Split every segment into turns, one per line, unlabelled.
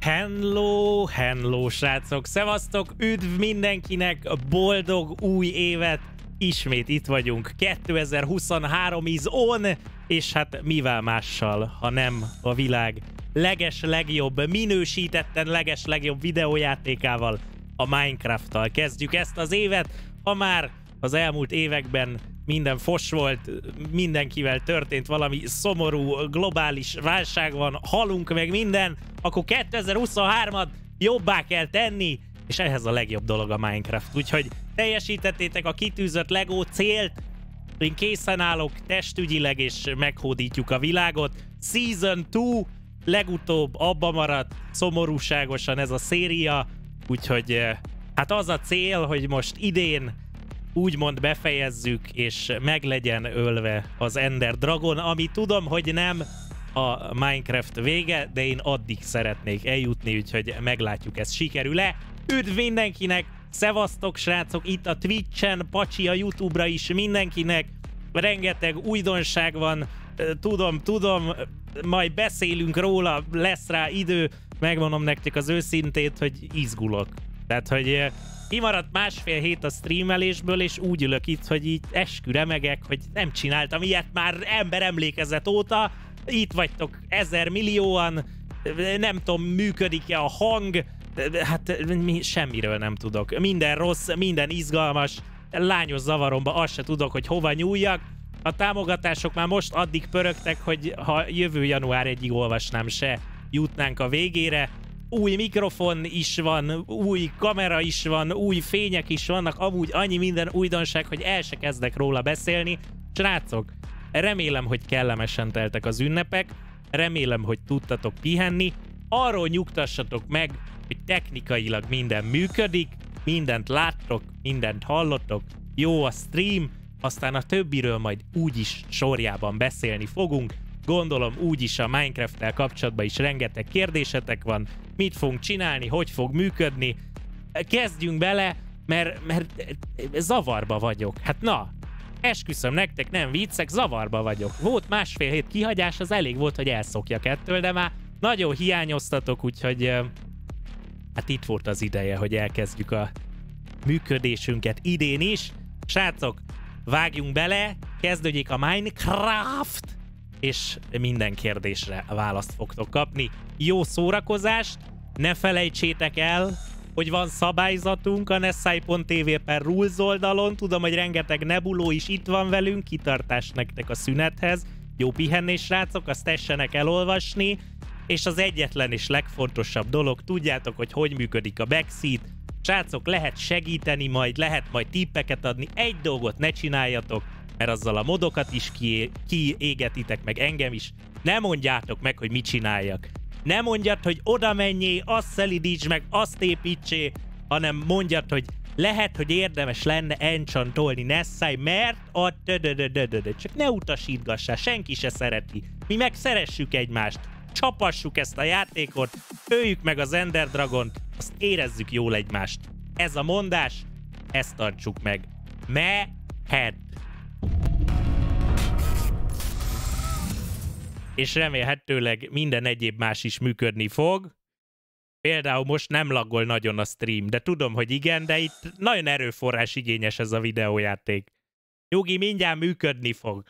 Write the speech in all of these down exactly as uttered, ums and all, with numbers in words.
Hello, hello srácok, szevasztok, üdv mindenkinek, boldog új évet, ismét itt vagyunk, kétezer-huszonhárom is on, és hát mivel mással, ha nem a világ leges legjobb, minősítetten leges legjobb videójátékával, a Minecraft-tal kezdjük ezt az évet, ha már az elmúlt években minden fos volt, mindenkivel történt valami szomorú, globális válság van, halunk meg minden, akkor kétezer-huszonhármat jobbá kell tenni, és ehhez a legjobb dolog a Minecraft. Úgyhogy teljesítettétek a kitűzött Lego célt, én készen állok testügyileg, és meghódítjuk a világot. Season kettő, legutóbb abba maradt szomorúságosan ez a széria, úgyhogy hát az a cél, hogy most idén úgymond befejezzük, és meg legyen ölve az Ender Dragon, ami tudom, hogy nem a Minecraft vége, de én addig szeretnék eljutni, úgyhogy meglátjuk, ez sikerül-e. Üdv mindenkinek, szevasztok srácok, itt a Twitchen, Pacsi a YouTube-ra is mindenkinek, rengeteg újdonság van, tudom, tudom, majd beszélünk róla, lesz rá idő, megmondom nektek az őszintét, hogy izgulok. Tehát, hogy kimaradt másfél hét a streamelésből, és úgy ülök itt, hogy így eskü remegek, hogy nem csináltam ilyet már ember emlékezet óta. Itt vagytok ezer millióan, nem tudom, működik-e a hang, hát mi, semmiről nem tudok. Minden rossz, minden izgalmas, lányos zavaromba azt se tudok, hogy hova nyúljak. A támogatások már most addig pörögtek, hogy ha jövő január egyig olvasnám, se jutnánk a végére. Új mikrofon is van, új kamera is van, új fények is vannak, amúgy annyi minden újdonság, hogy el se kezdek róla beszélni. Srácok, remélem, hogy kellemesen teltek az ünnepek, remélem, hogy tudtatok pihenni, arról nyugtassatok meg, hogy technikailag minden működik, mindent láttok, mindent hallottok, jó a stream, aztán a többiről majd úgyis sorjában beszélni fogunk. Gondolom úgyis a Minecraft-tel kapcsolatban is rengeteg kérdésetek van, mit fogunk csinálni, hogy fog működni. Kezdjünk bele, mert, mert zavarba vagyok. Hát na, esküszöm nektek, nem viccek, zavarba vagyok. Volt másfél hét kihagyás, az elég volt, hogy elszokjak ettől, de már nagyon hiányoztatok, úgyhogy hát itt volt az ideje, hogy elkezdjük a működésünket idén is. Srácok, vágjunk bele, kezdődjék a Minecraft! És minden kérdésre választ fogtok kapni. Jó szórakozást, ne felejtsétek el, hogy van szabályzatunk a nessai pont tv per rules oldalon. Tudom, hogy rengeteg nebuló is itt van velünk, kitartás nektek a szünethez. Jó pihenés, srácok, azt tessenek elolvasni. És az egyetlen és legfontosabb dolog, tudjátok, hogy hogy működik a backseat. Srácok, lehet segíteni majd, lehet majd tippeket adni, egy dolgot ne csináljatok, mert azzal a modokat is kiégetitek, meg engem is. Ne mondjátok meg, hogy mit csináljak. Ne mondjad, hogy oda menjél, azt szelidíts meg, azt építsé, hanem mondjad, hogy lehet, hogy érdemes lenne enchantolni Nessai, mert a dödödödödödö. Csak ne utasítgassál, senki se szereti. Mi meg szeressük egymást. Csapassuk ezt a játékot, öljük meg az Ender Dragont, azt érezzük jól egymást. Ez a mondás, ezt tartsuk meg. Mehet! És remélhetőleg minden egyéb más is működni fog. Például most nem laggol nagyon a stream, de tudom, hogy igen, de itt nagyon erőforrás igényes ez a videójáték. Nyugi, mindjárt működni fog.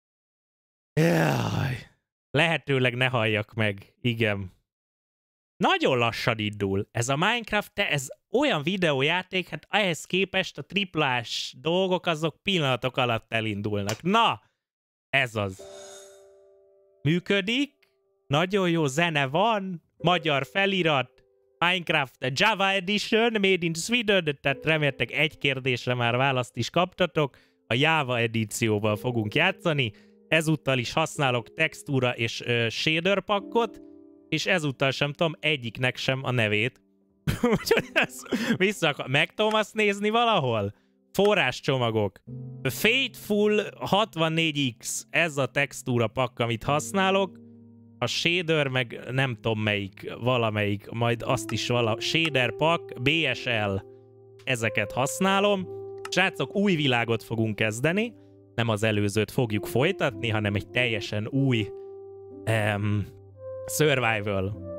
Jaj. Lehetőleg ne halljak meg, igen. Nagyon lassan indul. Ez a Minecraft, ez olyan videójáték, hát ehhez képest a triplás dolgok azok pillanatok alatt elindulnak. Na, ez az. Működik, nagyon jó zene van, magyar felirat, Minecraft Java Edition, Made in Sweden, tehát reméltek egy kérdésre már választ is kaptatok, a Java edícióval fogunk játszani, ezúttal is használok textúra és ö, shader pakkot, és ezúttal sem tudom egyiknek sem a nevét. Úgyhogy ezt vissza, meg tudom azt nézni valahol? Forráscsomagok. Faithful hatvannégy X, ez a textúra pakk, amit használok. A shader meg nem tudom melyik, valamelyik, majd azt is vala... Shader pakk, bé es el, ezeket használom. Srácok, új világot fogunk kezdeni. Nem az előzőt fogjuk folytatni, hanem egy teljesen új um, survival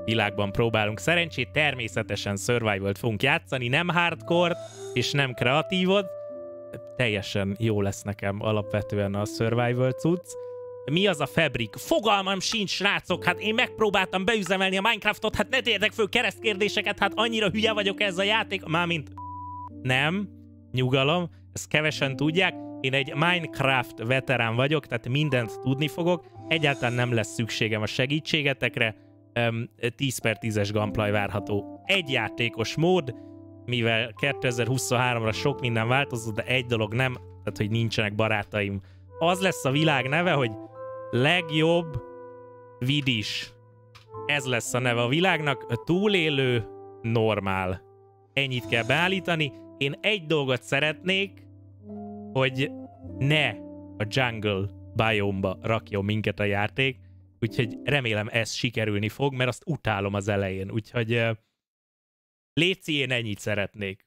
világban próbálunk szerencsét. Természetesen survival-t fogunk játszani, nem hardcore és nem kreatívod. Teljesen jó lesz nekem alapvetően a survival cucc. Mi az a Fabrik? Fogalmam sincs, srácok, hát én megpróbáltam beüzemelni a Minecraftot, hát ne térjek föl keresztkérdéseket, hát annyira hülye vagyok ez a játék, mármint nem, nyugalom, ezt kevesen tudják, én egy Minecraft veterán vagyok, tehát mindent tudni fogok, egyáltalán nem lesz szükségem a segítségetekre, tíz per tízes gameplay várható. Egy játékos mód, mivel kétezer-huszonháromra sok minden változott, de egy dolog nem, tehát hogy nincsenek barátaim. Az lesz a világ neve, hogy legjobb vidis. Ez lesz a neve a világnak, a túlélő normál. Ennyit kell beállítani. Én egy dolgot szeretnék, hogy ne a jungle biome-ba rakjon minket a játék, úgyhogy remélem ez sikerülni fog, mert azt utálom az elején, úgyhogy uh, léci, én ennyit szeretnék.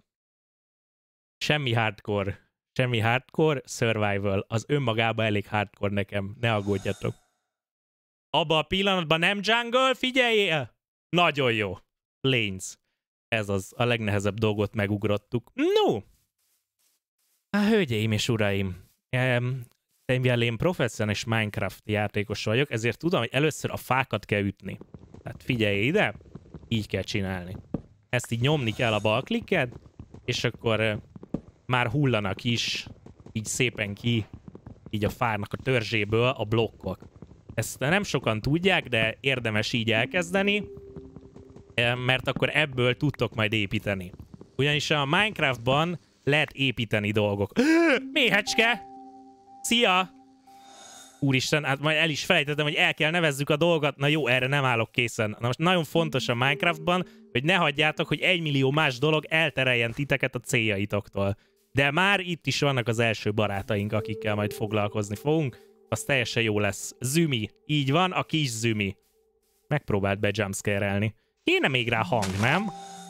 Semmi hardcore. Semmi hardcore, survival. Az önmagában elég hardcore nekem. Ne aggódjatok. Abba a pillanatban nem jungle, figyeljél! Nagyon jó. Lanes. Ez az a legnehezebb dolgot megugrottuk. No! Há, hölgyeim és uraim. Mivel én professzionális Minecraft játékos vagyok, ezért tudom, hogy először a fákat kell ütni. Tehát figyelj ide, így kell csinálni. Ezt így nyomni kell a bal klikket, és akkor már hullanak is, így szépen ki, így a fának a törzséből a blokkok. Ezt nem sokan tudják, de érdemes így elkezdeni, mert akkor ebből tudtok majd építeni. Ugyanis a Minecraftban lehet építeni dolgok. Méhecske! Szia! Úristen, hát majd el is felejtettem, hogy el kell nevezzük a dolgot. Na jó, erre nem állok készen. Na most nagyon fontos a Minecraftban, hogy ne hagyjátok, hogy egymillió más dolog eltereljen titeket a céljaitoktól. De már itt is vannak az első barátaink, akikkel majd foglalkozni fogunk. Az teljesen jó lesz. Zümi. Így van, a kis Zümi. Megpróbált be jumpscare-elni. Kéne még rá hang, nem?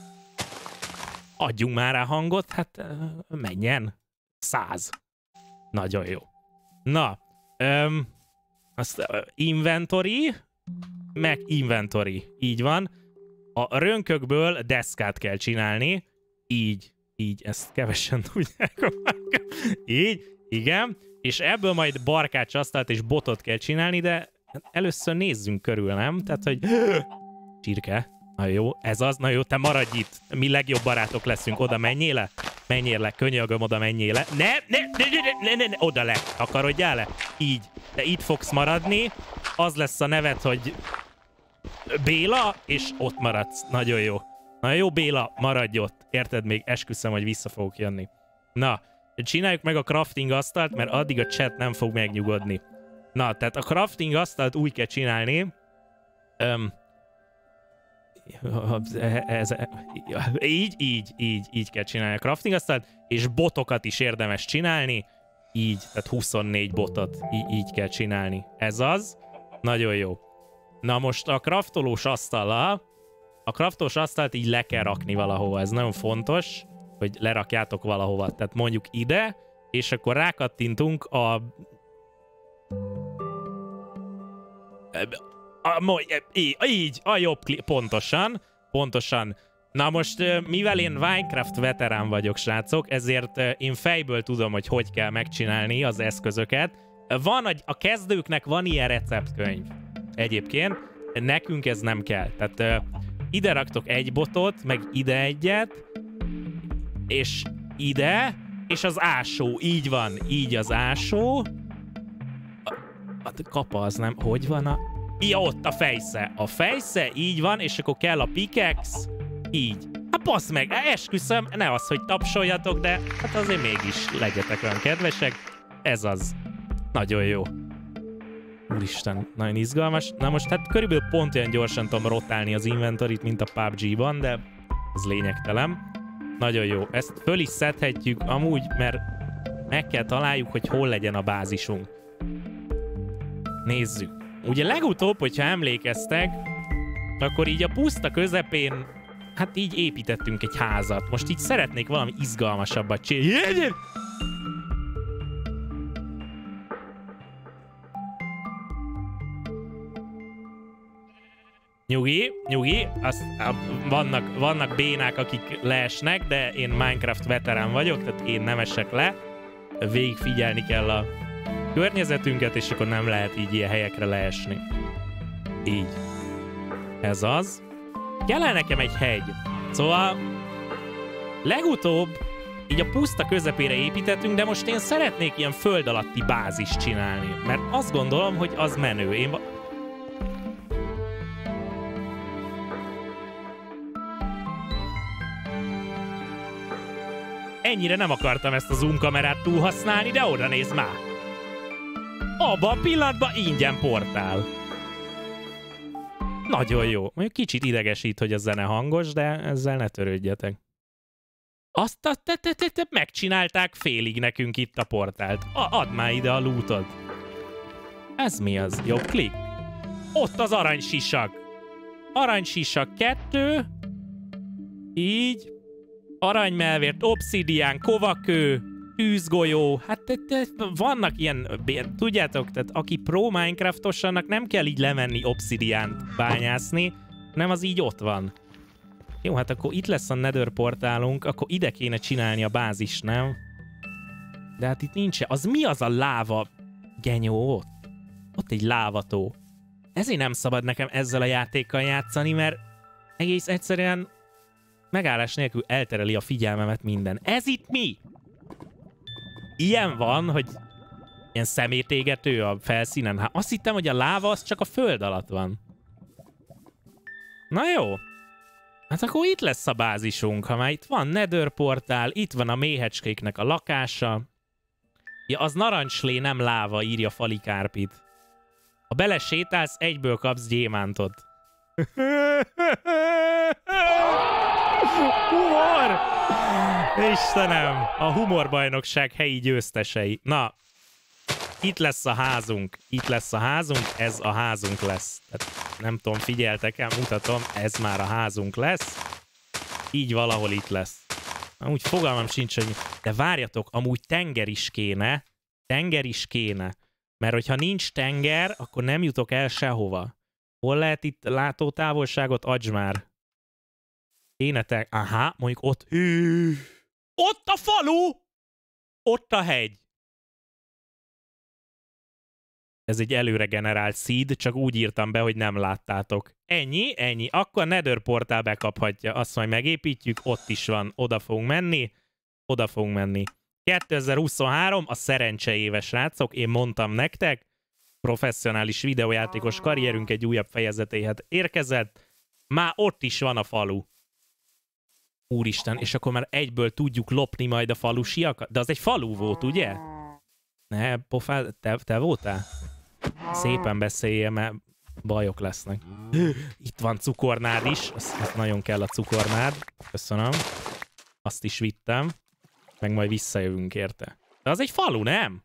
Adjunk már rá hangot, hát menjen. Száz. Nagyon jó. Na, öm, azt uh, inventory, meg inventory. Így van. A rönkökből deszkát kell csinálni. Így. Így, ezt kevesen tudják. Így, igen. És ebből majd barkácsasztalt és botot kell csinálni, de először nézzünk körül, nem? Tehát, hogy... Csirke. Na jó, ez az. Na jó, te maradj itt. Mi legjobb barátok leszünk. Oda menjél le? Menjél le, könyörgöm, oda menjél le. Ne, ne, ne, ne, ne, ne, ne, oda le. Akarodjál le? Így. Te itt fogsz maradni. Az lesz a neved, hogy Béla, és ott maradsz. Nagyon jó. Na jó, Béla, maradj ott. Érted, még esküszöm, hogy vissza fogok jönni. Na, csináljuk meg a crafting asztalt, mert addig a chat nem fog megnyugodni. Na, tehát a crafting asztalt úgy kell csinálni. Um, ez, így, így, így, így kell csinálni a crafting asztalt, és botokat is érdemes csinálni. Így, tehát huszonnégy botot így, így kell csinálni. Ez az. Nagyon jó. Na most a craftolós asztallal, a craftos asztalt így le kell rakni valahova. Ez nagyon fontos, hogy lerakjátok valahova. Tehát mondjuk ide, és akkor rákattintunk a... a így, a jobb klik, pontosan, pontosan. Na most, mivel én Minecraft veterán vagyok, srácok, ezért én fejből tudom, hogy hogy kell megcsinálni az eszközöket. Van, a kezdőknek van ilyen receptkönyv. Egyébként, nekünk ez nem kell. Tehát ide raktok egy botot, meg ide egyet, és ide, és az ásó, így van, így az ásó. A, a kapa az nem, hogy van a... Ja, ott a fejsze. A fejsze, így van, és akkor kell a pickaxe, így. Hát passz meg, esküszöm, ne az, hogy tapsoljatok, de hát azért mégis legyetek olyan kedvesek. Ez az. Nagyon jó. Úristen, nagyon izgalmas. Na most hát körülbelül pont olyan gyorsan tudom rotálni az inventorit, mint a pé u bé gé-ban, de ez lényegtelen. Nagyon jó. Ezt föl is szedhetjük amúgy, mert meg kell találjuk, hogy hol legyen a bázisunk. Nézzük. Ugye legutóbb, hogyha emlékeztek, akkor így a puszta közepén, hát így építettünk egy házat. Most így szeretnék valami izgalmasabbat csinálni. Nyugi, nyugi, azt, vannak, vannak bénák, akik leesnek, de én Minecraft veterán vagyok, tehát én nem esek le. Végig figyelni kell a környezetünket, és akkor nem lehet így ilyen helyekre leesni. Így. Ez az. Kell nekem egy hegy. Szóval legutóbb így a puszta közepére építettünk, de most én szeretnék ilyen föld alatti bázist csinálni, mert azt gondolom, hogy az menő. Én ennyire nem akartam ezt a zoom kamerát túlhasználni, de oda nézd már! Abba a pillanatban ingyen portál. Nagyon jó. Mondjuk kicsit idegesít, hogy a zene hangos, de ezzel ne törődjetek. Azt a te, te, te, te, megcsinálták félig nekünk itt a portált. A, add már ide a lootot. Ez mi az? Jobb klik. Ott az aranysisak. Aranysisak kettő. Így. Aranymelvért, obszidián, kovakő, tűzgolyó. Hát te, te, vannak ilyen, tudjátok, tehát aki pro Minecraftos, annak nem kell így lemenni obszidiánt bányászni, nem az így ott van. Jó, hát akkor itt lesz a Nether portálunk, akkor ide kéne csinálni a bázis, nem? De hát itt nincs. Az mi az a láva genyó ott? Ott egy lávató. Ezért nem szabad nekem ezzel a játékkal játszani, mert egész egyszerűen megállás nélkül eltereli a figyelmemet minden. Ez itt mi? Ilyen van, hogy ilyen szemétégető a felszínen. Hát azt hittem, hogy a láva az csak a föld alatt van. Na jó. Hát akkor itt lesz a bázisunk, ha már itt van Nether portál, itt van a méhecskéknek a lakása. Ja, az narancslé, nem láva, írja Falikárpit. Ha belesétálsz, egyből kapsz gyémántot. Humor! Istenem, a humorbajnokság helyi győztesei. Na, itt lesz a házunk, itt lesz a házunk, ez a házunk lesz. Tehát nem tudom, figyeltek el, mutatom, ez már a házunk lesz. Így valahol itt lesz. Amúgy fogalmam sincs, hogy... De várjatok, amúgy tenger is kéne. Tenger is kéne. Mert hogyha nincs tenger, akkor nem jutok el sehova. Hol lehet itt látótávolságot? Adj már. Kéne te... Aha, mondjuk ott... Hű. Ott a falu! Ott a hegy. Ez egy előre generált seed, csak úgy írtam be, hogy nem láttátok. Ennyi, ennyi. Akkor a Nether portál bekaphatja. Azt majd megépítjük, ott is van. Oda fogunk menni. Oda fogunk menni. kétezer-huszonhárom a szerencse éve, srácok. Én mondtam nektek. Professzionális videójátékos karrierünk egy újabb fejezetéhez érkezett. Már ott is van a falu. Úristen, és akkor már egyből tudjuk lopni majd a falusiakat. De az egy falu volt, ugye? Ne, pofá, te, te voltál? Szépen beszéljél, mert bajok lesznek. Itt van cukornád is. Azt, azt nagyon kell a cukornád. Köszönöm. Azt is vittem. Meg majd visszajövünk érte. De az egy falu, nem?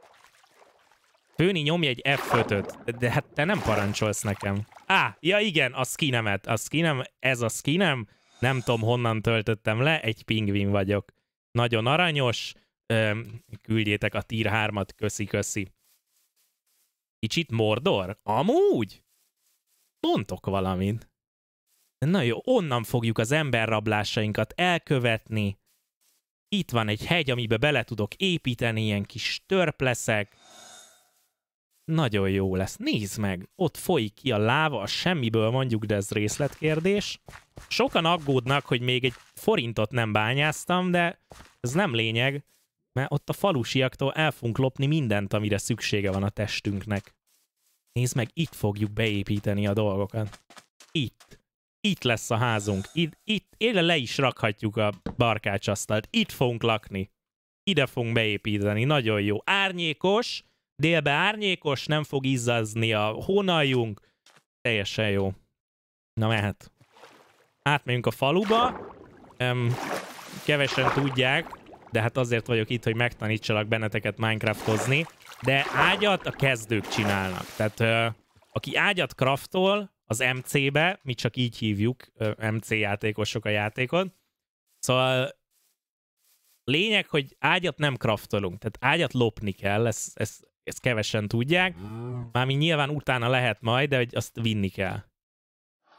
Főni nyomj egy ef ötöt. De hát te nem parancsolsz nekem. Á, ja igen, a skinemet. A skinem, ez a skinem. Nem tudom, honnan töltöttem le. Egy pingvin vagyok. Nagyon aranyos. Öm, küldjétek a tier hármat, köszi-köszi. Kicsit Mordor? Amúgy? Mondtok valamit. Na jó, onnan fogjuk az emberrablásainkat elkövetni. Itt van egy hegy, amibe bele tudok építeni, ilyen kis törp leszek. Nagyon jó lesz. Nézd meg, ott folyik ki a láva, a semmiből mondjuk, de ez részletkérdés. Sokan aggódnak, hogy még egy forintot nem bányáztam, de ez nem lényeg. Mert ott a falusiaktól el fogunk lopni mindent, amire szüksége van a testünknek. Nézd meg, itt fogjuk beépíteni a dolgokat. Itt. Itt lesz a házunk. Itt, itt éle le is rakhatjuk a barkácsasztalt. Itt fogunk lakni. Ide fogunk beépíteni. Nagyon jó. Árnyékos. Délbe árnyékos. Nem fog izzazni a hónaljunk. Teljesen jó. Na mehet. Átmegyünk a faluba. Um, kevesen tudják. De hát azért vagyok itt, hogy megtanítsalak benneteket Minecraftozni. De ágyat a kezdők csinálnak. Tehát uh, aki ágyat craftol az em cé-be, mi csak így hívjuk, uh, em cé játékosok a játékon. Szóval lényeg, hogy ágyat nem craftolunk. Tehát ágyat lopni kell, ezt, ezt, ezt kevesen tudják. Mármint nyilván utána lehet majd, de hogy azt vinni kell.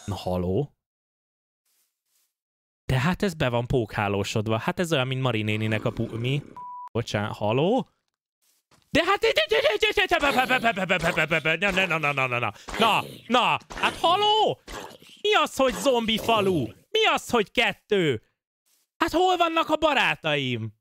Na, haló? De hát ez be van pókhálósodva. Hát ez olyan, mint Mari néninek a pu... Mi? Bocsánat, haló? De hát... Na, na, na, na, na, na, na, na, hát haló? Mi az, hogy zombi falu? Mi az, hogy kettő? Hát hol vannak a barátaim?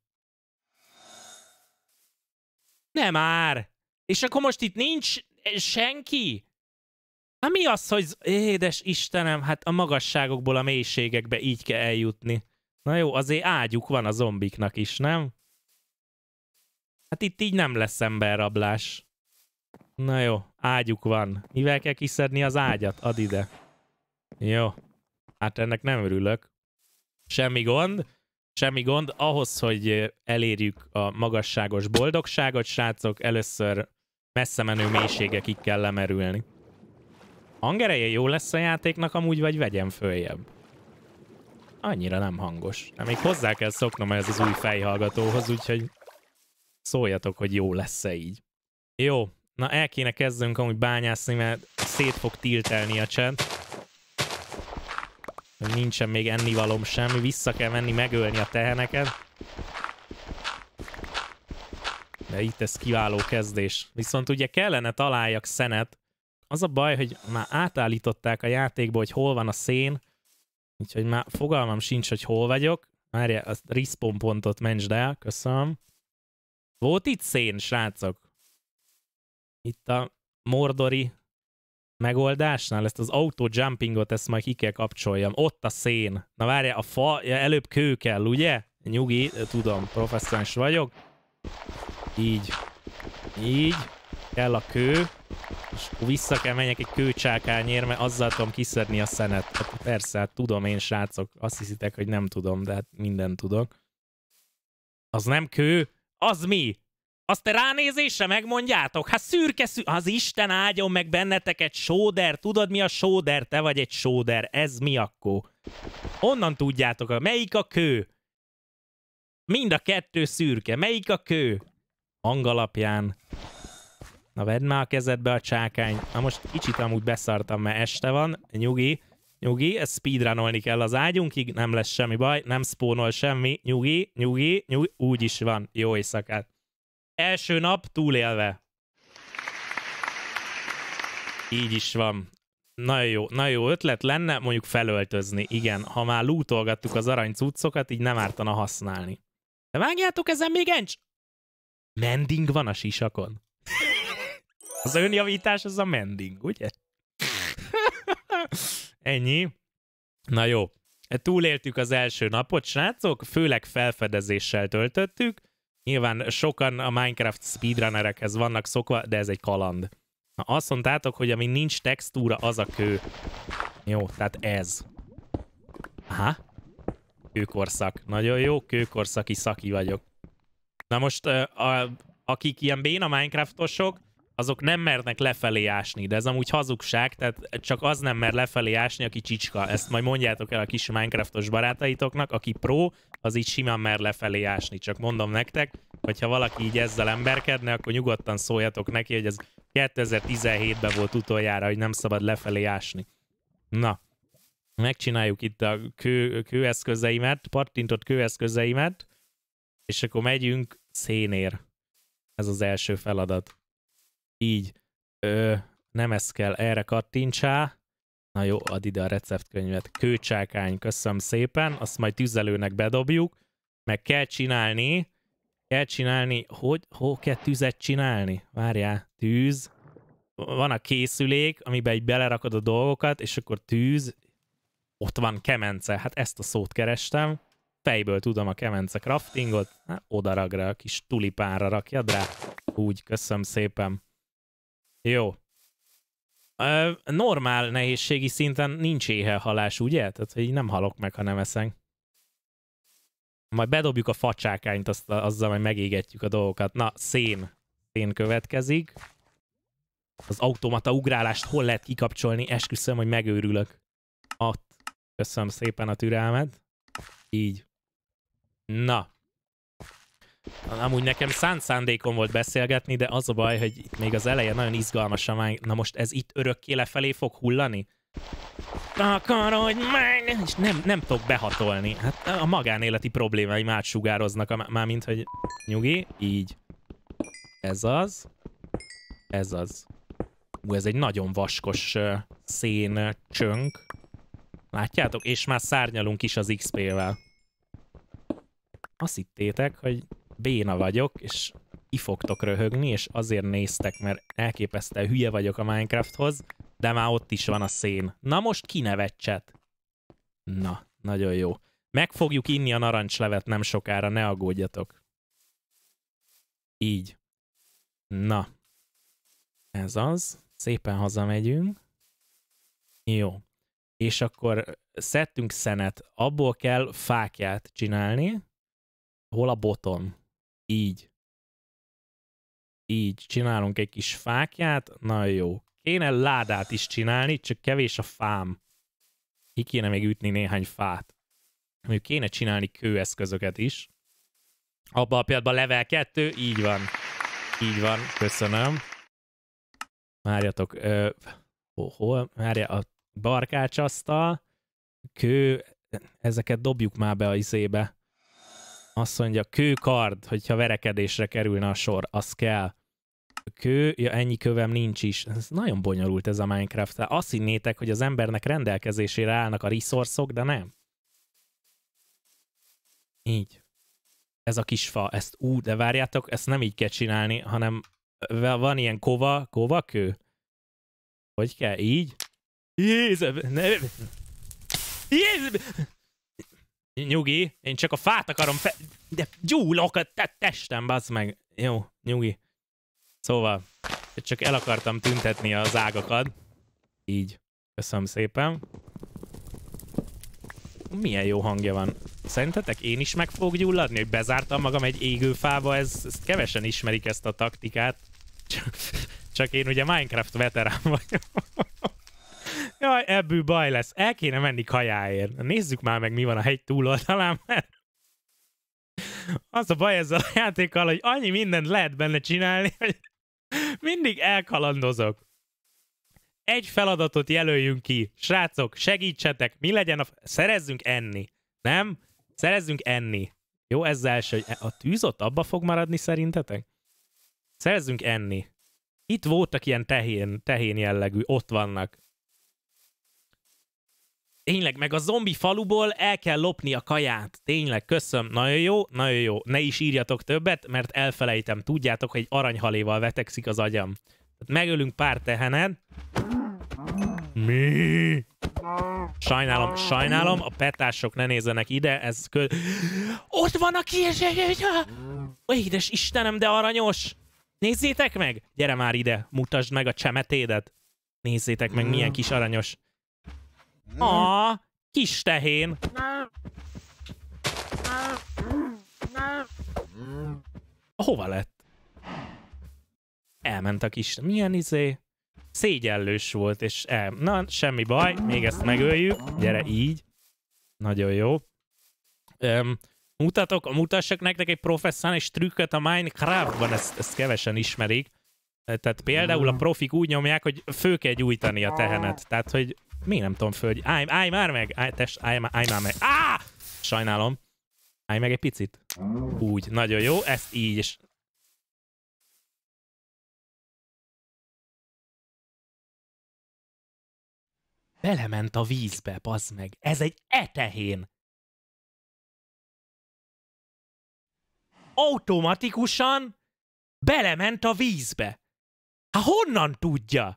Nem már. És akkor most itt nincs senki? Hát mi az, hogy... Édes Istenem, hát a magasságokból a mélységekbe így kell eljutni. Na jó, azért ágyuk van a zombiknak is, nem? Hát itt így nem lesz emberrablás. Na jó, ágyuk van. Mivel kell kiszedni az ágyat? Add ide. Jó. Hát ennek nem örülök. Semmi gond. Semmi gond. Ahhoz, hogy elérjük a magasságos boldogságot, srácok, először messze menő mélységekig kell lemerülni. Hangereje jó lesz a játéknak amúgy, vagy vegyem följebb? Annyira nem hangos. De még hozzá kell szoknom ez az új fejhallgatóhoz, úgyhogy szóljatok, hogy jó lesz-e így. Jó, na el kéne kezdenünk amúgy bányászni, mert szét fog tiltelni a chat. Nincsen még ennivalom semmi, vissza kell menni megölni a teheneket. De itt ez kiváló kezdés. Viszont ugye kellene találjak szenet. Az a baj, hogy már átállították a játékba, hogy hol van a szén. Úgyhogy már fogalmam sincs, hogy hol vagyok. Várja, a respawn pontot mentsd el, köszönöm. Volt itt szén, srácok? Itt a mordori megoldásnál, ezt az auto-jumpingot, ezt majd ki kell kapcsoljam. Ott a szén. Na várja, a fa, ja, előbb kő kell, ugye? Nyugi, tudom, professzionális vagyok. Így. Így. Kell a kő. És vissza kell menjek egy kőcsákányért, mert azzal tudom kiszedni a szenet. Hát persze, hát tudom én, srácok. Azt hiszitek, hogy nem tudom, de hát mindent tudok. Az nem kő. Az mi? Azt te ránézésre megmondjátok? Hát szürke szür... Az Isten áldjon meg benneteket, sóder. Tudod mi a sóder? Te vagy egy sóder. Ez mi akkor? Onnan tudjátok, melyik a kő? Mind a kettő szürke. Melyik a kő? Hang alapján. Na vedd már a kezedbe a csákány. Na most kicsit amúgy beszartam, mert este van. Nyugi, nyugi, ezt speedrunolni kell az ágyunkig, nem lesz semmi baj, nem spawnol semmi. Nyugi, nyugi, nyugi, úgy is van. Jó éjszakát. Első nap túlélve. Így is van. Nagyon jó, nagyon jó ötlet lenne mondjuk felöltözni. Igen, ha már lootolgattuk az arany cuccokat, így nem ártana használni. De vágjátok, ezen még encs? Mending van a sisakon. Az önjavítás az a mending, ugye? Ennyi. Na jó. Túléltük az első napot, srácok. Főleg felfedezéssel töltöttük. Nyilván sokan a Minecraft speedrunnerekhez vannak szokva, de ez egy kaland. Na, azt mondtátok, hogy ami nincs textúra, az a kő. Jó, tehát ez. Aha. Kőkorszak. Nagyon jó, kőkorszaki szaki vagyok. Na most, a, akik ilyen béna Minecraftosok, azok nem mernek lefelé ásni, de ez amúgy hazugság, tehát csak az nem mer lefelé ásni, aki csicska. Ezt majd mondjátok el a kis Minecraftos barátaitoknak, aki pro, az így simán mer lefelé ásni. Csak mondom nektek, hogyha valaki így ezzel emberkedne, akkor nyugodtan szóljatok neki, hogy ez kétezer-tizenhétben volt utoljára, hogy nem szabad lefelé ásni. Na, megcsináljuk itt a kő, kőeszközeimet, pattintott kőeszközeimet, és akkor megyünk szénér. Ez az első feladat. Így. Ö, nem ez kell, erre kattintsá. Na jó, add ide a receptkönyvet. Kőcsákány, köszönöm szépen. Azt majd tüzelőnek bedobjuk. Meg kell csinálni. Kell csinálni. Hogy? Hol kell tüzet csinálni? Várjál. Tűz. Van a készülék, amiben így belerakod a dolgokat, és akkor tűz. Ott van kemence. Hát ezt a szót kerestem. Fejből tudom a kemence craftingot. Hát odaragra, a kis tulipánra rakjad rá. Úgy, köszönöm szépen. Jó. Ö, normál nehézségi szinten nincs éhezhalás, ugye? Tehát, hogy nem halok meg, ha nem eszek. Majd bedobjuk a facsákányt, azt, azzal majd megégetjük a dolgokat. Na, szén. Szén következik. Az automata ugrálást hol lehet kikapcsolni? Esküszöm, hogy megőrülök. Ott. Köszönöm szépen a türelmet. Így. Na. Amúgy nekem szánt szándékom volt beszélgetni, de az a baj, hogy még az eleje nagyon izgalmas a máj... Na most ez itt örökké lefelé fog hullani? Takarodj meg! És nem, nem tudok behatolni. Hát a magánéleti problémáim átsugároznak, már mint hogy nyugi, így. Ez az. Ez az. Ú, ez egy nagyon vaskos uh, szén csönk. Látjátok? És már szárnyalunk is az iksz pé-vel. Azt hittétek, hogy béna vagyok, és ki fogtok röhögni, és azért néztek, mert elképesztően hülye vagyok a Minecrafthoz, de már ott is van a szén. Na most kinevetset. Na, nagyon jó. Meg fogjuk inni a narancslevet nem sokára, ne aggódjatok. Így. Na. Ez az. Szépen hazamegyünk. Jó. És akkor szedtünk szenet. Abból kell fákját csinálni. Hol a boton? Így. Így. Csinálunk egy kis fákját. Na jó. Kéne ládát is csinálni, csak kevés a fám. Ki kéne még ütni néhány fát. Mondjuk kéne csinálni kőeszközöket is. Abban a pillanatban level kettő. Így van. Így van. Köszönöm. Várjatok. Ö, hol? Várja, a barkácsasztal. Kő. Ezeket dobjuk már be a izébe. Azt mondja, kőkard, hogyha verekedésre kerülne a sor. Az kell. Kő, ja, ennyi kövem nincs is. Ez nagyon bonyolult ez a Minecraft. Azt hinnétek, hogy az embernek rendelkezésére állnak a resource-ok, de nem. Így. Ez a kis fa, ezt ú, de várjátok, ezt nem így kell csinálni, hanem van ilyen kova, kova kő. Hogy kell? Így? Jézus! Jézus! Nyugi, én csak a fát akarom fe... De gyúlok a te testem, bazd meg. Jó, nyugi. Szóval, csak el akartam tüntetni az ágakat. Így. Köszönöm szépen. Milyen jó hangja van. Szerintetek én is meg fogok gyulladni, hogy bezártam magam egy égőfába? Ez, ezt kevesen ismerik ezt a taktikát. Csak, csak én ugye Minecraft veterán vagyok. Jaj, ebből baj lesz. El kéne menni kajáért. Nézzük már meg, mi van a hegy túloldalán, mert az a baj ezzel a játékkal, hogy annyi mindent lehet benne csinálni, hogy mindig elkalandozok. Egy feladatot jelöljünk ki. Srácok, segítsetek, mi legyen a... Szerezzünk enni. Nem? Szerezzünk enni. Jó, ez az első. A tűz ott abba fog maradni szerintetek? Szerezzünk enni. Itt voltak ilyen tehén, tehén jellegű, ott vannak. Tényleg, meg a zombi faluból el kell lopni a kaját. Tényleg, köszönöm. Nagyon jó, nagyon jó. Ne is írjatok többet, mert elfelejtem. Tudjátok, hogy egy aranyhaléval vetekszik az agyam. Megölünk pár tehenet. Mi? Sajnálom, sajnálom, a petások ne nézzenek ide, ez kö... Ott van a kieső! Ó, édes Istenem, de aranyos! Nézzétek meg! Gyere már ide, mutasd meg a csemetédet. Nézzétek meg, milyen kis aranyos. Á, kis tehén. Hova lett? Elment a kis... Milyen izé? Szégyellős volt, és el... Na, semmi baj, még ezt megöljük. Gyere, így. Nagyon jó. Öm, mutatok, mutassak nektek egy professzionális trükköt a Minecraftban, ezt, ezt kevesen ismerik. Tehát például a profik úgy nyomják, hogy fő kell gyújtani a tehenet. Tehát, hogy miért nem tudom föl, állj, állj már meg! Állj, tess, állj, állj már meg! Á! Sajnálom. Állj meg egy picit. Úgy, nagyon jó, ezt így is. Belement a vízbe, bazd meg. Ez egy etehén. Automatikusan belement a vízbe. Hát honnan tudja?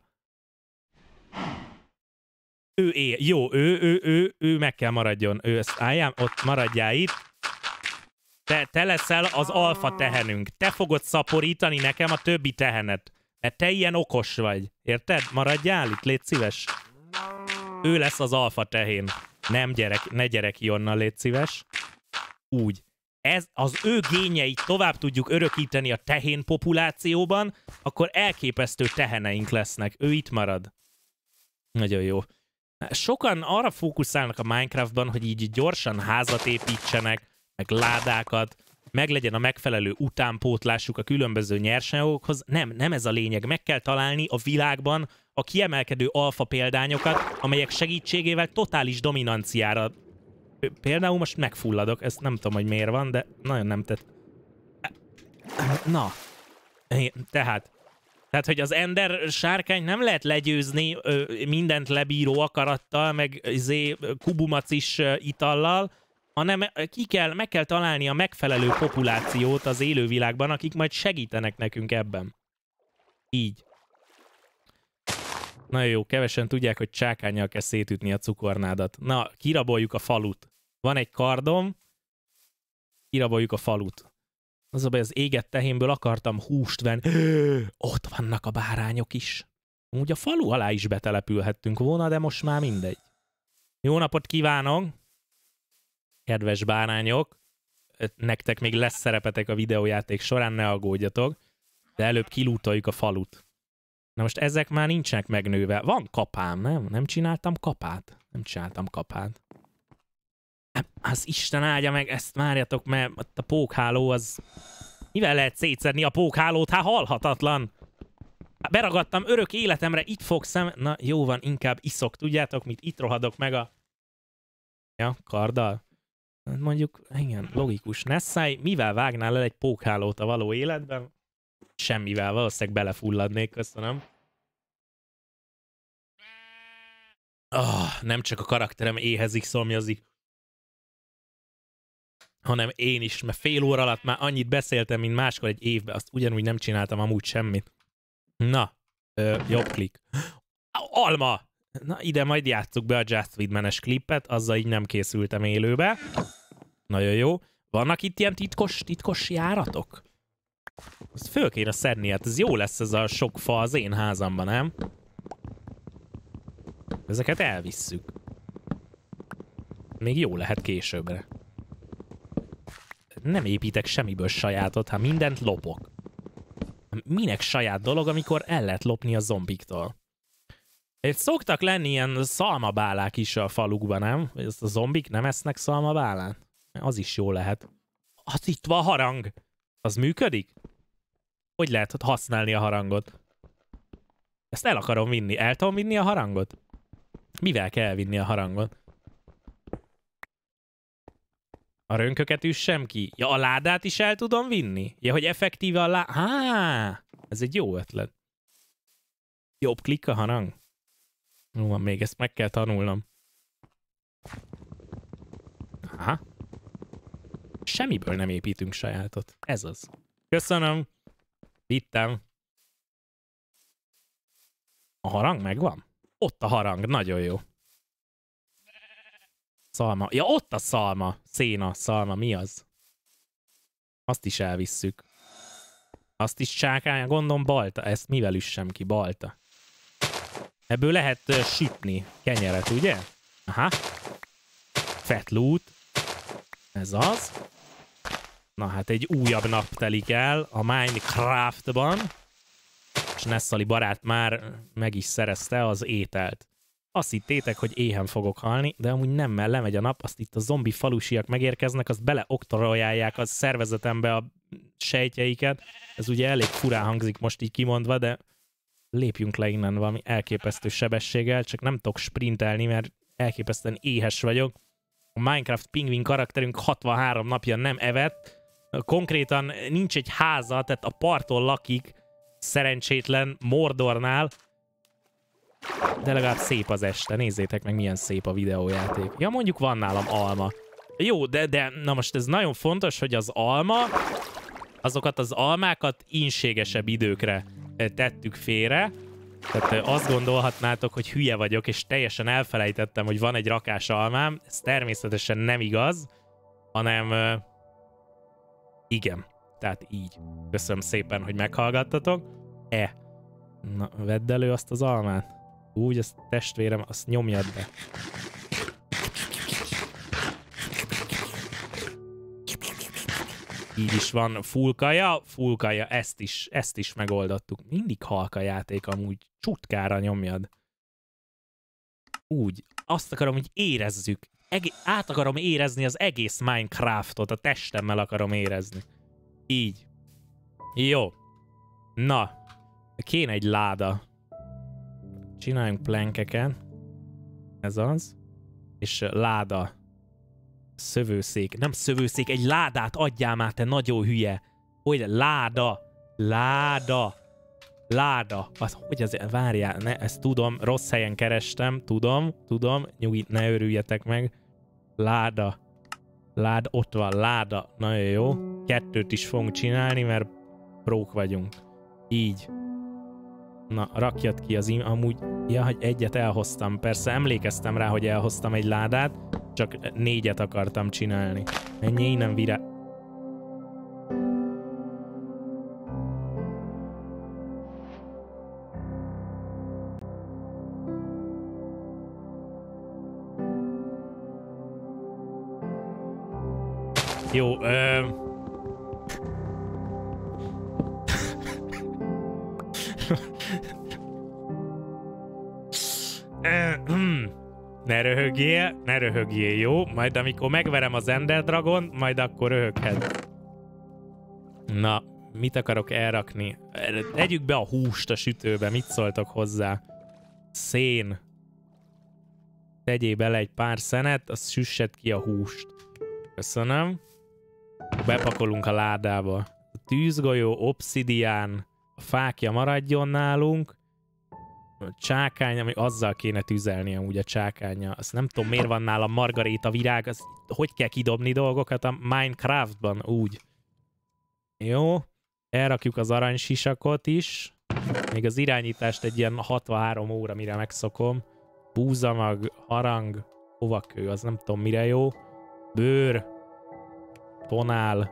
Ő él. Jó, ő, ő, ő, ő meg kell maradjon. Ő ezt álljál, ott maradjál itt. Te, te leszel az alfa tehenünk. Te fogod szaporítani nekem a többi tehenet. Mert te ilyen okos vagy. Érted? Maradjál itt, légy szíves. Ő lesz az alfa tehén. Nem gyerek, ne gyere ki onnan, légy szíves. Úgy. Ez, az ő génjeit tovább tudjuk örökíteni a tehén populációban, akkor elképesztő teheneink lesznek. Ő itt marad. Nagyon jó. Sokan arra fókuszálnak a Minecraftban, hogy így gyorsan házat építsenek, meg ládákat, meg legyen a megfelelő utánpótlásuk a különböző nyersanyagokhoz. Nem, nem ez a lényeg. Meg kell találni a világban a kiemelkedő alfa példányokat, amelyek segítségével totális dominanciára... Például most megfulladok, ezt nem tudom, hogy miért van, de nagyon nem tett. Na. Tehát... Tehát, hogy az Ender sárkány nem lehet legyőzni ö, mindent lebíró akarattal, meg zé, kubumacis itallal, hanem ki kell, meg kell találni a megfelelő populációt az élővilágban, akik majd segítenek nekünk ebben. Így. Nagyon jó, kevesen tudják, hogy csákánnyal kell szétütni a cukornádat. Na, kiraboljuk a falut. Van egy kardom, kiraboljuk a falut. Az a baj, az égett tehénből akartam húst venni. Ott vannak a bárányok is. Úgy a falu alá is betelepülhettünk volna, de most már mindegy. Jó napot kívánok! Kedves bárányok! Nektek még lesz szerepetek a videójáték során, ne aggódjatok. De előbb kilútoljuk a falut. Na most ezek már nincsenek megnőve. Van kapám, nem? Nem csináltam kapát? Nem csináltam kapát. Az Isten áldja meg, ezt várjatok, mert a pókháló az... Mivel lehet szétszedni a pókhálót? Hát halhatatlan! Hát beragadtam örök életemre, itt fogszem... Na jó van, inkább iszok, tudjátok mit? Itt rohadok meg a... Ja, karddal. Mondjuk, igen, logikus. Nessai, mivel vágnál le egy pókhálót a való életben? Semmivel, valószínűleg belefulladnék, köszönöm. Oh, nem csak a karakterem éhezik, szomjazik, hanem én is, mert fél óra alatt már annyit beszéltem, mint máskor egy évben, azt ugyanúgy nem csináltam amúgy semmit. Na, ö, jobb klik. Alma! Na, ide majd játsszuk be a Just Widman-es klippet, azzal így nem készültem élőbe. Nagyon jó. Vannak itt ilyen titkos, titkos járatok? Azt föl kéne szedni, hát ez jó lesz ez a sok fa az én házamban, nem? Ezeket elvisszük. Még jó lehet későbbre. Nem építek semmiből sajátot, hát mindent lopok. Minek saját dolog, amikor el lehet lopni a zombiktól? Itt szoktak lenni ilyen szalmabálák is a falukban, nem? Ezt a zombik nem esznek szalmabálát? Az is jó lehet. Az itt van a harang! Az működik? Hogy lehet használni a harangot? Ezt el akarom vinni. El tudom vinni a harangot? Mivel kell vinni a harangot? A rönköket üssem ki? Ja, a ládát is el tudom vinni? Ja, hogy effektíve a lá... Há! Ez egy jó ötlet. Jobb klikk a harang. Jó van, még ezt meg kell tanulnom. Aha. Semmiből nem építünk sajátot. Ez az. Köszönöm. Vittem. A harang megvan? Ott a harang. Nagyon jó. Szalma. Ja, ott a szalma. Széna, szalma. Mi az? Azt is elvisszük. Azt is csákálja. Gondolom balta. Ezt mivel üssem ki? Balta. Ebből lehet uh, sütni kenyeret, ugye? Aha. Fat loot. Ez az. Na hát egy újabb nap telik el a Minecraftban. És Nessali barát már meg is szerezte az ételt. Azt hittétek, hogy éhen fogok halni, de amúgy nem, mert lemegy a nap, azt itt a zombi falusiak megérkeznek, azt beleoktorolják a szervezetembe a sejtjeiket. Ez ugye elég furán hangzik most így kimondva, de lépjünk le innen valami elképesztő sebességgel, csak nem tudok sprintelni, mert elképesztően éhes vagyok. A Minecraft pingvin karakterünk hatvanhárom napja nem evett, konkrétan nincs egy háza, tehát a parton lakik, szerencsétlen Mordornál, de legalább szép az este, nézzétek meg milyen szép a videójáték. Ja, mondjuk van nálam alma. Jó, de, de na most ez nagyon fontos, hogy az alma, azokat az almákat ínségesebb időkre tettük félre. Tehát azt gondolhatnátok, hogy hülye vagyok, és teljesen elfelejtettem, hogy van egy rakás almám. Ez természetesen nem igaz, hanem uh, igen. Tehát így. Köszönöm szépen, hogy meghallgattatok. E. Na, vedd elő azt az almát. Úgy, azt testvérem, azt nyomjad be. Így is van fullkaja, fullkaja, ezt is, ezt is megoldottuk. Mindig halka játék amúgy, csutkára nyomjad. Úgy, azt akarom, hogy érezzük. Egé át akarom érezni az egész Minecraftot, a testemmel akarom érezni. Így. Jó. Na, kéne egy láda. Csináljunk plankeket. Ez az. És láda. Szövőszék. Nem szövőszék, egy ládát adjál már, te nagyon hülye. Hogy láda. Láda. Láda. Az, hogy az, várjál, ne, ezt tudom, rossz helyen kerestem, tudom, tudom, nyugi, ne örüljetek meg. Láda. Láda, ott van, láda. Nagyon jó. Kettőt is fogunk csinálni, mert prók vagyunk. Így. Na, rakjad ki az im... Amúgy... Ja, hogy egyet elhoztam. Persze emlékeztem rá, hogy elhoztam egy ládát, csak négyet akartam csinálni. Ennyi innen virá... Jó, ö... Ne röhögjél, ne röhögjél, jó? Majd amikor megverem az Ender Dragon, majd akkor röhöghet. Na, mit akarok elrakni? Tegyük be a húst a sütőbe, mit szóltok hozzá? Szén. Tegyél bele egy pár szenet, az süssed ki a húst. Köszönöm. Bepakolunk a ládába. A tűzgolyó, obszidián, a fákja maradjon nálunk. A csákány, ami azzal kéne tüzelni amúgy a csákánya. Azt nem tudom, miért van nálam margaréta virág, az, hogy kell kidobni dolgokat a Minecraftban, úgy. Jó. Elrakjuk az aranysisakot is. Még az irányítást egy ilyen hatvanhárom óra, mire megszokom. Búzamag, harang, hovakő, az nem tudom mire jó. Bőr. Tonál.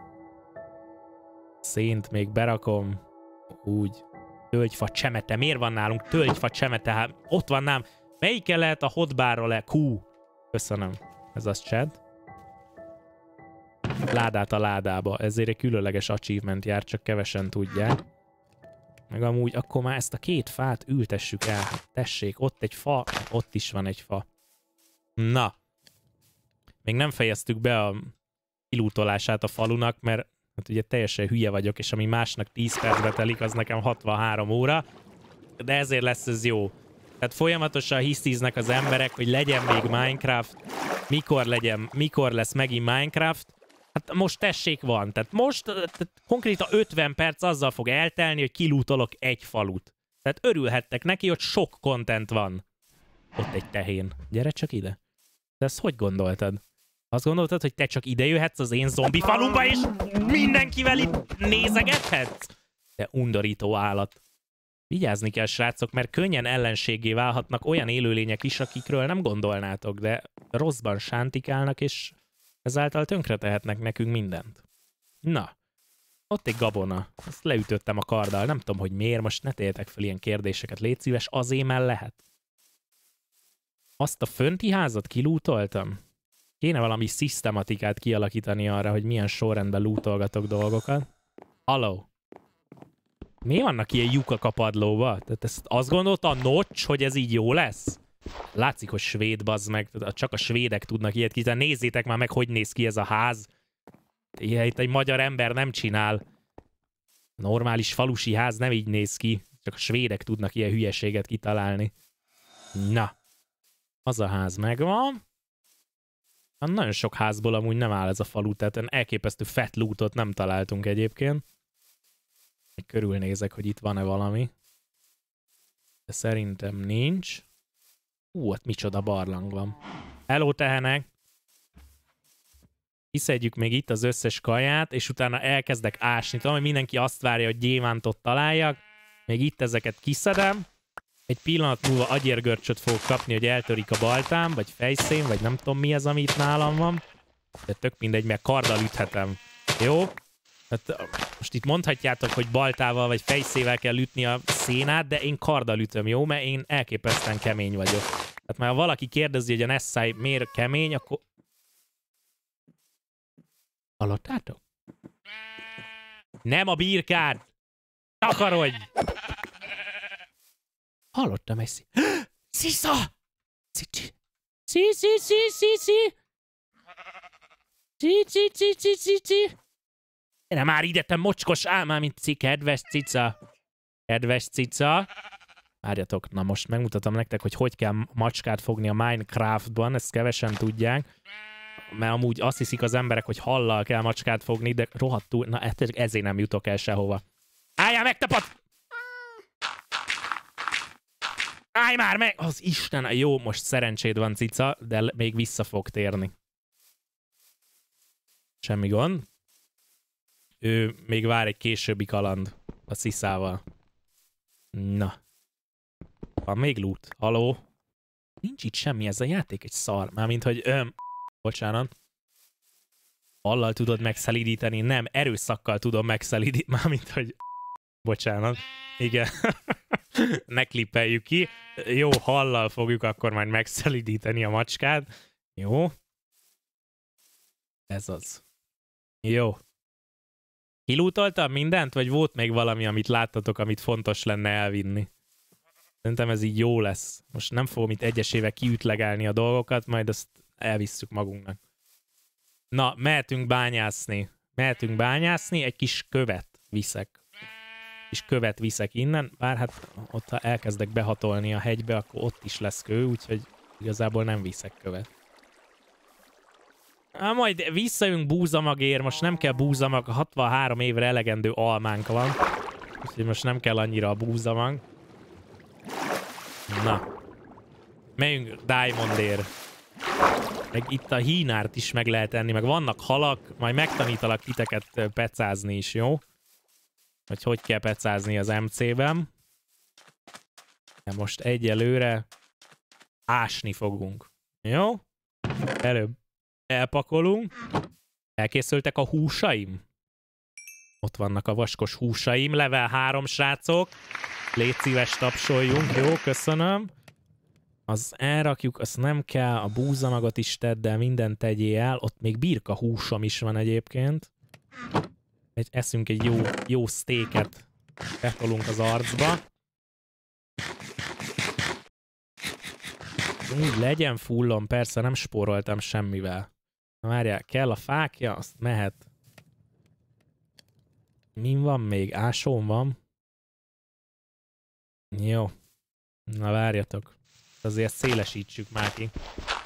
Szént még berakom. Úgy. Tölgyfa csemete. Miért van nálunk tölgyfa csemete? Hát ott van nám. Melyikkel lehet a hotbarról le? Q. Köszönöm. Ez az chat. Ládát a ládába. Ezért egy különleges achievement jár, csak kevesen tudják. Meg amúgy akkor már ezt a két fát ültessük el. Tessék, ott egy fa, ott is van egy fa. Na. Még nem fejeztük be a kilútolását a falunak, mert hát ugye teljesen hülye vagyok, és ami másnak tíz percbe telik, az nekem hatvanhárom óra. De ezért lesz ez jó. Tehát folyamatosan hisztíznek az emberek, hogy legyen még Minecraft. Mikor legyen, mikor lesz megint Minecraft? Hát most tessék van. Tehát most tehát konkrétan ötven perc azzal fog eltelni, hogy kilútolok egy falut. Tehát örülhettek neki, hogy sok content van. Ott egy tehén. Gyere csak ide. De ezt hogy gondoltad? Azt gondoltad, hogy te csak ide jöhetsz az én zombi falumba, és mindenkivel itt nézegethetsz? De undorító állat. Vigyázni kell, srácok, mert könnyen ellenséggé válhatnak olyan élőlények is, akikről nem gondolnátok, de rosszban sántikálnak, és ezáltal tönkretehetnek nekünk mindent. Na, ott egy gabona. Ezt leütöttem a karddal. Nem tudom, hogy miért, most ne térjetek fel ilyen kérdéseket. Légy szíves, azért már lehet. Azt a fönti házat kilútoltam? Kéne valami szisztematikát kialakítani arra, hogy milyen sorrendben lootolgatok dolgokat. Halló. Miért vannak ilyen lyukak a padlóba? Tehát ezt azt gondolta a Notch, hogy ez így jó lesz? Látszik, hogy svéd, bazd meg. Csak a svédek tudnak ilyet ki. Nézzétek már meg, hogy néz ki ez a ház. Itt egy magyar ember nem csinál. Normális falusi ház nem így néz ki. Csak a svédek tudnak ilyen hülyeséget kitalálni. Na. Az a ház megvan. Nagyon sok házból amúgy nem áll ez a falu, tehát elképesztő fett lootot nem találtunk egyébként. Még körülnézek, hogy itt van-e valami. De szerintem nincs. Ú, ott micsoda barlang van. Hello, tehenek! Kiszedjük még itt az összes kaját, és utána elkezdek ásni. Tudom, hogy mindenki azt várja, hogy gyémántot találjak. Még itt ezeket kiszedem. Egy pillanat múlva agyérgörcsöt fogok kapni, hogy eltörik a baltám, vagy fejszén, vagy nem tudom mi az, ami itt nálam van. De tök mindegy, mert karddal üthetem. Jó? Hát most itt mondhatjátok, hogy baltával vagy fejszével kell ütni a szénát, de én karddal ütöm, jó? Mert én elképesztően kemény vagyok. Tehát már ha valaki kérdezi, hogy a Nessai miért kemény, akkor... Hallottátok? Nem a birkád! Takarodj! Hallottam egy szí... Szisza! Szí, szí, szí, szí, szí, szí! Szí, szí, szí, szí, szí, szí! Gyere már ide, te mocskos álmám, mint ci, kedves cica! Kedves cica! Várjatok, na most megmutatom nektek, hogy hogy kell macskát fogni a Minecraftban, ezt kevesen tudják. Mert amúgy azt hiszik az emberek, hogy hallal kell macskát fogni, de rohadtul, na ezért nem jutok el sehova. Álljál, megtapadt! Állj már meg! Az Isten, jó, most szerencséd van, cica, de még vissza fog térni. Semmi gond. Ő még vár egy későbbi kaland a sziszával. Na. Van még loot? Haló? Nincs itt semmi, ez a játék egy szar. Mármint, hogy öm... Bocsánat. Hallal tudod megszelídíteni? Nem, erőszakkal tudom megszelídíteni. Mármint, hogy... Bocsánat. Igen. Ne klippeljük ki. Jó, hallal fogjuk akkor majd megszelídíteni a macskát. Jó. Ez az. Jó. Kilútoltam mindent, vagy volt még valami, amit láttatok, amit fontos lenne elvinni? Szerintem ez így jó lesz. Most nem fogom itt egyesével kiütlegelni a dolgokat, majd azt elvisszük magunknak. Na, mehetünk bányászni. Mehetünk bányászni, egy kis követ viszek. Kis követ viszek innen, bár hát ott ha elkezdek behatolni a hegybe, akkor ott is lesz kő, úgyhogy igazából nem viszek követ. Há, majd visszajönk búzamagért, most nem kell búzamag, hatvanhárom évre elegendő almánk van. Úgyhogy most nem kell annyira a búzamag. Na. Megyünk Diamondért. Meg itt a hínárt is meg lehet enni, meg vannak halak, majd megtanítalak titeket pecázni is, jó? Hogy hogy kell pecázni az em cé-ben. De most egyelőre ásni fogunk. Jó? Előbb elpakolunk. Elkészültek a húsaim? Ott vannak a vaskos húsaim. Level három, srácok. Légy szíves, tapsoljunk. Jó, köszönöm. Az elrakjuk, azt nem kell. A búzamagot is tedd, de mindent tegyél el. Ott még birka húsom is van egyébként. Egy, eszünk egy jó, jó sztéket. Betolunk az arcba. Úgy legyen fullon, persze nem spóroltam semmivel. Na várjál, kell a fákja, azt mehet. Min van még? Ásón van? Jó. Na várjatok. Azért szélesítsük már ki.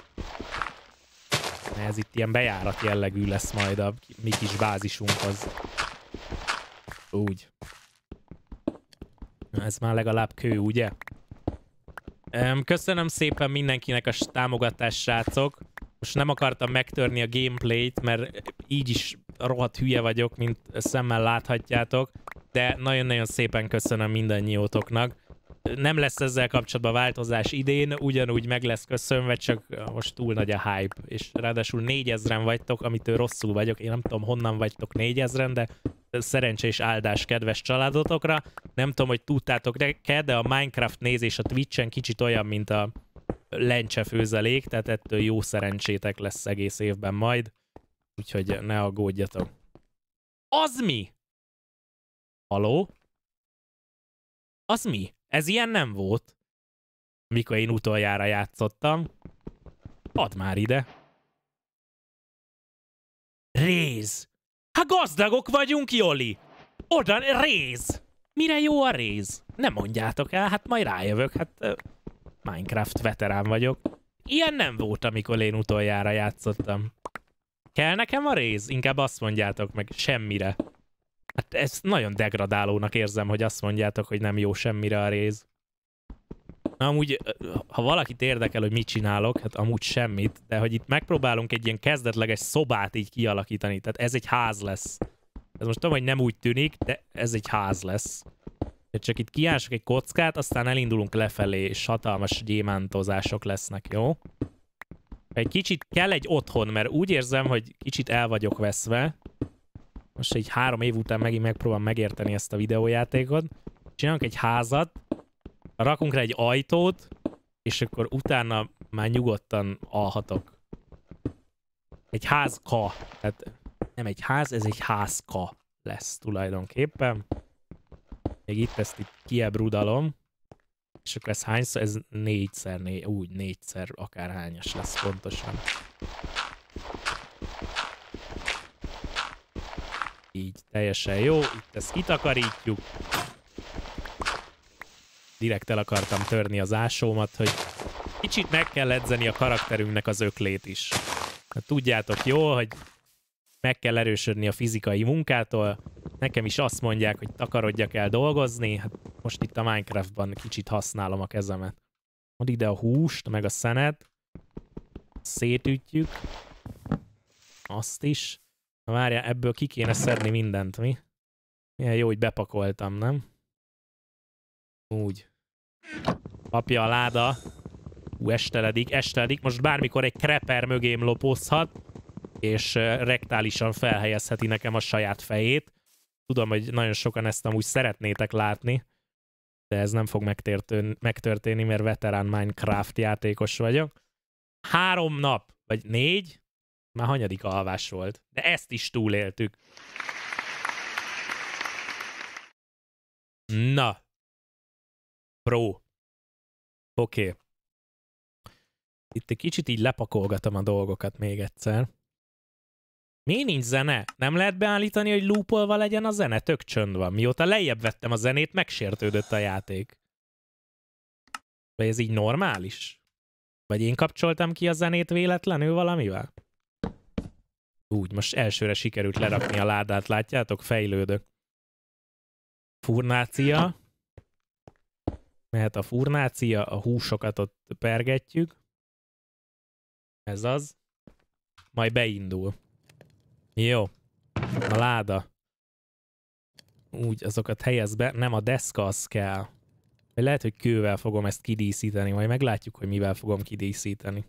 Ez itt ilyen bejárat jellegű lesz majd a mi kis bázisunkhoz. Úgy. Ez már legalább kő, ugye? Köszönöm szépen mindenkinek a támogatást, srácok. Most nem akartam megtörni a gameplayt, mert így is rohadt hülye vagyok, mint szemmel láthatjátok. De nagyon-nagyon szépen köszönöm mindannyiótoknak. Nem lesz ezzel kapcsolatban változás idén, ugyanúgy meg lesz köszönve, csak most túl nagy a hype. És ráadásul négyezren vagytok, amitől rosszul vagyok. Én nem tudom, honnan vagytok négyezren, de szerencsés áldás kedves családotokra. Nem tudom, hogy tudtátok-e, de a Minecraft nézés a Twitchen kicsit olyan, mint a lencse főzelék, tehát ettől jó szerencsétek lesz egész évben majd. Úgyhogy ne aggódjatok. Az mi? Haló? Az mi? Ez ilyen nem volt. Mikor én utoljára játszottam. Add már ide. Réz! Hát gazdagok vagyunk, Joli! Oda, réz! Mire jó a réz? Nem mondjátok el, hát majd rájövök, hát uh, Minecraft veterán vagyok. Ilyen nem volt, amikor én utoljára játszottam. Kell nekem a réz? Inkább azt mondjátok meg, semmire. Hát ez nagyon degradálónak érzem, hogy azt mondjátok, hogy nem jó semmire a réz. Na, amúgy, ha valakit érdekel, hogy mit csinálok, hát amúgy semmit, de hogy itt megpróbálunk egy ilyen kezdetleges szobát így kialakítani, tehát ez egy ház lesz. Ez most tudom, hogy nem úgy tűnik, de ez egy ház lesz. Csak itt kiások egy kockát, aztán elindulunk lefelé, és hatalmas gyémántozások lesznek, jó? Egy kicsit kell egy otthon, mert úgy érzem, hogy kicsit el vagyok veszve. Most egy három év után megint megpróbálom megérteni ezt a videójátékot. Csinálunk egy házat, rakunk rá egy ajtót, és akkor utána már nyugodtan alhatok. Egy házka. Tehát nem egy ház, ez egy házka lesz tulajdonképpen. Még itt ezt itt kiebrudalom. És akkor ez hányszor? Ez négyszer, né úgy négyszer akárhányas lesz pontosan. Így, teljesen jó. Itt ezt kitakarítjuk. direkt el akartam törni az ásómat, hogy kicsit meg kell edzeni a karakterünknek az öklét is. Hát tudjátok jól, hogy meg kell erősödni a fizikai munkától. Nekem is azt mondják, hogy takarodjak el dolgozni. Hát most itt a Minecraftban kicsit használom a kezemet. Ad ide a húst, meg a szenet. Szétütjük. Azt is. Na várjál, ebből ki kéne szedni mindent, mi? Milyen jó, hogy bepakoltam, nem? Úgy. Apja a láda. Ú, esteledik, esteledik. Most bármikor egy creeper mögém lopózhat, és rektálisan felhelyezheti nekem a saját fejét. Tudom, hogy nagyon sokan ezt amúgy szeretnétek látni, de ez nem fog megtörténni, mert veterán Minecraft játékos vagyok. Három nap, vagy négy, már hanyadik alvás volt, de ezt is túléltük. Na. Pro. Oké. Okay. Itt egy kicsit így lepakolgatom a dolgokat még egyszer. Miért nincs zene? Nem lehet beállítani, hogy loopolva legyen a zene? Tök csönd van. Mióta lejjebb vettem a zenét, megsértődött a játék. Vagy ez így normális? Vagy én kapcsoltam ki a zenét véletlenül valamivel? Úgy, most elsőre sikerült lerakni a ládát, látjátok? Fejlődök. Furnácia. Mehet a furnácia, a húsokat ott pergetjük. Ez az. Majd beindul. Jó. A láda. Úgy, azokat helyez be. Nem, a deszka az kell. Vagy lehet, hogy kővel fogom ezt kidíszíteni. Majd meglátjuk, hogy mivel fogom kidíszíteni.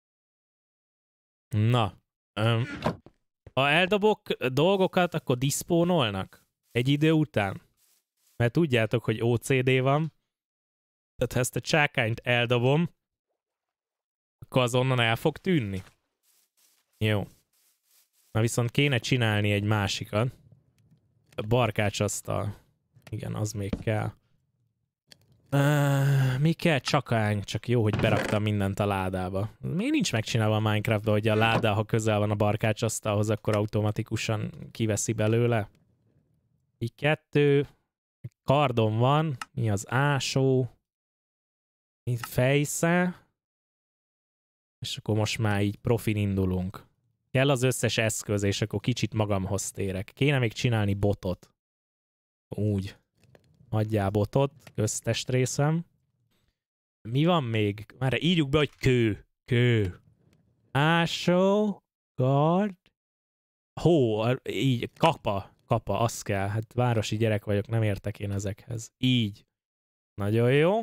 Na. Um, ha eldobok dolgokat, akkor diszpónolnak? Egy idő után? Mert tudjátok, hogy o cé dé van. Tehát ha ezt a csákányt eldobom, akkor azonnal el fog tűnni. Jó. Na viszont kéne csinálni egy másikat. A barkácsasztal. Igen, az még kell. Uh, mi kell? Csakány. Csak jó, hogy beraktam mindent a ládába. Miért nincs megcsinálva a Minecraftban, hogy a láda, ha közel van a barkácsasztalhoz, akkor automatikusan kiveszi belőle? Így kettő. Kardon van. Mi az ásó? Itt fejsze. És akkor most már így profin indulunk. Kell az összes eszköz, és akkor kicsit magamhoz térek. Kéne még csinálni botot. Úgy. Adjál botot, köztest részem. Mi van még? Már írjuk be, hogy kő. Kő. Ásó. Gard. Hó. Így. Kapa. Kapa. Az kell. Hát városi gyerek vagyok, nem értek én ezekhez. Így. Nagyon jó.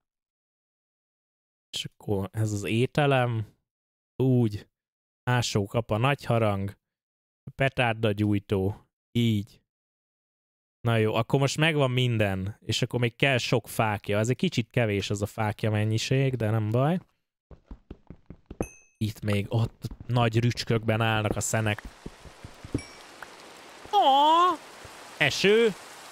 És akkor ez az ételem. Úgy. Ásó, kapa, nagy harang. Petárda gyújtó. Így. Na jó, akkor most megvan minden. És akkor még kell sok fákja. Ez egy kicsit kevés az a fákja mennyiség, de nem baj. Itt még ott nagy rücskökben állnak a szenek. Ó, eső.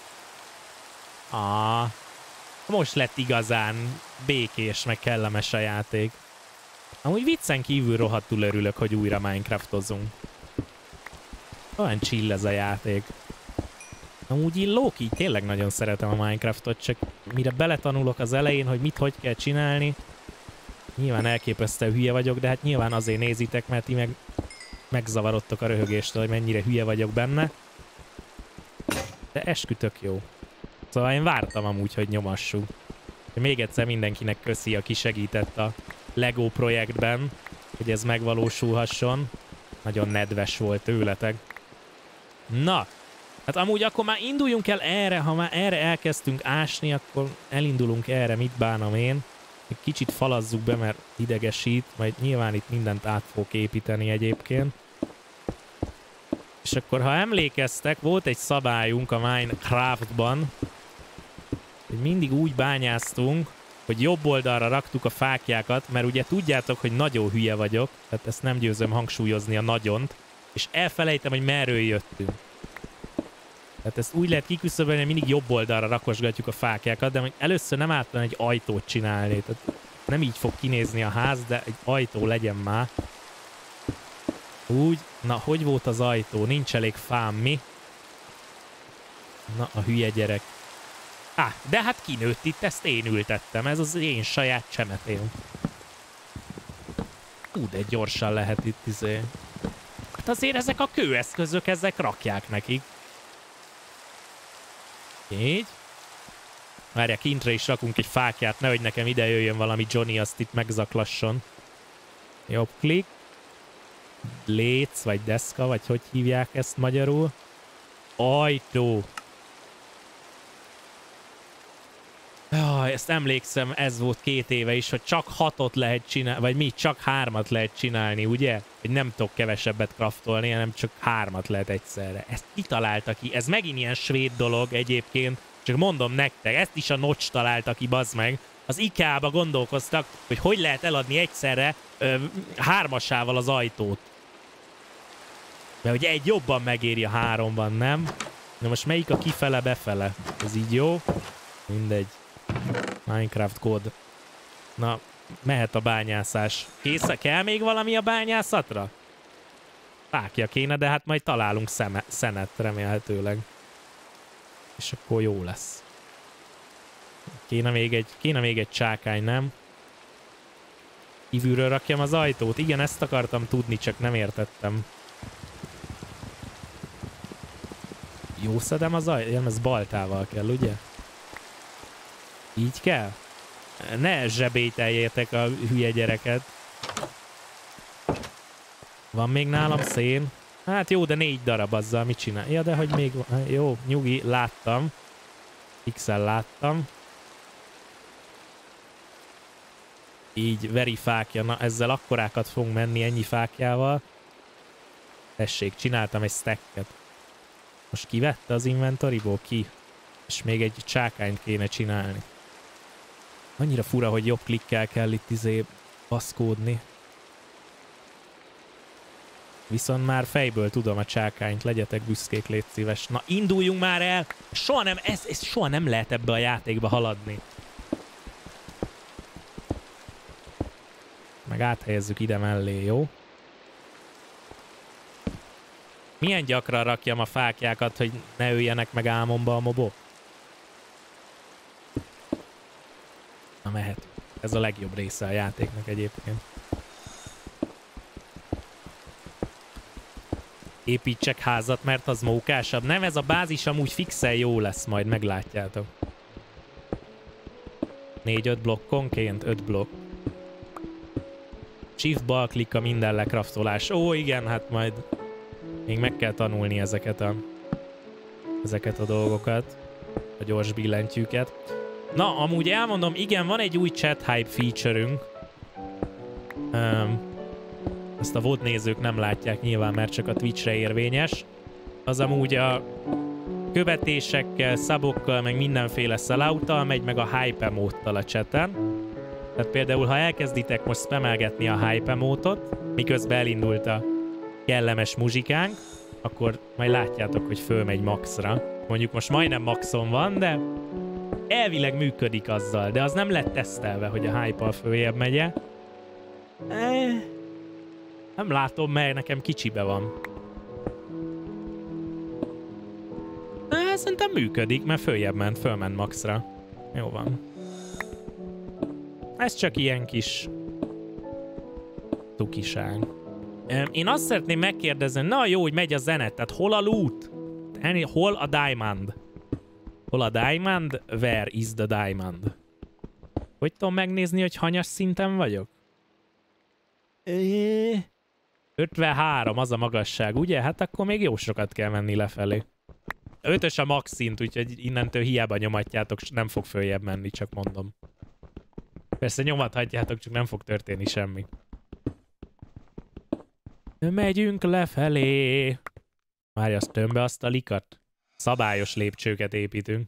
Á, most lett igazán békés, meg kellemes a játék. Amúgy viccen kívül rohadtul örülök, hogy újra Minecraftozunk. Olyan chill ez a játék. Amúgy én Loki, tényleg nagyon szeretem a Minecraftot, csak mire beletanulok az elején, hogy mit hogy kell csinálni, nyilván elképesztő hülye vagyok, de hát nyilván azért nézitek, mert ti meg megzavarodtok a röhögéstől, hogy mennyire hülye vagyok benne. De eskütök jó. Szóval én vártam amúgy, hogy nyomassuk. Még egyszer mindenkinek köszi, aki segített a Lego projektben, hogy ez megvalósulhasson. Nagyon nedves volt tőletek. Na, hát amúgy akkor már induljunk el erre, ha már erre elkezdtünk ásni, akkor elindulunk erre, mit bánom én. Egy kicsit falazzuk be, mert idegesít, majd nyilván itt mindent át fogok építeni egyébként. És akkor, ha emlékeztek, volt egy szabályunk a Minecraftban, hogy mindig úgy bányáztunk, hogy jobb oldalra raktuk a fákjákat, mert ugye tudjátok, hogy nagyon hülye vagyok, tehát ezt nem győzöm hangsúlyozni a nagyont, és elfelejtem, hogy merről jöttünk. Tehát ezt úgy lehet kiküszöbölni, hogy mindig jobb oldalra rakosgatjuk a fákjákat, de hogy először nem ártana egy ajtót csinálni, tehát nem így fog kinézni a ház, de egy ajtó legyen már. Úgy, na, hogy volt az ajtó? Nincs elég fám, mi? Na, a hülye gyerek. Á, de hát kinőtt itt, ezt én ültettem, ez az én saját csemetém. Ú, de gyorsan lehet itt izé. Hát azért ezek a kőeszközök, ezek rakják nekik. Így. Várjál, kintre is rakunk egy fákját, nehogy nekem ide jöjjön valami Johnny, azt itt megzaklasson. Jobb klik. Léc, vagy deszka, vagy hogy hívják ezt magyarul. Ajtó. Jaj, ezt emlékszem, ez volt két éve is, hogy csak hatot lehet csinálni, vagy mi, csak hármat lehet csinálni, ugye? Hogy nem tudok kevesebbet craftolni, hanem csak hármat lehet egyszerre. Ezt kitalálta ki, ez megint ilyen svéd dolog egyébként, csak mondom nektek, ezt is a Notch találta ki, bazd meg. Az IKEA-ba gondolkoztak, hogy hogy lehet eladni egyszerre ö, hármasával az ajtót. Mert ugye egy jobban megéri a háromban, nem? Na most melyik a kifele-befele? Ez így jó? Mindegy. Minecraft kód. Na, mehet a bányászás. Kész, kell még valami a bányászatra? Fákja kéne, de hát majd találunk szeme, szenet remélhetőleg. És akkor jó lesz. Kéne még egy, kéne még egy csákány, nem? Kívülről rakjam az ajtót. Igen, ezt akartam tudni, csak nem értettem. Jó szedem az ajtót? Igen, ez baltával kell, ugye? Így kell? Ne zsebételjétek a hülye gyereket. Van még nálam szén? Hát jó, de négy darab azzal mit csinál? Ja, de hogy még van. Jó, nyugi, láttam. X-el láttam. Így, veri fákja. Na, ezzel akkorákat fogunk menni ennyi fákjával. Tessék, csináltam egy stacket. Most kivette az inventoryból? Ki? És még egy csákányt kéne csinálni. Annyira fura, hogy jobb klikkel kell itt izé baszkódni. Viszont már fejből tudom a csákányt, legyetek büszkék, légy szíves. Na, induljunk már el! Soha nem, ez, ez soha nem lehet ebbe a játékba haladni. Meg áthelyezzük ide mellé, jó? Milyen gyakran rakjam a fákjákat, hogy ne öljenek meg álmomba a mobok? Na, mehet. Ez a legjobb része a játéknak egyébként. Építsek házat, mert az mókásabb. Nem, ez a bázis amúgy fixen jó lesz, majd meglátjátok. négy-öt blokkonként, öt blokk. Shift bal klikk a minden lekraftolás. Ó, igen, hát majd még meg kell tanulni ezeket a ezeket a dolgokat. A gyors billentyűket. Na, amúgy elmondom, igen, van egy új chat hype feature-ünk. Um, ezt a vé o dé nézők nem látják nyilván, mert csak a Twitchre érvényes. Az amúgy a követésekkel, szabokkal, meg mindenféle sellout-tal megy, meg a hype emote-tal a chaten. Tehát például, ha elkezditek most spamelgetni a hype emote-ot, miközben elindult a kellemes muzsikánk, akkor majd látjátok, hogy fölmegy maxra. Mondjuk most majdnem maxon van, de elvileg működik azzal, de az nem lett tesztelve, hogy a hype-al följebb megye. Eh, nem látom, mert nekem kicsibe van. Eh, szerintem működik, mert följebb ment, fölment maxra. Jó van. Ez csak ilyen kis tukiság. Én azt szeretném megkérdezni, na jó, hogy megy a zene, tehát hol a loot? Hol a diamond? Hol a diamond? Where is the diamond? Hogy tudom megnézni, hogy hanyas szinten vagyok? ötvenhárom az a magasság, ugye? Hát akkor még jó sokat kell menni lefelé. ötös a max szint, úgyhogy innentől hiába nyomatjátok, nem fog följebb menni, csak mondom. Persze nyomathatjátok, csak nem fog történni semmi. Megyünk lefelé. Várj, azt tömbe azt a likat. Szabályos lépcsőket építünk.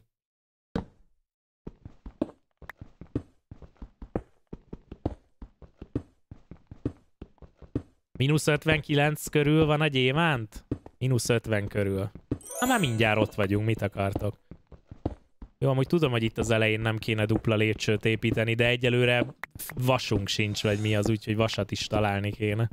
Mínusz ötvenkilenc körül van a gyémánt? Mínusz ötven körül. Na már mindjárt ott vagyunk, mit akartok? Jó, amúgy tudom, hogy itt az elején nem kéne dupla lépcsőt építeni, de egyelőre vasunk sincs, vagy mi az, úgyhogy vasat is találni kéne.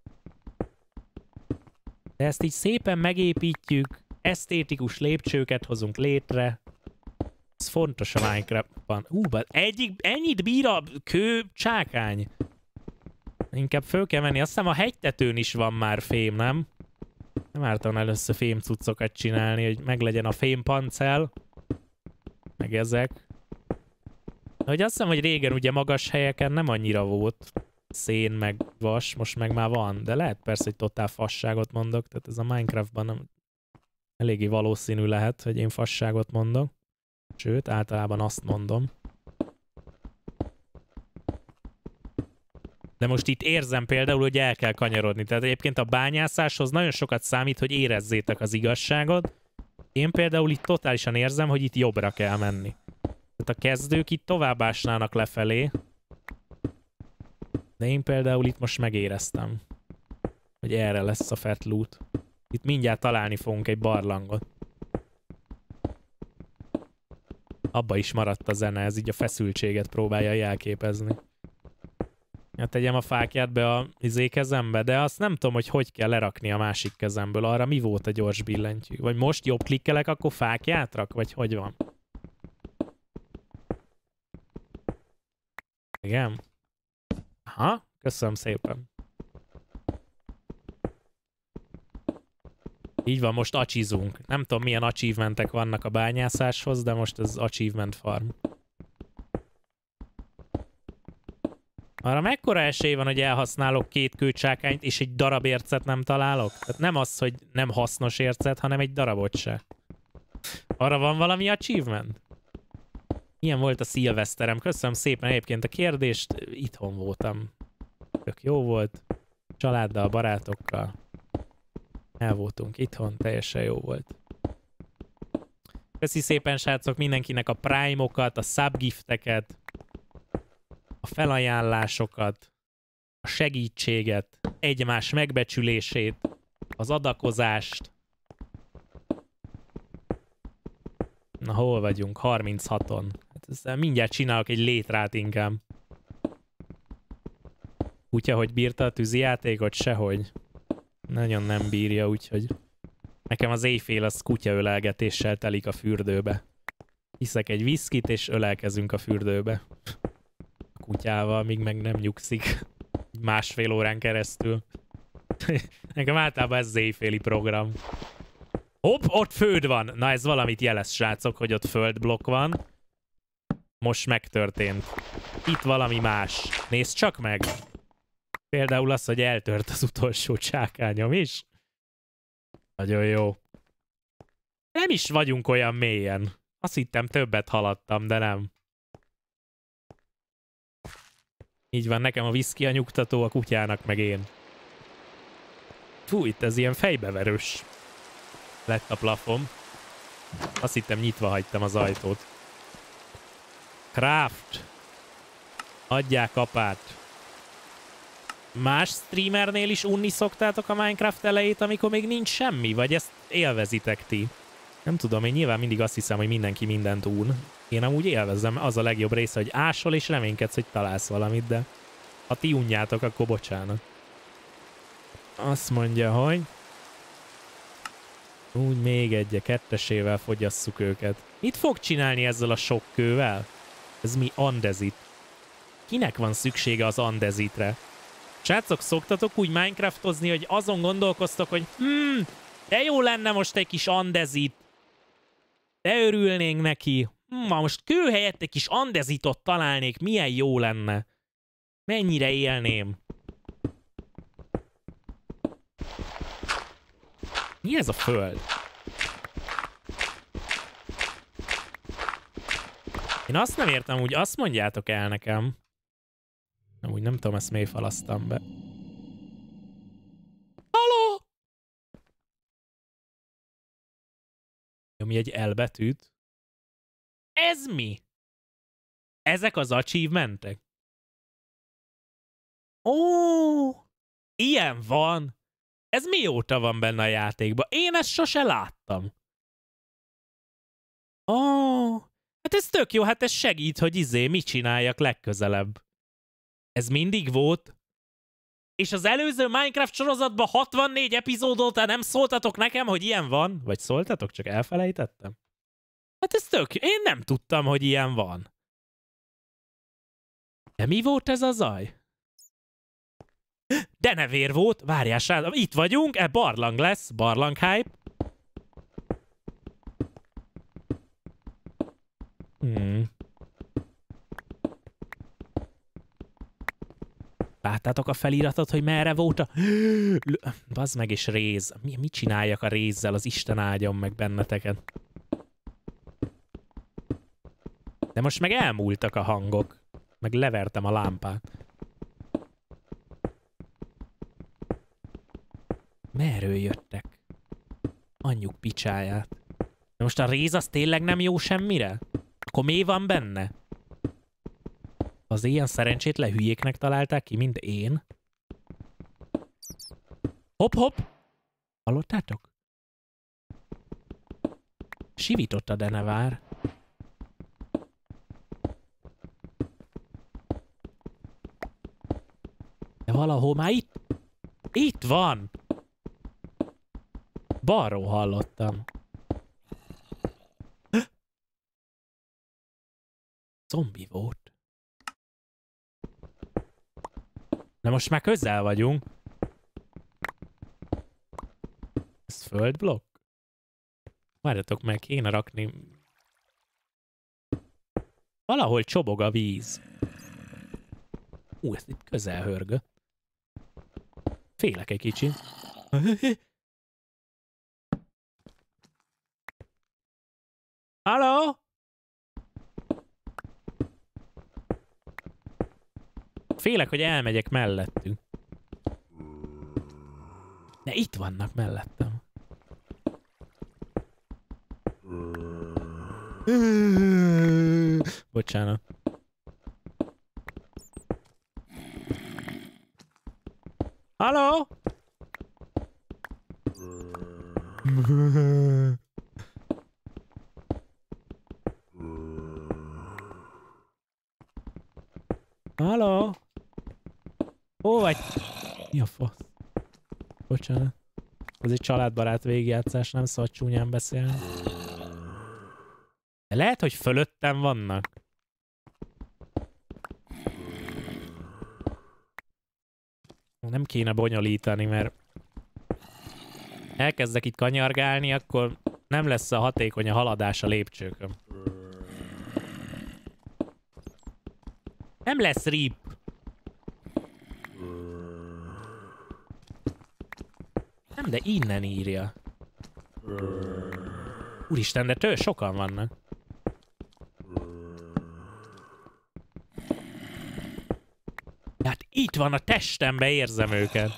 De ezt így szépen megépítjük, esztétikus lépcsőket hozunk létre. Ez fontos a Minecraftban. Ú, egyik, ennyit bír a kő csákány. Inkább föl kell menni. Azt hiszem a hegytetőn is van már fém, nem? Nem ártam először fém cuccokat csinálni, hogy meglegyen a fémpancel. Meg ezek. De hogy azt hiszem, hogy régen ugye magas helyeken nem annyira volt szén meg vas, most meg már van. De lehet persze, hogy totál fasságot mondok. Tehát ez a Minecraftban nem eléggé valószínű lehet, hogy én fasságot mondok. Sőt, általában azt mondom. De most itt érzem például, hogy el kell kanyarodni. Tehát egyébként a bányászáshoz nagyon sokat számít, hogy érezzétek az igazságot. Én például itt totálisan érzem, hogy itt jobbra kell menni. Tehát a kezdők itt tovább ásnának lefelé. De én például itt most megéreztem, hogy erre lesz a fat loot. Itt mindjárt találni fogunk egy barlangot. Abba is maradt a zene, ez így a feszültséget próbálja jelképezni. Ja, tegyem a fákját be a izé kezembe, de azt nem tudom, hogy hogy kell lerakni a másik kezemből. Arra mi volt a gyors billentyű? Vagy most jobb klikkelek, akkor fákját rak? Vagy hogy van? Igen? Aha, köszönöm szépen. Így van, most acsizunk. Nem tudom, milyen achievementek vannak a bányászáshoz, de most ez achievement farm. Arra mekkora esély van, hogy elhasználok két kőcsákányt, és egy darab ércet nem találok? Tehát nem az, hogy nem hasznos ércet, hanem egy darabot se. Arra van valami achievement? Milyen volt a szilveszterem? Köszönöm szépen egyébként a kérdést. Itthon voltam. Tök jó volt. Családdal, barátokkal. El voltunk itthon, teljesen jó volt. Köszi szépen, srácok, mindenkinek a prime-okat, a subgifteket, a felajánlásokat, a segítséget, egymás megbecsülését, az adakozást. Na, hol vagyunk? harminchaton. Hát ezzel mindjárt csinálok egy létrát inkább. Kutya, hogy bírta a tűzijátékot? Sehogy. Nagyon nem bírja, úgyhogy nekem az éjfél az kutyaölelgetéssel telik a fürdőbe. Hiszek egy viszkit, és ölelkezünk a fürdőbe. A kutyával, míg meg nem nyugszik. Másfél órán keresztül. Nekem általában ez az éjféli program. Hopp, ott föld van! Na, ez valamit jelez, srácok, hogy ott földblokk van. Most megtörtént. Itt valami más. Nézd csak meg! Például az, hogy eltört az utolsó csákányom is. Nagyon jó. Nem is vagyunk olyan mélyen. Azt hittem, többet haladtam, de nem. Így van, nekem a viszki a nyugtató, a kutyának meg én. Fú, itt ez ilyen fejbeverős lett a plafon. Azt hittem, nyitva hagytam az ajtót. Craft. Adják apát. Más streamernél is unni szoktátok a Minecraft elejét, amikor még nincs semmi? Vagy ezt élvezitek ti? Nem tudom, én nyilván mindig azt hiszem, hogy mindenki mindent un. Én amúgy élvezem, az a legjobb része, hogy ásol és reménykedsz, hogy találsz valamit, de ha ti unjátok, akkor bocsánat. Azt mondja, hogy úgy még egy, kettesével fogyasszuk őket. Mit fog csinálni ezzel a sok kővel? Ez mi andezit? Kinek van szüksége az andezitre? Srácok, szoktatok úgy Minecraftozni, hogy azon gondolkoztok, hogy hmm, de jó lenne most egy kis andezit. De örülnénk neki. Hmm, ha most kő helyett egy kis andezitot találnék, milyen jó lenne. Mennyire élném. Mi ez a föld? Én azt nem értem, úgy azt mondjátok el nekem. Nem, úgy nem tudom, ezt mély falasztam be. Halló! Nyomj egy L betűt. Ez mi? Ezek az achievementek? Ó, ilyen van. Ez mióta van benne a játékban? Én ezt sose láttam. Ó, hát ez tök jó, hát ez segít, hogy izé, mit csináljak legközelebb. Ez mindig volt. És az előző Minecraft sorozatban hatvannégy epizód óta nem szóltatok nekem, hogy ilyen van? Vagy szóltatok, csak elfelejtettem? Hát ez tök... Én nem tudtam, hogy ilyen van. De mi volt ez a zaj? Denevér volt. Várjál, srác. Itt vagyunk. E barlang lesz. Barlang hype. Hmm. Láttátok a feliratot, hogy merre volt a... Bazd meg, és réz. Mi, mit csináljak a rézzel? Az Isten áldjon meg benneteket. De most meg elmúltak a hangok. Meg levertem a lámpát. Merről jöttek? Anyjuk picsáját. De most a réz az tényleg nem jó semmire? Akkor mi van benne? Az ilyen szerencsétlen hülyéknek találták ki, mint én? Hopp, hopp! Hallottátok? Sivított a denevár. De valahol már itt... Itt van! Balról hallottam. Zombi volt. Na most már közel vagyunk. Ez földblokk? Várjatok meg, kéne rakni... Valahol csobog a víz. Ú, ez itt közel hörgött. Félek egy kicsit. Halló? Félek, hogy elmegyek mellettünk. De itt vannak mellettem. Bocsánat. Halló? Halló? Ó, vagy... Mi a fasz? Bocsánat. Ez egy családbarát végigjátszás, nem szabad csúnyán beszélni. De lehet, hogy fölöttem vannak. Nem kéne bonyolítani, mert elkezdek itt kanyargálni, akkor nem lesz a hatékony a haladás a lépcsőkön. Nem lesz rip. Nem, de innen írja. Úristen, de től sokan vannak. Hát itt van a testembe, érzem őket.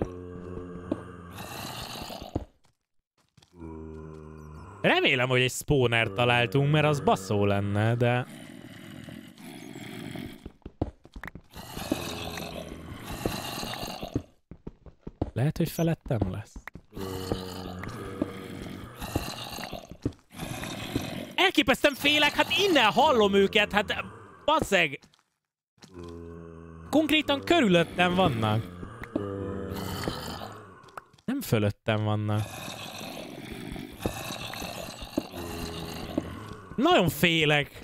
Remélem, hogy egy spawner találtunk, mert az baszó lenne, de... Lehet, hogy felettem lesz. Elképesztem félek, hát innen hallom őket, hát basszeg! Konkrétan körülöttem vannak. Nem fölöttem vannak. Nagyon félek.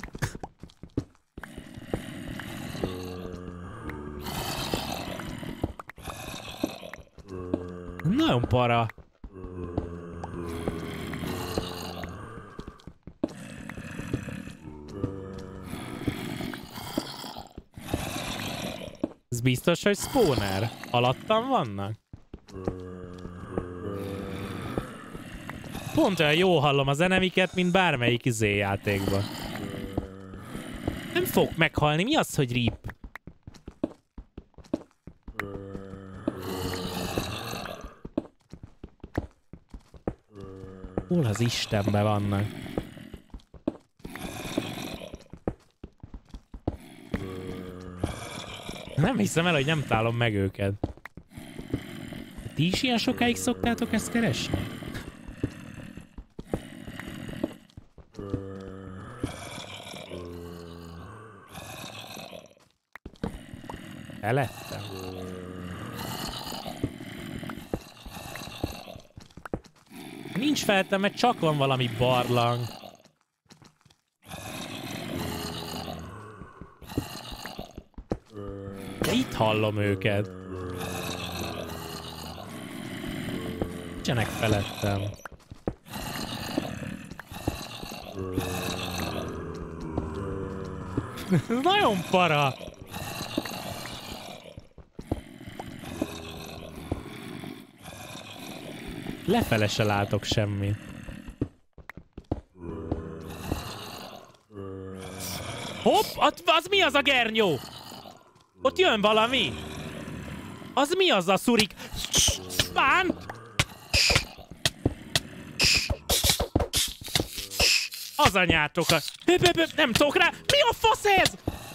Nagyon para. Ez biztos, hogy spawner? Alattam vannak? Pont olyan jó hallom az enemiket, mint bármelyik izé játékban. Nem fog meghalni, mi az, hogy rip? Hol az Istenben vannak? Nem hiszem el, hogy nem találom meg őket. Ti is ilyen sokáig szoktátok ezt keresni? Elettem. Nincs feltem, mert csak van valami barlang. De itt hallom őket. Nincsenek felettem. Nagyon para. Lefele se látok semmit. Hopp, az, az mi az a gernyó? Ott jön valami. Az mi az a szurik? Bán! Az anyátokat. Nem tudok rá. Mi a fasz ez?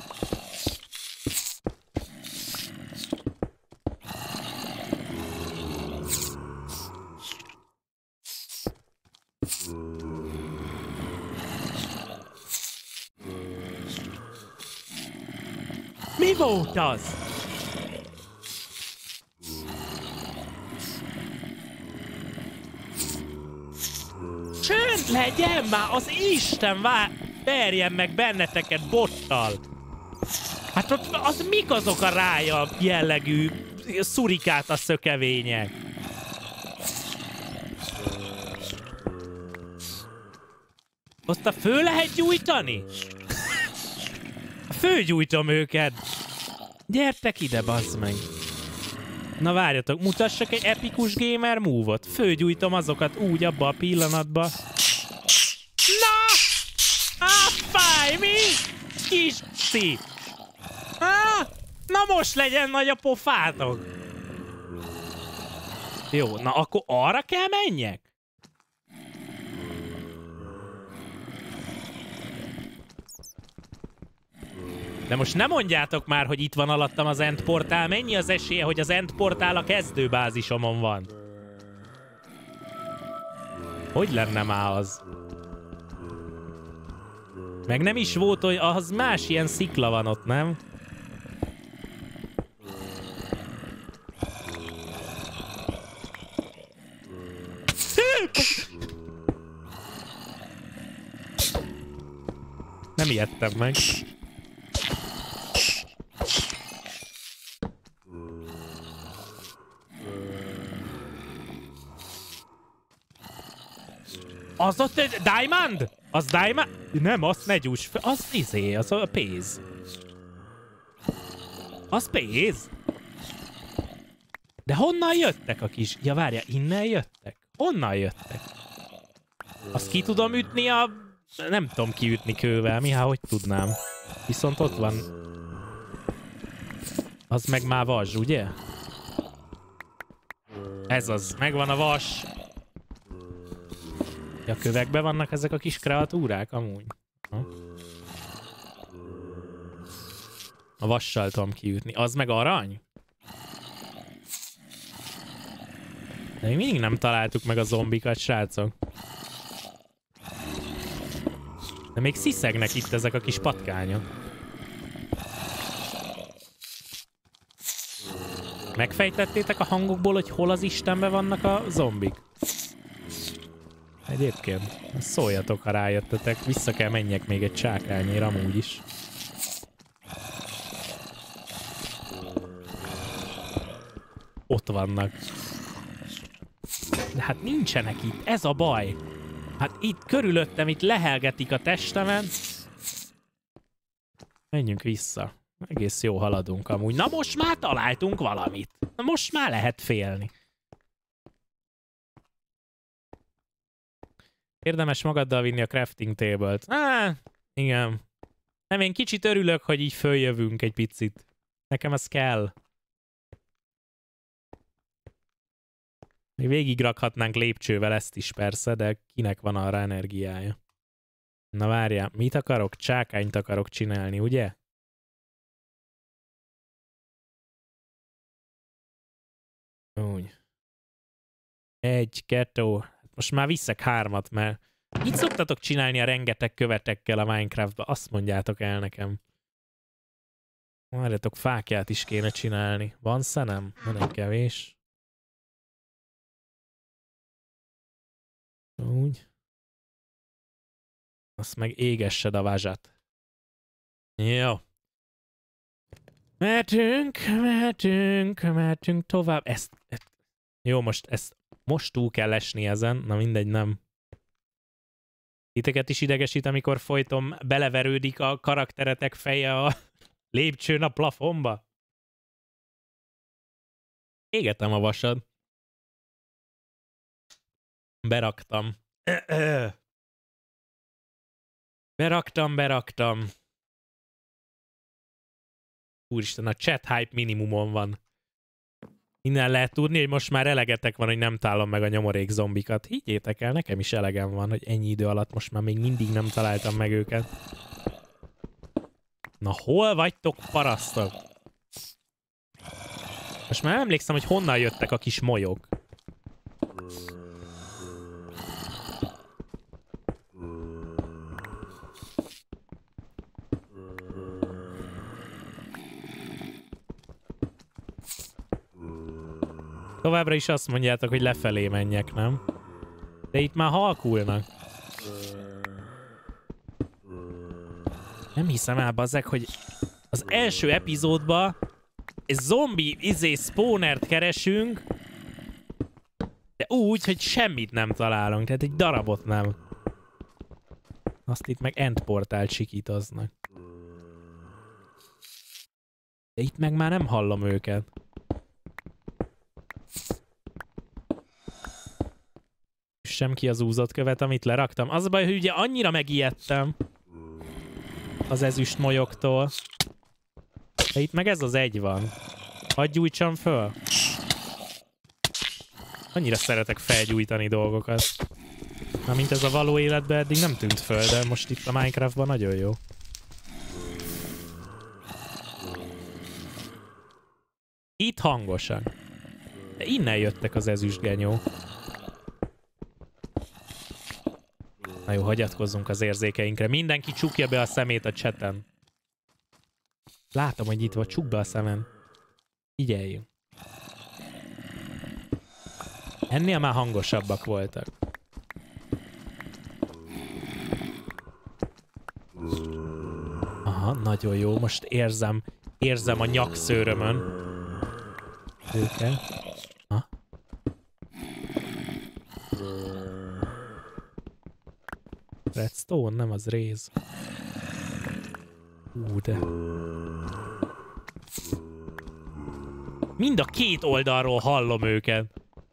Mi volt az? Csönd legyen már, az Isten vár... verjen meg benneteket bottal. Hát ott az mik azok a rája jellegű szurikát a szökevények? Azt a fő lehet gyújtani? Főgyújtom őket. Gyertek ide, bazd meg. Na várjatok, mutassak egy epikus gamer move-ot. Főgyújtom azokat úgy abba a pillanatba. Na! Á, fáj, mi? Kis szí! Á, na most legyen nagy a pofátok. Jó, na akkor arra kell menjek? De most nem mondjátok már, hogy itt van alattam az endportál. Mennyi az esélye, hogy az endportál a kezdőbázisomon van? Hogy lenne már az? Meg nem is volt, hogy az más ilyen szikla van ott, nem? Nem ijedtem meg. Az ott egy Diamond? Az Diamond? Nem, azt ne gyújts fel. Az izé, az a pénz. Az pénz? De honnan jöttek a kis... Ja, várja, innen jöttek? Honnan jöttek? Azt ki tudom ütni a... Nem tudom kiütni kővel. Mi, hát hogy tudnám? Viszont ott van... Az meg már vas, ugye? Ez az. Megvan a vas. Ja, a kövekben vannak ezek a kis kreatúrák amúgy. Ha? A vassal tudom kiütni. Az meg arany? De még mindig nem találtuk meg a zombikat, srácok. De még sziszegnek itt ezek a kis patkányok. Megfejtettétek a hangokból, hogy hol az Istenben vannak a zombik? Egyébként, szóljatok, ha rájöttetek. Vissza kell menjek még egy csákányér amúgy is. Ott vannak. De hát nincsenek itt, ez a baj. Hát itt körülöttem, itt lehelgetik a testemen. Menjünk vissza. Egész jó haladunk amúgy. Na most már találtunk valamit. Na most már lehet félni. Érdemes magaddal vinni a crafting table-t. Á, igen. Nem, én kicsit örülök, hogy így följövünk egy picit. Nekem ez kell. Még végigrakhatnánk lépcsővel ezt is persze, de kinek van arra energiája. Na várjál, mit akarok? Csákányt akarok csinálni, ugye? Úgy. Egy, kettő. Most már viszek hármat, mert így szoktatok csinálni a rengeteg követekkel a Minecraftba. Azt mondjátok el nekem. Várjatok, fákját is kéne csinálni. Van szenem? Van egy kevés. Úgy. Azt meg égessed a vázsat. Jó. Mehetünk, mehetünk, mehetünk tovább. Ezt, ezt, jó, most ezt most túl kell esni ezen. Na mindegy, nem. Titeket is idegesít, amikor folyton beleverődik a karakteretek feje a lépcsőn a plafonba? Égetem a vasad. Beraktam. Beraktam, beraktam. Úristen, a chat hype minimumon van. Innen lehet tudni, hogy most már elegetek van, hogy nem találom meg a nyomorék zombikat. Higgyétek el, nekem is elegem van, hogy ennyi idő alatt most már még mindig nem találtam meg őket. Na hol vagytok, parasztok? Most már emlékszem, hogy honnan jöttek a kis molyok. Továbbra is azt mondjátok, hogy lefelé menjek, nem? De itt már halkulnak. Nem hiszem el, bazzeg, hogy az első epizódban egy zombi izé spawnert keresünk, de úgy, hogy semmit nem találunk, tehát egy darabot nem. Azt itt meg endportált sikítoznak. De itt meg már nem hallom őket. Sem ki az úzott követ, amit leraktam. Az a baj, hogy ugye annyira megijedtem az ezüst molyoktól. De itt meg ez az egy van. Hadd gyújtsam föl. Annyira szeretek felgyújtani dolgokat. Na, mint ez a való életben eddig nem tűnt föl, de most itt a Minecraftban nagyon jó. Itt hangosan. De innen jöttek az ezüstgenyók. Na jó, hagyatkozzunk az érzékeinkre. Mindenki csukja be a szemét a chaten. Látom, hogy itt van, csukd be a szemen. Figyeljünk. Ennél már hangosabbak voltak. Aha, nagyon jó. Most érzem, érzem a nyakszőrömön őket. Ha? Redstone, nem az réz. Ú, de... Mind a két oldalról hallom őket.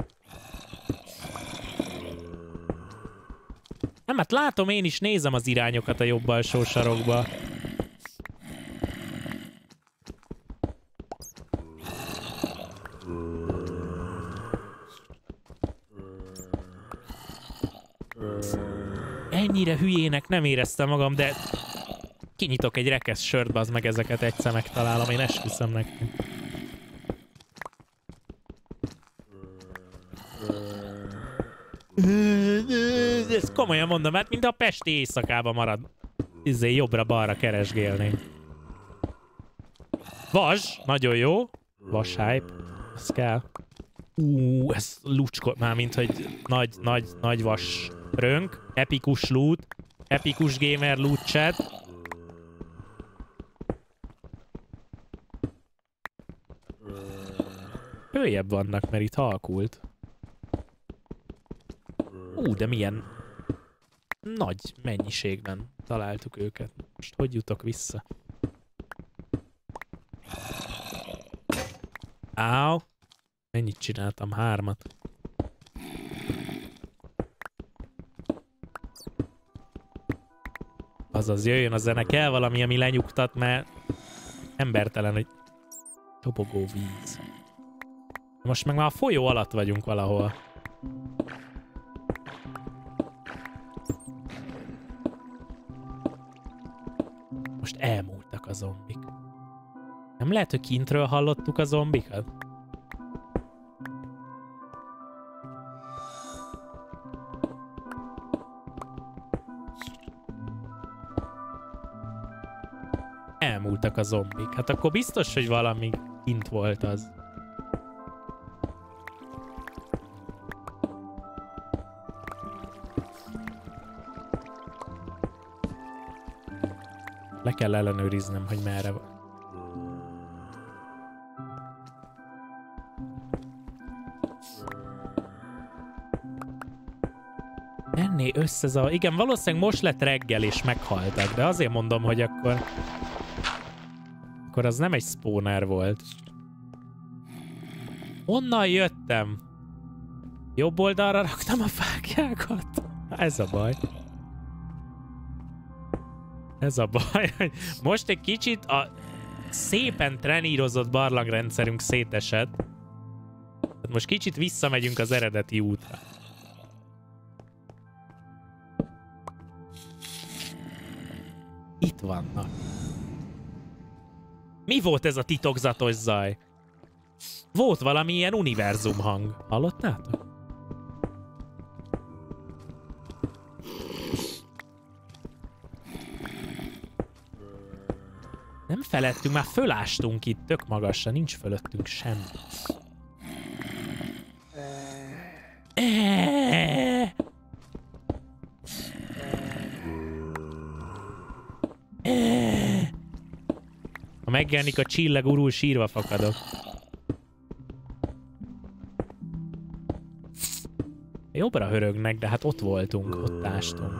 Nem, hát látom, én is nézem az irányokat a jobb alsó sarokba. Ennyire hülyének nem éreztem magam, de kinyitok egy rekesz sört, bazd meg, ezeket egyszer megtalálom, én esküszöm nektek. Ezt komolyan mondom, hát mint a pesti éjszakában marad. Izzé jobbra-balra keresgélnénk. Vas, nagyon jó. Vas hype. Ez kell. Ú, ez lucskod már, mint hogy nagy, nagy, nagy vas rönk. Epikus loot. Epikus gamer loot chat. Följebb vannak, mert itt halkult. Ú, de milyen nagy mennyiségben találtuk őket. Most hogy jutok vissza? Áó! Mennyit csináltam? Hármat. Azaz, jöjjön a zene, kell valami, ami lenyugtat, mert embertelen, hogy dobogó víz. Most meg már a folyó alatt vagyunk valahol. Most elmúltak a zombik. Nem lehet, hogy kintről hallottuk a zombikat? Elmúltak a zombik. Hát akkor biztos, hogy valami kint volt az. Le kell ellenőriznem, hogy merre van. Fené összezavar. Igen, valószínűleg most lett reggel és meghaltak, de azért mondom, hogy akkor... Akkor az nem egy spawner volt. Honnan jöttem? Jobb oldalra raktam a fákjákat. Ez a baj. Ez a baj, hogy most egy kicsit a szépen trenírozott barlangrendszerünk szétesett. Most kicsit visszamegyünk az eredeti útra. Itt vannak. Mi volt ez a titokzatos zaj? Volt valami ilyen univerzum hang. Hallottátok? Nem felettünk, már fölástunk itt tök magasra, nincs fölöttünk semmi. Ha megjelenik a csillag, urul, sírva fakadok. Jobbra hörögnek, de hát ott voltunk, ott ástunk.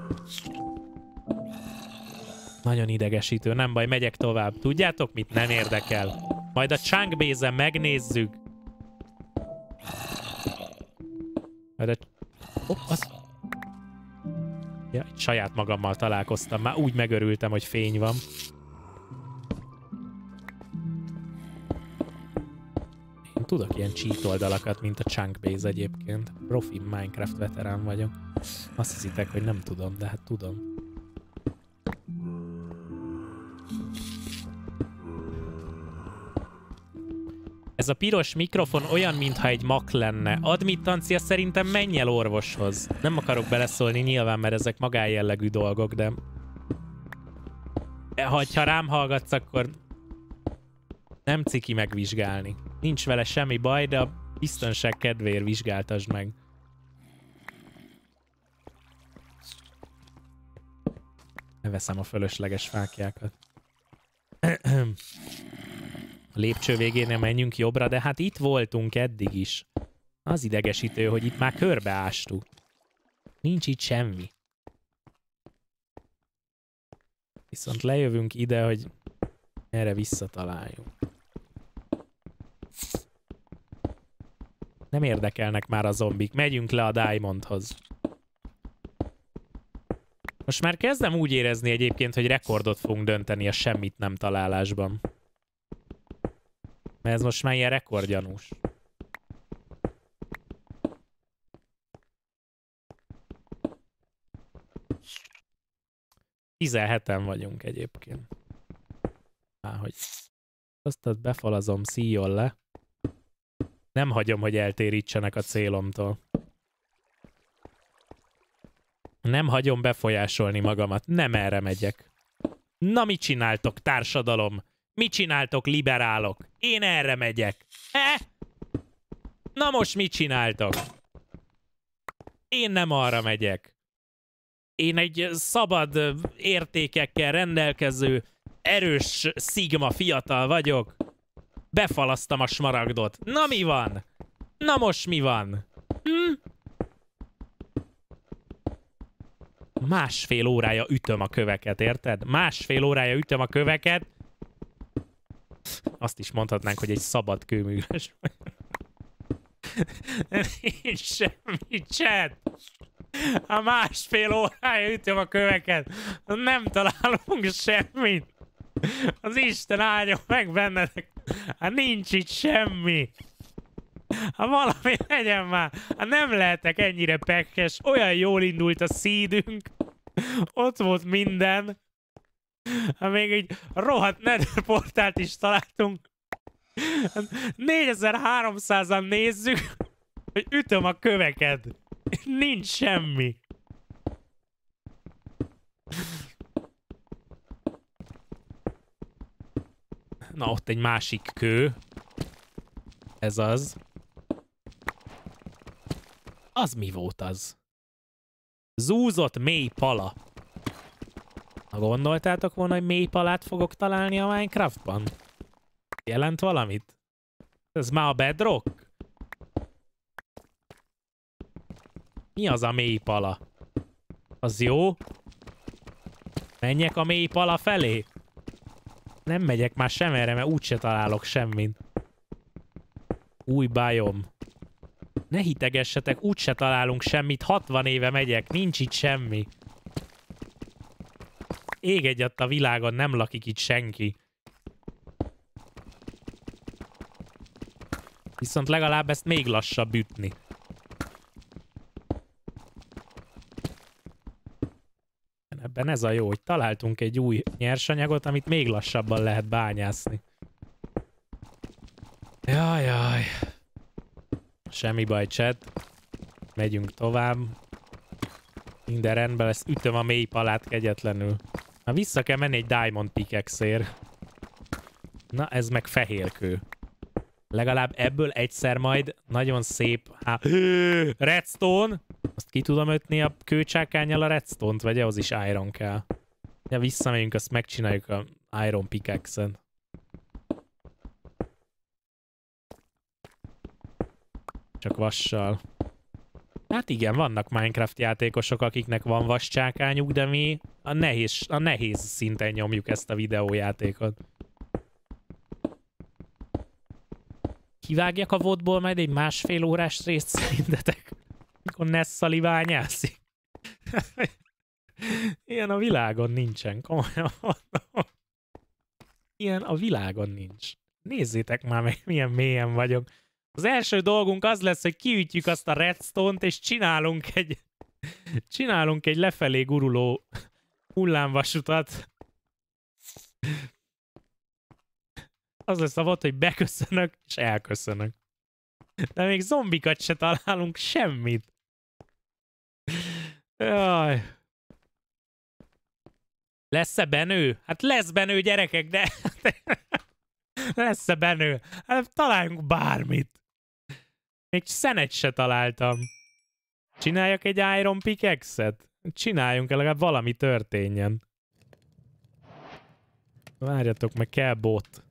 Nagyon idegesítő, nem baj, megyek tovább. Tudjátok mit? Nem érdekel. Majd a Chunk Base-en megnézzük. Majd a... Hopp, az... Ja, saját magammal találkoztam. Már úgy megörültem, hogy fény van. Én tudok ilyen cheat oldalakat, mint a Chunk Base egyébként. Profi Minecraft veterán vagyok. Azt hiszitek, hogy nem tudom, de hát tudom. Ez a piros mikrofon olyan, mintha egy mak lenne. Admittancia szerintem menj el orvoshoz. Nem akarok beleszólni nyilván, mert ezek magájellegű dolgok, de... Ha rám hallgatsz, akkor... Nem ciki megvizsgálni. Nincs vele semmi baj, de a biztonság kedvéért vizsgáltasd meg. Ne veszem a fölösleges fákjákat. A lépcső végénél menjünk jobbra, de hát itt voltunk eddig is. Az idegesítő, hogy itt már körbeástuk. Nincs itt semmi. Viszont lejövünk ide, hogy erre visszataláljunk. Nem érdekelnek már a zombik. Megyünk le a Diamondhoz. Most már kezdem úgy érezni egyébként, hogy rekordot fogunk dönteni a semmit nem találásban. Mert ez most már ilyen rekordgyanús. tizenheten vagyunk egyébként. Már hogy azt befalazom, szíjon le. Nem hagyom, hogy eltérítsenek a célomtól. Nem hagyom befolyásolni magamat. Nem erre megyek. Na, mit csináltok, társadalom? Mit csináltok, liberálok? Én erre megyek. He? Na most mit csináltok? Én nem arra megyek. Én egy szabad értékekkel rendelkező, erős szigma fiatal vagyok. Befalasztam a smaragdot. Na mi van? Na most mi van? Hm? Másfél órája ütöm a köveket, érted? Másfél órája ütöm a köveket. Azt is mondhatnánk, hogy egy szabad kőműves. Nincs semmi, chat. A másfél órája ütöm a köveket. Nem találunk semmit. Az Isten áldja meg bennetek. Hát nincs itt semmi. Ha valami legyen már. Hát nem lehetek ennyire pekkes. Olyan jól indult a seedünk. Ott volt minden. Hát még egy rohadt nether portált is találtunk. négyezer-háromszázan nézzük, hogy ütöm a köveket. Nincs semmi. Na, ott egy másik kő. Ez az. Az mi volt az? Zúzott mély pala. Ha gondoltátok volna, hogy mély palát fogok találni a Minecraftban? Jelent valamit? Ez már a bedrock? Mi az a mély pala? Az jó. Menjek a mély pala felé? Nem megyek már sem erre, mert úgyse találok semmit. Új bajom. Ne hitegessetek, úgyse találunk semmit. hatvan éve megyek, nincs itt semmi. Ég egyat a világon, nem lakik itt senki. Viszont legalább ezt még lassabb ütni. Ebben ez a jó, hogy találtunk egy új nyersanyagot, amit még lassabban lehet bányászni. Jajjaj. Semmi baj, chat. Megyünk tovább. Minden rendben lesz. Ütöm a mély palát kegyetlenül. Na vissza kell menni egy Diamond Pickaxe-ért. Na ez meg fehérkő. Legalább ebből egyszer majd nagyon szép... Há... Redstone! Azt ki tudom ötni a kőcsákánnyal a redstone-t, vagy ahhoz is iron kell. Ja, visszamegyünk, azt megcsináljuk a Iron Pickaxe-en. Csak vassal. Hát igen, vannak Minecraft játékosok, akiknek van vascsákányuk, de mi a nehéz, a nehéz szinten nyomjuk ezt a videójátékot. Kivágjak a vodból majd egy másfél órás részt szerintetek? Mikor Nessali bányászik. Ilyen a világon nincsen, komolyan mondom. Ilyen a világon nincs. Nézzétek már meg, milyen mélyen vagyok. Az első dolgunk az lesz, hogy kiütjük azt a redstone-t, és csinálunk egy... Csinálunk egy lefelé guruló hullámvasutat. Az lesz a volt, hogy beköszönök, és elköszönök. De még zombikat se találunk, semmit. Jaj. Lesz-e benő? Hát lesz benő, gyerekek, de... Lesz-e benő? Hát találjunk bármit. Még szenet se találtam. Csináljak egy Iron Pickaxe-et? Csináljunk, legalább valami történjen. Várjatok, meg kell bot.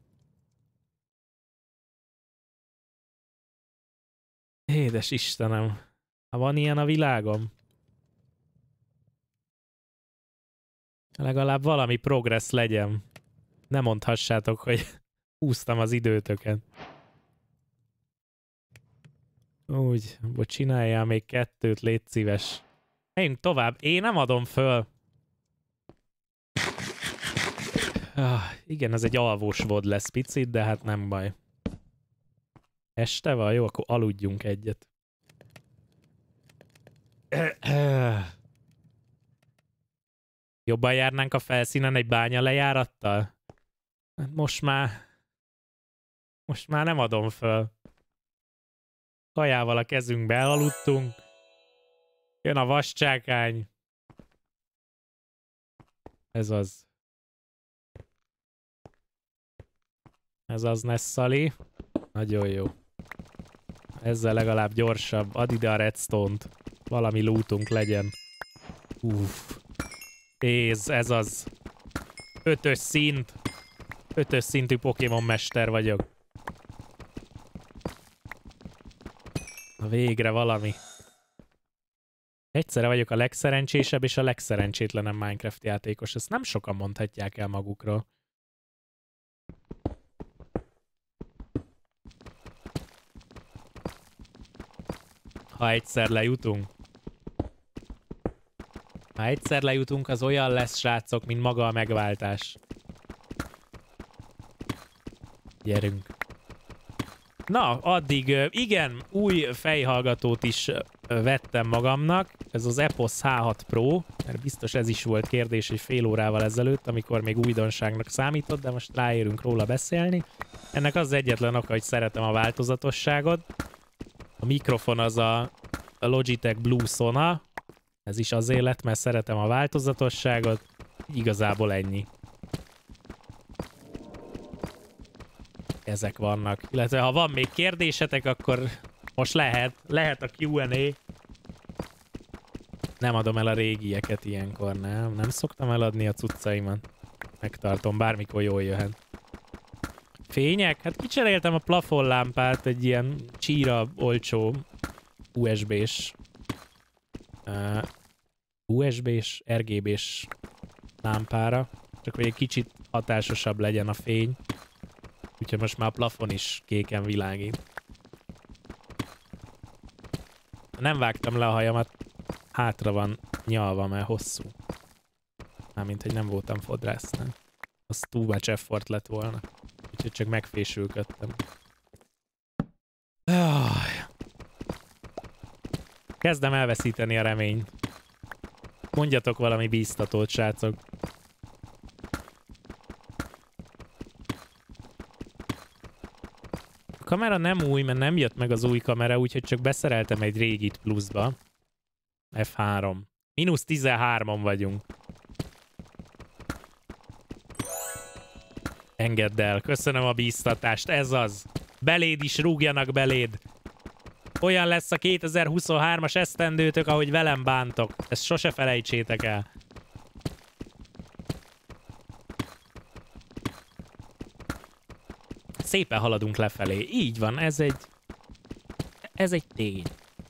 Édes Istenem. Ha van ilyen a világom? Legalább valami progress legyen. Ne mondhassátok, hogy húztam az időtöket. Úgy, hogy csináljál még kettőt, légy szíves. Menjünk tovább. Én nem adom föl. Ah, igen, ez egy alvós vod lesz picit, de hát nem baj. Este van? Jó, akkor aludjunk egyet. Jobban járnánk a felszínen egy bánya lejárattal? Most már... Most már nem adom föl. Kajával a kezünkbe elaludtunk. Jön a vascsákány. Ez az. Ez az, Nessali. Nagyon jó. Ezzel legalább gyorsabb. Add ide a redstone-t. Valami lootunk legyen. Uff. Éz, ez az. Ötös szint. Ötös szintű Pokémon mester vagyok. Na végre valami. Egyszerre vagyok a legszerencsésebb és a legszerencsétlenebb Minecraft játékos. Ezt nem sokan mondhatják el magukról. Ha egyszer lejutunk. Ha egyszer lejutunk, az olyan lesz, srácok, mint maga a megváltás. Gyerünk. Na, addig igen, új fejhallgatót is vettem magamnak. Ez az Epos há hat Pro, mert biztos ez is volt kérdés egy fél órával ezelőtt, amikor még újdonságnak számított, de most ráérünk róla beszélni. Ennek az egyetlen oka, hogy szeretem a változatosságot. A mikrofon az a, a Logitech Blue Sona. Ez is azért lett, mert szeretem a változatosságot. Igazából ennyi. Ezek vannak. Illetve ha van még kérdésetek, akkor most lehet. Lehet a Q and A. Nem adom el a régieket ilyenkor, nem. Nem szoktam eladni a cuccaimat. Megtartom, bármikor jól jöhet. Fények? Hát kicseréltem a plafonlámpát egy ilyen csíra olcsó u es bé-s uh, u es bé-s, er gé bé-s lámpára, csak hogy egy kicsit hatásosabb legyen a fény. Úgyhogy most már a plafon is kéken világít. Nem vágtam le a hajamat, hátra van nyalva, mert hosszú. Mármint, hogy nem voltam fodrásznál. Az too much effort lett volna. Úgyhogy csak megfésülködtem. Kezdem elveszíteni a reményt. Mondjatok valami bíztatót, srácok. A kamera nem új, mert nem jött meg az új kamera, úgyhogy csak beszereltem egy régit pluszba. ef három. mínusz tizenhármon vagyunk. Engedd el. Köszönöm a bíztatást. Ez az. Beléd is rúgjanak beléd. Olyan lesz a kétezer-huszonhármas esztendőtök, ahogy velem bántok. Ezt sose felejtsétek el. Szépen haladunk lefelé. Így van, ez egy... Ez egy tény.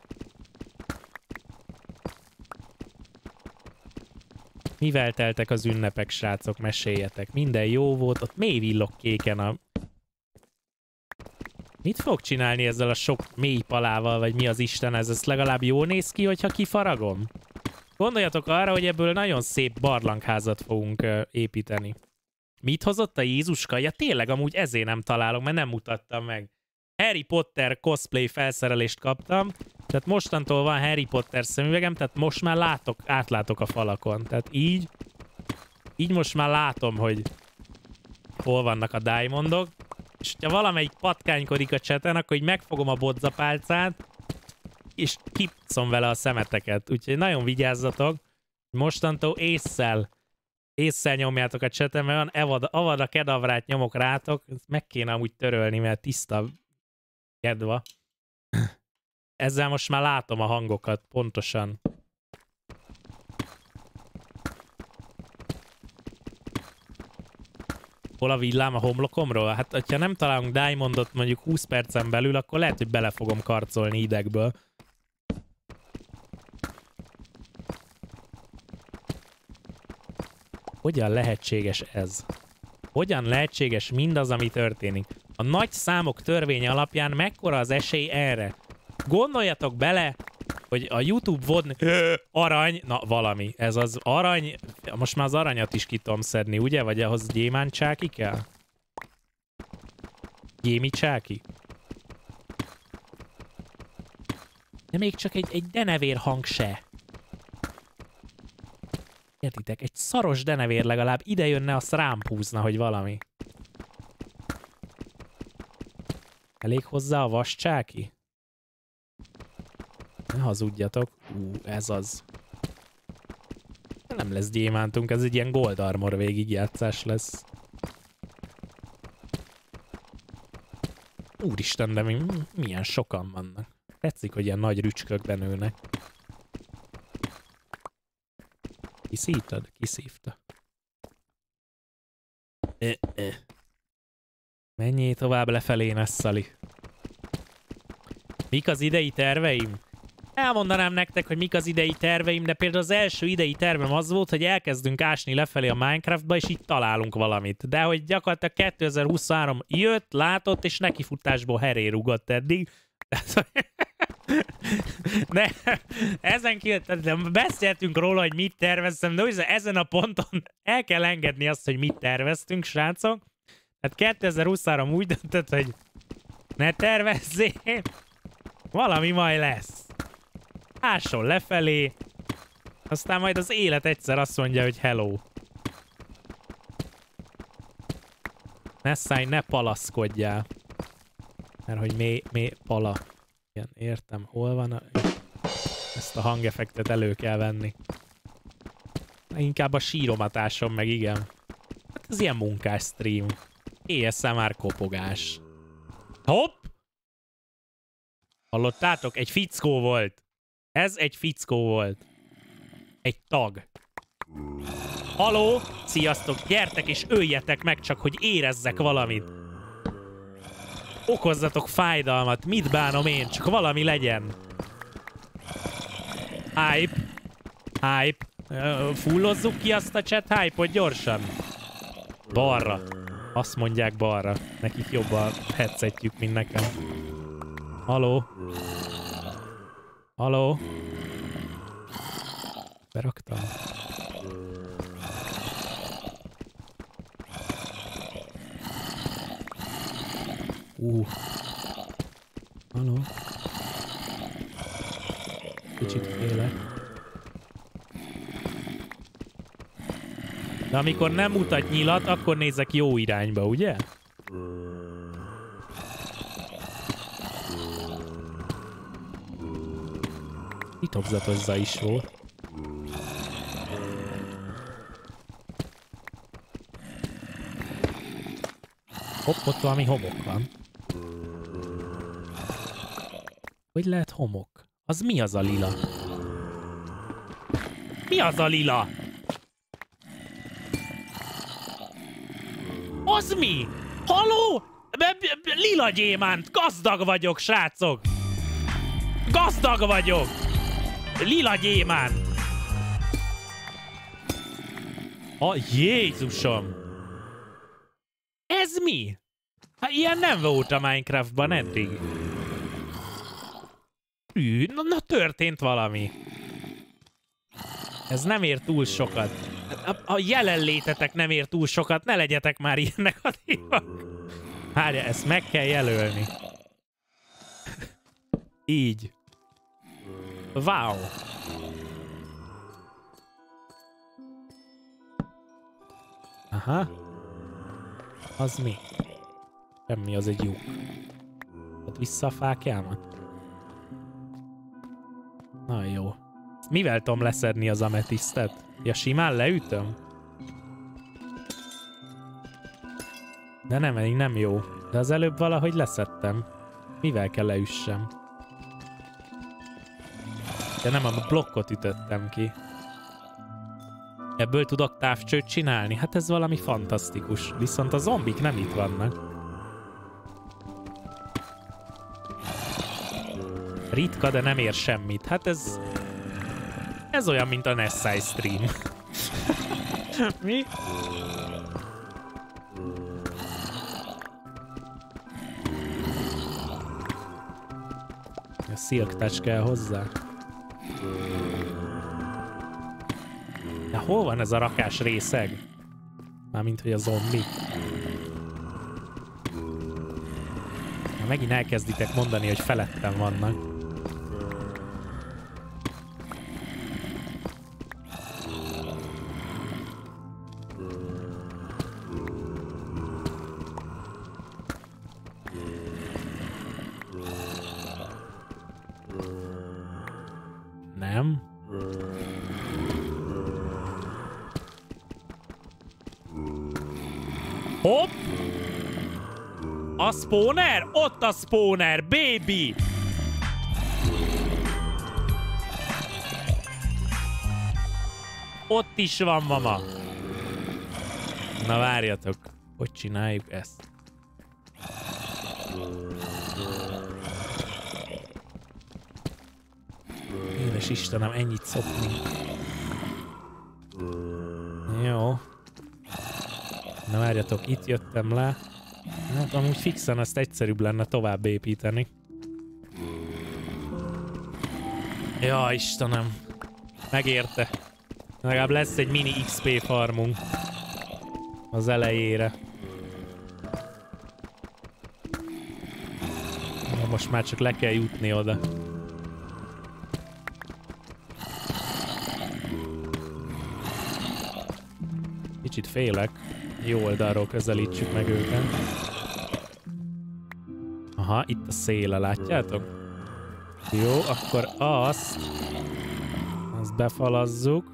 Mivel teltek az ünnepek, srácok? Meséljetek. Minden jó volt. Ott mély villog kéken a... Mit fog csinálni ezzel a sok mély palával, vagy mi az Isten ez? Ez legalább jól néz ki, hogyha kifaragom? Gondoljatok arra, hogy ebből nagyon szép barlangházat fogunk uh, építeni. Mit hozott a Jézuska? Ja tényleg, amúgy ezért nem találom, mert nem mutattam meg. Harry Potter cosplay felszerelést kaptam, tehát mostantól van Harry Potter szemüvegem, tehát most már látok, átlátok a falakon. Tehát így, így most már látom, hogy hol vannak a diamondok. És ha valamelyik patkánykodik a cseten, akkor így megfogom a bodzapálcát, és kipszom vele a szemeteket. Úgyhogy nagyon vigyázzatok. Mostantól ésszel, ésszel nyomjátok a cseten, mert olyan evad, avad a kedavrát nyomok rátok. Ezt meg kéne amúgy törölni, mert tiszta kedva. Ezzel most már látom a hangokat, pontosan. Hol a villám a homlokomról? Hát, ha nem találunk diamondot mondjuk húsz percen belül, akkor lehet, hogy bele fogom karcolni idegből. Hogyan lehetséges ez? Hogyan lehetséges mindaz, ami történik? A nagy számok törvénye alapján mekkora az esély erre? Gondoljatok bele, hogy a YouTube vodn... Arany... Na, valami. Ez az arany... Most már az aranyat is ki tudom szedni, ugye? Vagy ahhoz gyémántcsáki kell? Gyémicsáki? De még csak egy, egy denevér hang se. Értitek? Egy szaros denevér legalább ide jönne, azt rám húzna, hogy valami. Elég hozzá a vascsáki? Ne hazudjatok. Ú, ez az. Nem lesz gyémántunk, ez egy ilyen gold armor végigjátszás lesz. Úristen, de mi, milyen sokan vannak. Tetszik, hogy ilyen nagy rücskökben nőnek. Kiszívtad? Kiszívta. E -e. Menjél tovább lefelé, Nessali. Mik az idei terveim? Elmondanám nektek, hogy mik az idei terveim, de például az első idei tervem az volt, hogy elkezdünk ásni lefelé a Minecraftba, és így találunk valamit. De hogy gyakorlatilag kétezer-huszonhárom jött, látott, és nekifutásból heré rugott eddig. De ezen kívül beszéltünk róla, hogy mit terveztem, de ezen a ponton el kell engedni azt, hogy mit terveztünk, srácok. Hát kétezer-huszonhárom úgy döntött, hogy ne tervezzél, valami majd lesz. Ásson lefelé, aztán majd az élet egyszer azt mondja, hogy hello. Ne szállj, ne palaszkodjál. Mert hogy mély, mély pala. Igen, értem, hol van a... Ezt a hangeffektet elő kell venni. Inkább a síromatásom meg, igen. Hát ez ilyen munkás stream. á es em er kopogás. Hopp! Hallottátok? Egy fickó volt. Ez egy fickó volt. Egy tag. Haló? Sziasztok, gyertek és öljetek meg csak, hogy érezzek valamit. Okozzatok fájdalmat, mit bánom én, csak valami legyen. Hype. Hype. Fullozzuk ki azt a chat hype-ot gyorsan. Balra. Azt mondják balra. Nekik jobban headsetjük, mint nekem. Haló? Haló? Beraktam. Uh. Haló? Kicsit félek. De amikor nem mutat nyilat, akkor nézek jó irányba, ugye? Titokzatos zaj is volt. Hopp, ott valami homok van. Hogy lehet homok? Az mi az a lila? Mi az a lila? Az mi? Haló? Lila gyémánt! Gazdag vagyok, srácok! Gazdag vagyok! Lila gyémánt! A Jézusom! Ez mi? Hát ilyen nem volt a Minecraftban eddig. Hű, na, na történt valami. Ez nem ér túl sokat. A, a jelenlétetek nem ér túl sokat, ne legyetek már ilyen negatívak. Várja, ezt meg kell jelölni. Így. Wow. Aha. Az mi? Semmi, az egy lyuk. Ott vissza a fákjámat. Na jó. Mivel tudom leszedni az ametisztet? Ja, simán leütöm? De nem, így nem jó. De az előbb valahogy leszedtem. Mivel kell leüssem? De nem, a blokkot ütöttem ki. Ebből tudok távcsőt csinálni? Hát ez valami fantasztikus. Viszont a zombik nem itt vannak. Ritka, de nem ér semmit. Hát ez... Ez olyan, mint a Nessai stream. Mi? A Silk Touch kell hozzá. De hol van ez a rakás részeg? Mármint, hogy a zombi. Na, megint elkezditek mondani, hogy felettem vannak. Nem. Hopp! A spawner? Ott a spawner, baby! Ott is van, mama. Na várjatok, hogy csináljuk ezt? Édes Istenem, ennyit szopni. Jó. Na várjatok, itt jöttem le. Hát amúgy fixen ezt egyszerűbb lenne tovább építeni. Ja, Istenem. Megérte. Legalább lesz egy mini iksz pé farmunk. Az elejére. Na, most már csak le kell jutni oda. Kicsit félek. Jó oldalról közelítsük meg őket. Aha, itt a széle, látjátok? Jó, akkor azt... Azt befalazzuk.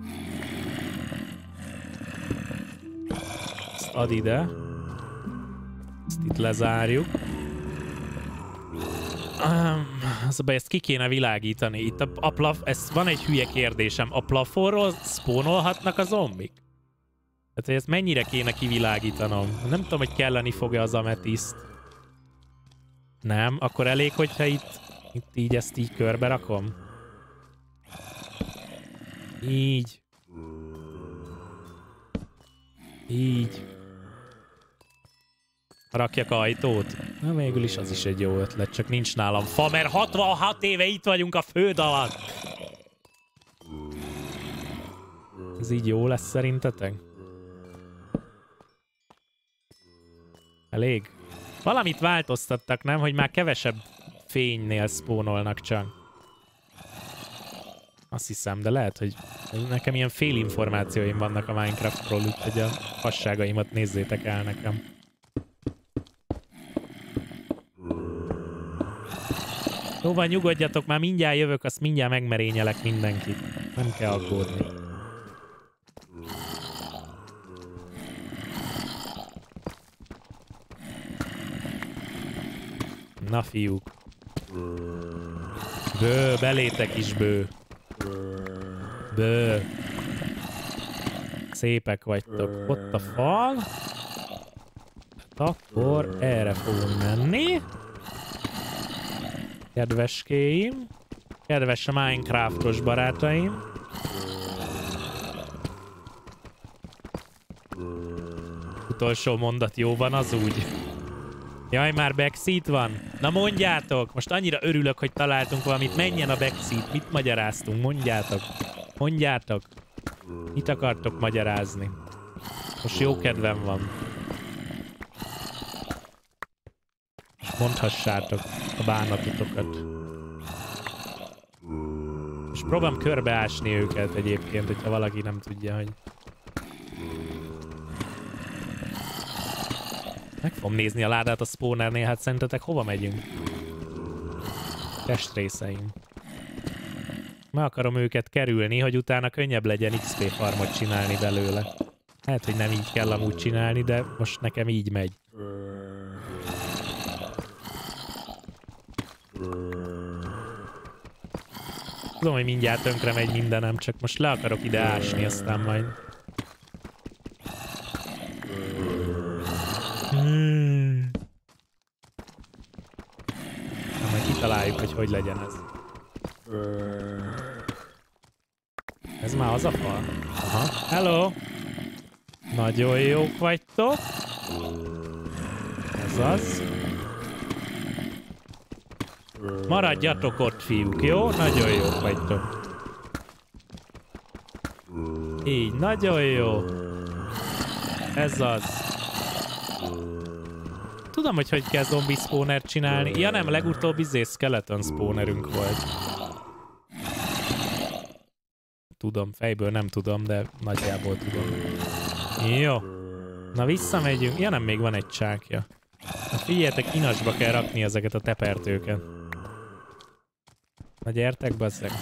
Ezt ad ide. Ezt itt lezárjuk. Um, az a baj, ezt ki kéne világítani. Itt a, a plaf... Ez van egy hülye kérdésem. A plafonról spawnolhatnak a zombik? Tehát, hogy ezt mennyire kéne kivilágítanom? Nem tudom, hogy kelleni fog-e az ametiszt. Nem? Akkor elég, hogyha itt, itt így ezt így körbe rakom? Így. Így. Rakjak ajtót? Na végül is az is egy jó ötlet, csak nincs nálam fa, mert hatvanhat éve itt vagyunk a föld alatt. Ez így jó lesz szerintetek? Elég? Valamit változtattak, nem? Hogy már kevesebb fénynél spónolnak csak. Azt hiszem, de lehet, hogy nekem ilyen félinformációim vannak a Minecraftról, úgyhogy a fasságaimat nézzétek el nekem. Jó van, nyugodjatok, már mindjárt jövök, azt mindjárt megmerényelek mindenkit. Nem kell aggódni. Na fiúk. Bő, belétek is bő. Bő. Szépek vagytok. Ott a fal. Hát akkor erre fogunk menni. Kedveskéim. Kedves a Minecraftos barátaim. Utolsó mondat jó van az úgy. Jaj, már backseat van? Na mondjátok! Most annyira örülök, hogy találtunk valamit. Menjen a backseat. Mit magyaráztunk? Mondjátok. Mondjátok. Mit akartok magyarázni? Most jó kedvem van. Mondhassátok a bánatotokat. És próbálom körbeásni őket egyébként, hogyha valaki nem tudja, hogy... Meg fogom nézni a ládát a spawnernél, hát szerintetek hova megyünk? Testrészeim. Meg akarom őket kerülni, hogy utána könnyebb legyen iksz pé farmot csinálni belőle. Lehet, hogy nem így kell amúgy csinálni, de most nekem így megy. Tudom, hogy mindjárt tönkre megy mindenem, csak most le akarok ide ásni, aztán majd... Hmm. Na, majd kitaláljuk, hogy hogy legyen ez. Ez már az a fal? Aha. Hello! Nagyon jók vagytok. Ez az. Maradjatok ott, fiúk, jó? Nagyon jók vagytok. Így, nagyon jó. Ez az. Tudom, hogy hogy kell zombi spawnert csinálni. Ja nem, legutóbb izé skeleton spawnerünk volt. Tudom, fejből nem tudom, de nagyjából tudom. Jó. Na visszamegyünk. Ja nem, még van egy csákja. Na figyeljetek, inasba kell rakni ezeket a tepertőket. Na gyertek, bazzeg.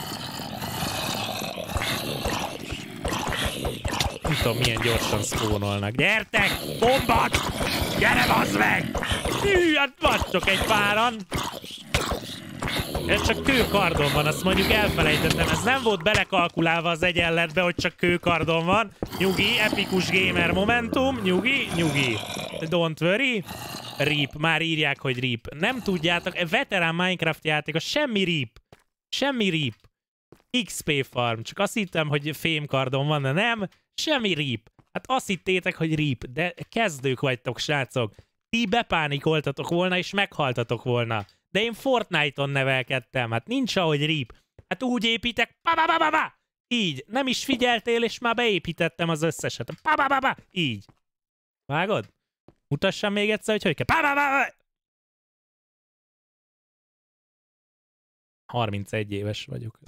Nem tudom, milyen gyorsan spawnolnak. Gyertek! Bombat! Gyere, bazd meg! Hű, hát vagytok egy páran! Ez csak kőkardon van, azt mondjuk elfelejtettem. Ez nem volt belekalkulálva az egyenletbe, hogy csak kőkardon van. Nyugi, epikus gamer momentum. Nyugi, nyugi. Don't worry. Rip, már írják, hogy rip. Nem tudjátok, veterán Minecraft játékos, semmi rip. Semmi rip. iksz pé farm. Csak azt hittem, hogy fémkardon van, de nem. Semmi rip. Hát azt hittétek, hogy rip, de kezdők vagytok, srácok. Ti bepánikoltatok volna, és meghaltatok volna. De én Fortnite-on nevelkedtem, hát nincs ahogy rip. Hát úgy építek, pa, pa, pa, pa, pa. Így. Nem is figyeltél, és már beépítettem az összeset. Pa, pa, pa, pa. Így. Vágod? Mutassam még egyszer, hogy hogy kell. Pa, pa, pa, pa. harmincegy éves vagyok.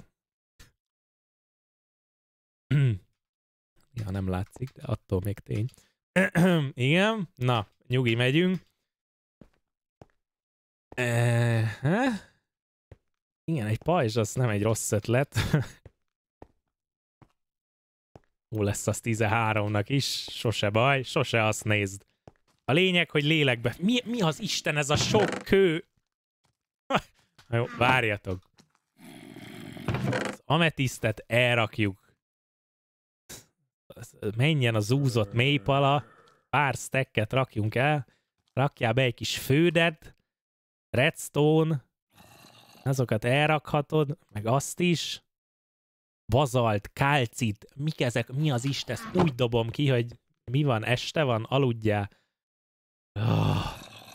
Ja, nem látszik, de attól még tény. Igen, na, nyugi, megyünk. Uh, igen, egy pajzs, az nem egy rossz ötlet. Ó, lesz az tizenháromnak is, sose baj, sose azt nézd. A lényeg, hogy lélekbe... Mi, mi az Isten ez a sok kő? Jó, várjatok. Az ametisztet elrakjuk. Menjen a zúzott mélypala, pár stacket rakjunk el, rakjál be egy kis fődet, redstone, azokat elrakhatod, meg azt is, bazalt, kálcit, mik ezek, mi az Isten, ezt úgy dobom ki, hogy Mi van? Este van? Aludjál. Oh.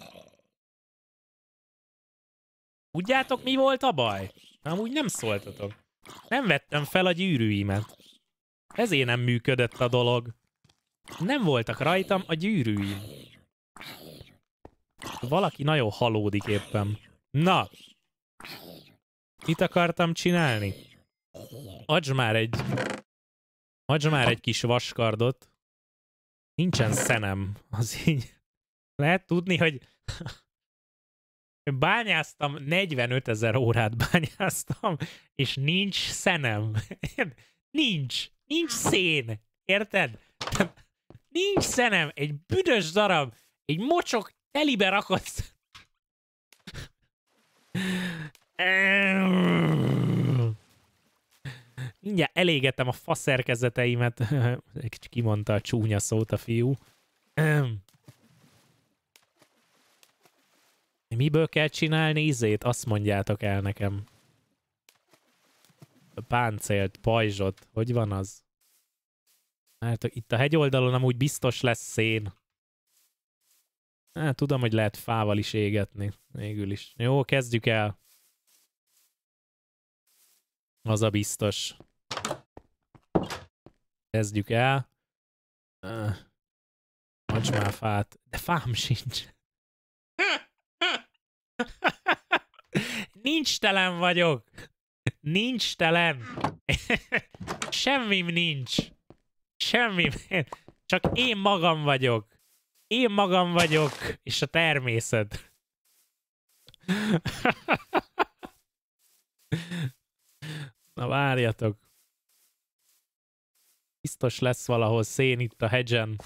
Tudjátok, mi volt a baj? Amúgy nem szóltatok. Nem vettem fel a gyűrűimet. Ezért nem működött a dolog. Nem voltak rajtam a gyűrűim. Valaki nagyon halódik éppen. Na! Mit akartam csinálni? Adj már egy... Adj már egy kis vaskardot. Nincsen szenem. Az így... Lehet tudni, hogy... Bányáztam, negyvenötezer órát bányáztam, és nincs szenem. Nincs. Nincs szén. Érted? Nincs szenem. Egy büdös darab. Egy mocsok telibe rakott. Mindjárt elégetem a faszerkezeteimet. Kimondta a csúnya szót a fiú. Miből kell csinálni izét? Azt mondjátok el nekem. A páncélt, pajzsot. Hogy van az? Hát itt a hegyoldalon amúgy biztos lesz szén. Hát tudom, hogy lehet fával is égetni. Végül is. Jó, kezdjük el. Az a biztos. Kezdjük el. Adj már fát. De fám sincs. Nincs telen vagyok. Nincs telen. Semmim nincs. Semmim. Csak én magam vagyok. Én magam vagyok, és a természet. Na várjatok. Biztos lesz valahol szén itt a hegyen.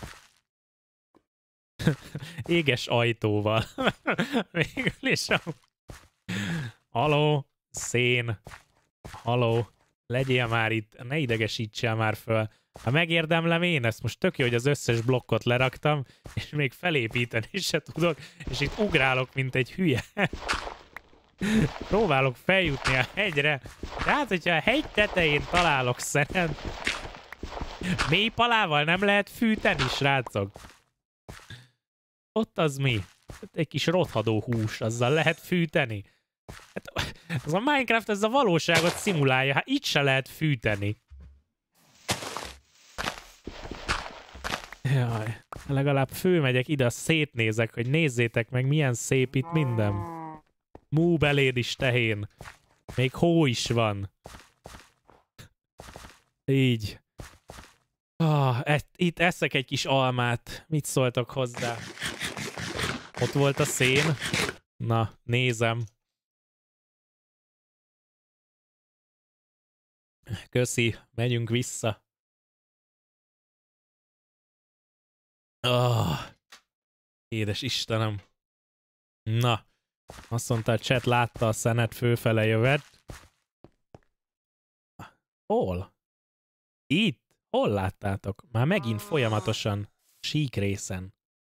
Éges ajtóval. Végül is a... Haló, szén. Haló, legyél már itt, ne idegesítsél már föl. Ha megérdemlem én ezt, most tök jó, hogy az összes blokkot leraktam, és még felépíteni se tudok, és itt ugrálok, mint egy hülye. Próbálok feljutni a hegyre, de hát, hogyha a hegy tetején találok szeret, mély palával nem lehet fűteni, srácok. Ott az mi? Ott egy kis rothadó hús, azzal lehet fűteni. Hát, az a Minecraft ez a valóságot szimulálja, hát itt se lehet fűteni. Jaj, legalább fölmegyek ide, szétnézek, hogy nézzétek meg, milyen szép itt minden. Mú beléd is, tehén. Még hó is van. Így. Ah, e itt eszek egy kis almát. Mit szóltok hozzá? Ott volt a szén. Na, nézem. Köszi, megyünk vissza. Oh, édes Istenem. Na, azt mondta, a chat látta a szenet, fölfele jövet. Hol? Itt? Hol láttátok? Már megint folyamatosan sík részen.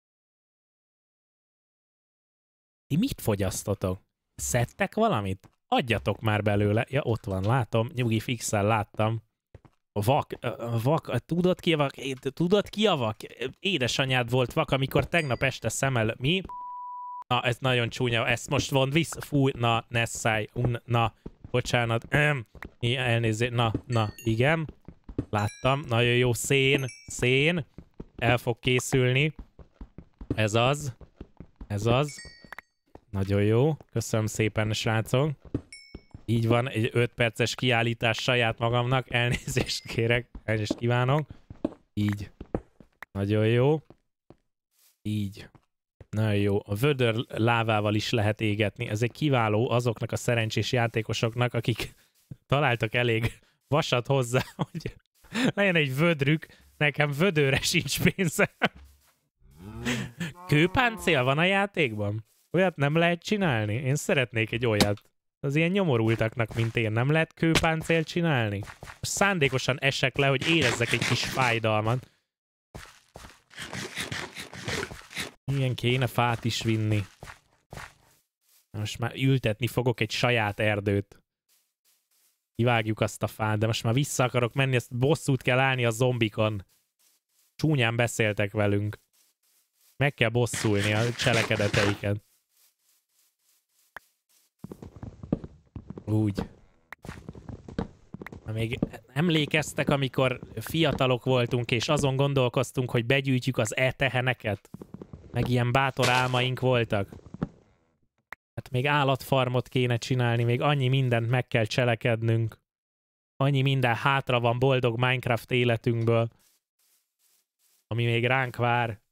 Ti mit fogyasztotok? Szedtek valamit? Adjatok már belőle. Ja, ott van, látom. Nyugi fixen láttam. Vak, vak, tudod ki a vak? Tudod ki a vak? Édesanyád volt vak, amikor tegnap este szemmel... Mi? Na, ez nagyon csúnya. Ezt most von vissza. Fúj, na, ne szállj. Na, bocsánat. Elnézést. Na, na, igen. Láttam. Nagyon jó. Szén. Szén. El fog készülni. Ez az. Ez az. Nagyon jó. Köszönöm szépen, srácok. Így van, egy öt perces kiállítás saját magamnak. Elnézést kérek. Elnézést kívánok. Így. Nagyon jó. Így. Nagyon jó. A vödör lávával is lehet égetni. Ez egy kiváló azoknak a szerencsés játékosoknak, akik találtak elég vasat hozzá, hogy legyen egy vödrük. Nekem vödörre sincs pénzem. Kőpáncél van a játékban? Olyat nem lehet csinálni? Én szeretnék egy olyat. Az ilyen nyomorultaknak, mint én, nem lehet kőpáncélt csinálni? Most szándékosan esek le, hogy érezzek egy kis fájdalmat. Ilyen kéne fát is vinni. Most már ültetni fogok egy saját erdőt. Kivágjuk azt a fát, de most már vissza akarok menni, ezt bosszút kell állni a zombikon. Csúnyán beszéltek velünk. Meg kell bosszulni a cselekedeteiket. Úgy. Még emlékeztek, amikor fiatalok voltunk, és azon gondolkoztunk, hogy begyűjtjük az e-teheneket? Meg ilyen bátor álmaink voltak. Hát még állatfarmot kéne csinálni, még annyi mindent meg kell cselekednünk. Annyi minden hátra van boldog Minecraft életünkből, ami még ránk vár.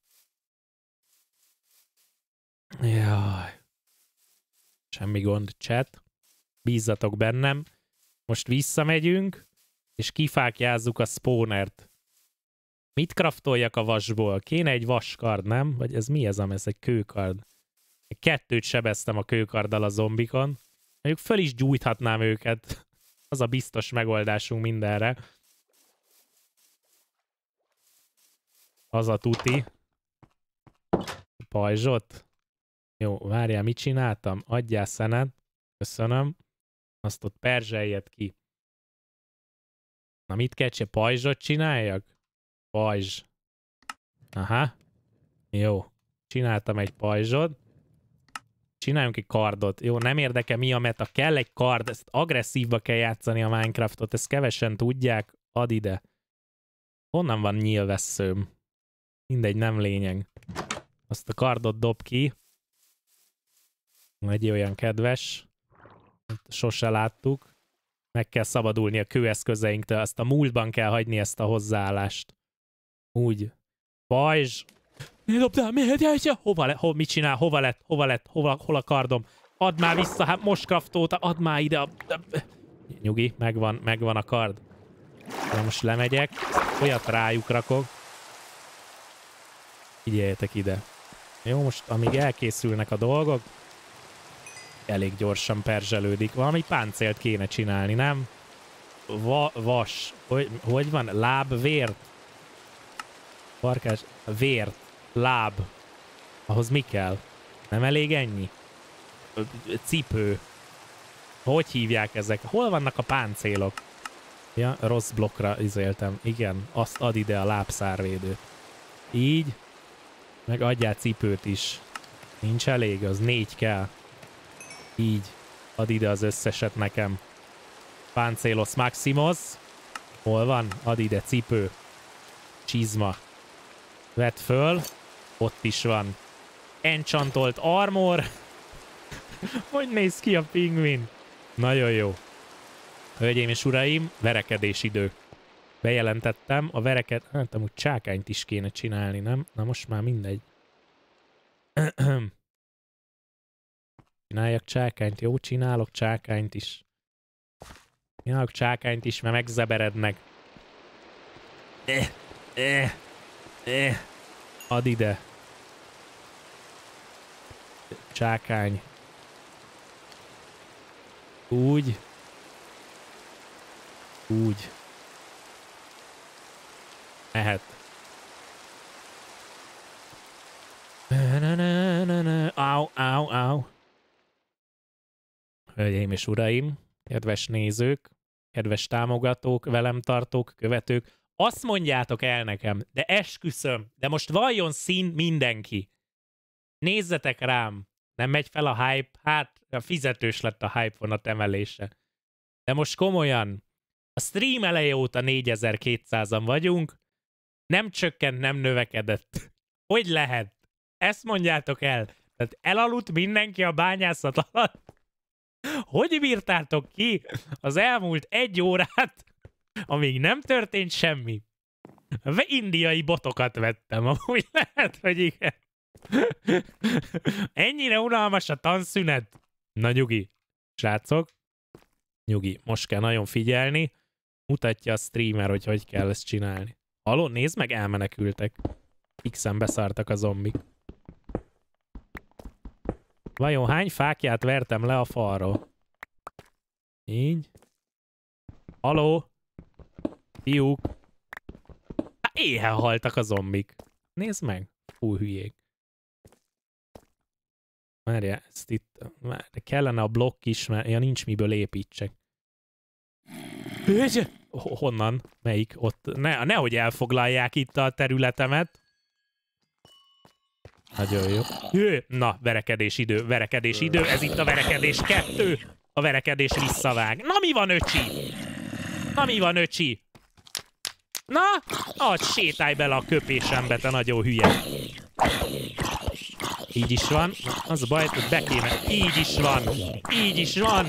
Jaj. Semmi gond, chat. Bízzatok bennem. Most visszamegyünk, és kifákjázzuk a spawnert. Mit craftoljak a vasból? Kéne egy vaskard, nem? Vagy ez mi ez, ez egy kőkard? Kettőt sebeztem a kőkarddal a zombikon. Mondjuk föl is gyújthatnám őket. Az a biztos megoldásunk mindenre. Az a tuti. Pajzsot. Jó, várjál, mit csináltam? Adjál szenet. Köszönöm. Azt ott perzseljed ki. Na mit kell csinálni? Pajzsot csináljak? Pajzs. Aha. Jó. Csináltam egy pajzsot. Csináljunk egy kardot. Jó, nem érdekel mi a meta. Kell egy kard. Ezt agresszívba kell játszani a Minecraftot. Ezt kevesen tudják. Add ide. Honnan van nyílvesszőm? Mindegy, nem lényeg. Azt a kardot dob ki. Egy olyan kedves. Sose láttuk. Meg kell szabadulni a kőeszközeinktől. Azt a múltban kell hagyni ezt a hozzáállást. Úgy. Pajzs. Miért dobtál? Miért? Hova lett? Ho, mit csinál? Hova lett? Hova lett? Hova, hol a kardom? Add már vissza, hát most kraftolta. Add már ide a... Nyugi, megvan, megvan a kard. De most lemegyek. Olyat rájuk rakok. Figyeljetek ide. Jó, most amíg elkészülnek a dolgok, elég gyorsan perzselődik. Valami páncélt kéne csinálni, nem? Va vas. Hogy, hogy van? Láb, vért. Farkás. Vért. Láb. Ahhoz mi kell? Nem elég ennyi? Cipő. Hogy hívják ezek? Hol vannak a páncélok? Ja, rossz blokkra izéltem. Igen, azt add ide a lábszárvédőt. Így. Meg adjál cipőt is. Nincs elég, az négy kell. Így. Add ide az összeset nekem. Páncélos Maximus. Hol van? Add ide cipő. Csizma. Vedd föl. Ott is van. Enchantolt armor. Hogy néz ki a pingvin? Nagyon jó. Hölgyeim és uraim, verekedés idő. Bejelentettem, a vereket... Hát amúgy csákányt is kéne csinálni, nem? Na most már mindegy. Csináljak csákányt? Jó, csinálok csákányt is. Csinálok csákányt is, mert megzeberednek. Eh, eh, eh. Add ide. Csákány. Úgy. Úgy. Mehet. Au, au, au. Hölgyeim és uraim, kedves nézők, kedves támogatók, velem tartók, követők, azt mondjátok el nekem, de esküszöm, de most valljon szín mindenki. Nézzetek rám, nem megy fel a hype, hát a fizetős lett a hype vonat emelése. De most komolyan, a stream eleje óta négyezer-kétszázan vagyunk, nem csökkent, nem növekedett. Hogy lehet? Ezt mondjátok el. Tehát elaludt mindenki a bányászat alatt? Hogy bírtátok ki az elmúlt egy órát, amíg nem történt semmi? Indiai botokat vettem, amúgy lehet, hogy igen. Ennyire unalmas a tanszünet? Na nyugi, srácok. Nyugi, most kell nagyon figyelni. Mutatja a streamer, hogy hogy kell ezt csinálni. Halló, nézd meg, elmenekültek. X-en beszartak a zombik. Vajon hány fákját vertem le a falról? Így. Halló? Fiúk. Há, éhen haltak a zombik. Nézd meg. Fú, hülyék. Várjál, ezt itt... De kellene a blokk is, mert ja, nincs miből építsek. Honnan? Melyik? Ott. Ne, nehogy elfoglalják itt a területemet. Nagyon jó. Na, verekedés idő, verekedés idő. Ez itt a verekedés kettő. A verekedés visszavág. Na, mi van, öcsi? Na, mi van, öcsi? Na, add, sétálj bele a köpésembe, te nagyon hülye. Így is van. Az a baj, hogy be kéne. Így is van. Így is van.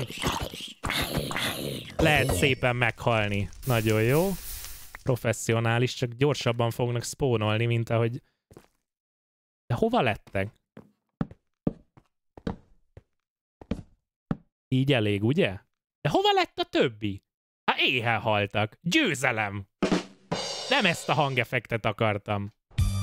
Lehet szépen meghalni. Nagyon jó. Professzionális, csak gyorsabban fognak spónolni, mint ahogy... De hova lettek? Így elég, ugye? De hova lett a többi? Hát éhen haltak. Győzelem! Nem ezt a hangeffektet akartam.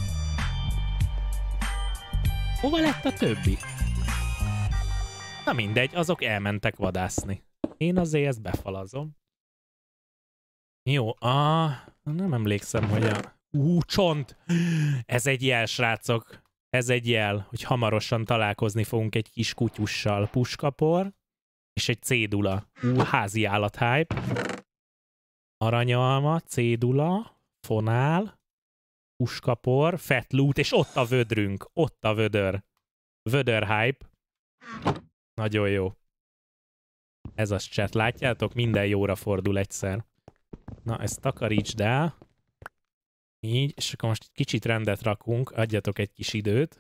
Hova lett a többi? Na mindegy, azok elmentek vadászni. Én azért ezt befalazom. Jó, ah, nem emlékszem, hogy a... Ú, csont! Ez egy jel, srácok. Ez egy jel, hogy hamarosan találkozni fogunk egy kis kutyussal. Puskapor és egy cédula. Ú, házi állat hype. Aranyalma, cédula, fonál, puskapor, fett loot, és ott a vödrünk. Ott a vödör. Vödör hype. Nagyon jó. Ez az chat, látjátok? Minden jóra fordul egyszer. Na, ezt takarítsd el. Így, és akkor most kicsit rendet rakunk, adjatok egy kis időt.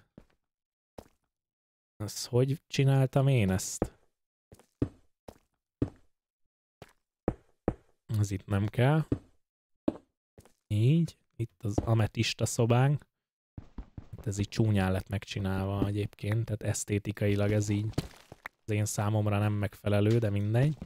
Azt hogy csináltam én ezt? Az itt nem kell. Így, itt az ametista szobánk. Ez így csúnyán lett megcsinálva egyébként, tehát esztétikailag ez így az én számomra nem megfelelő, de mindegy.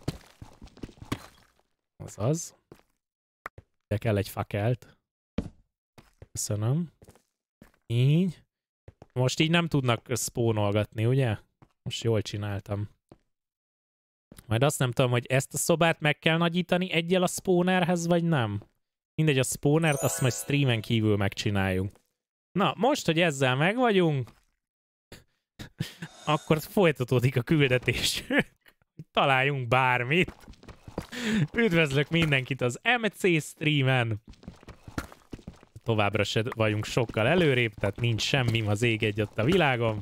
Azaz. De kell egy fakelt. Köszönöm. Így. Most így nem tudnak spónolgatni, ugye? Most jól csináltam. Majd azt nem tudom, hogy ezt a szobát meg kell nagyítani egyel a spawnerhez, vagy nem. Mindegy, a spawnert azt majd streamen kívül megcsináljuk. Na, most, hogy ezzel megvagyunk, akkor folytatódik a küldetés. Találjunk bármit. Üdvözlök mindenkit az em cé streamen. Továbbra se vagyunk sokkal előrébb, tehát nincs semmi az ég egyet a világon.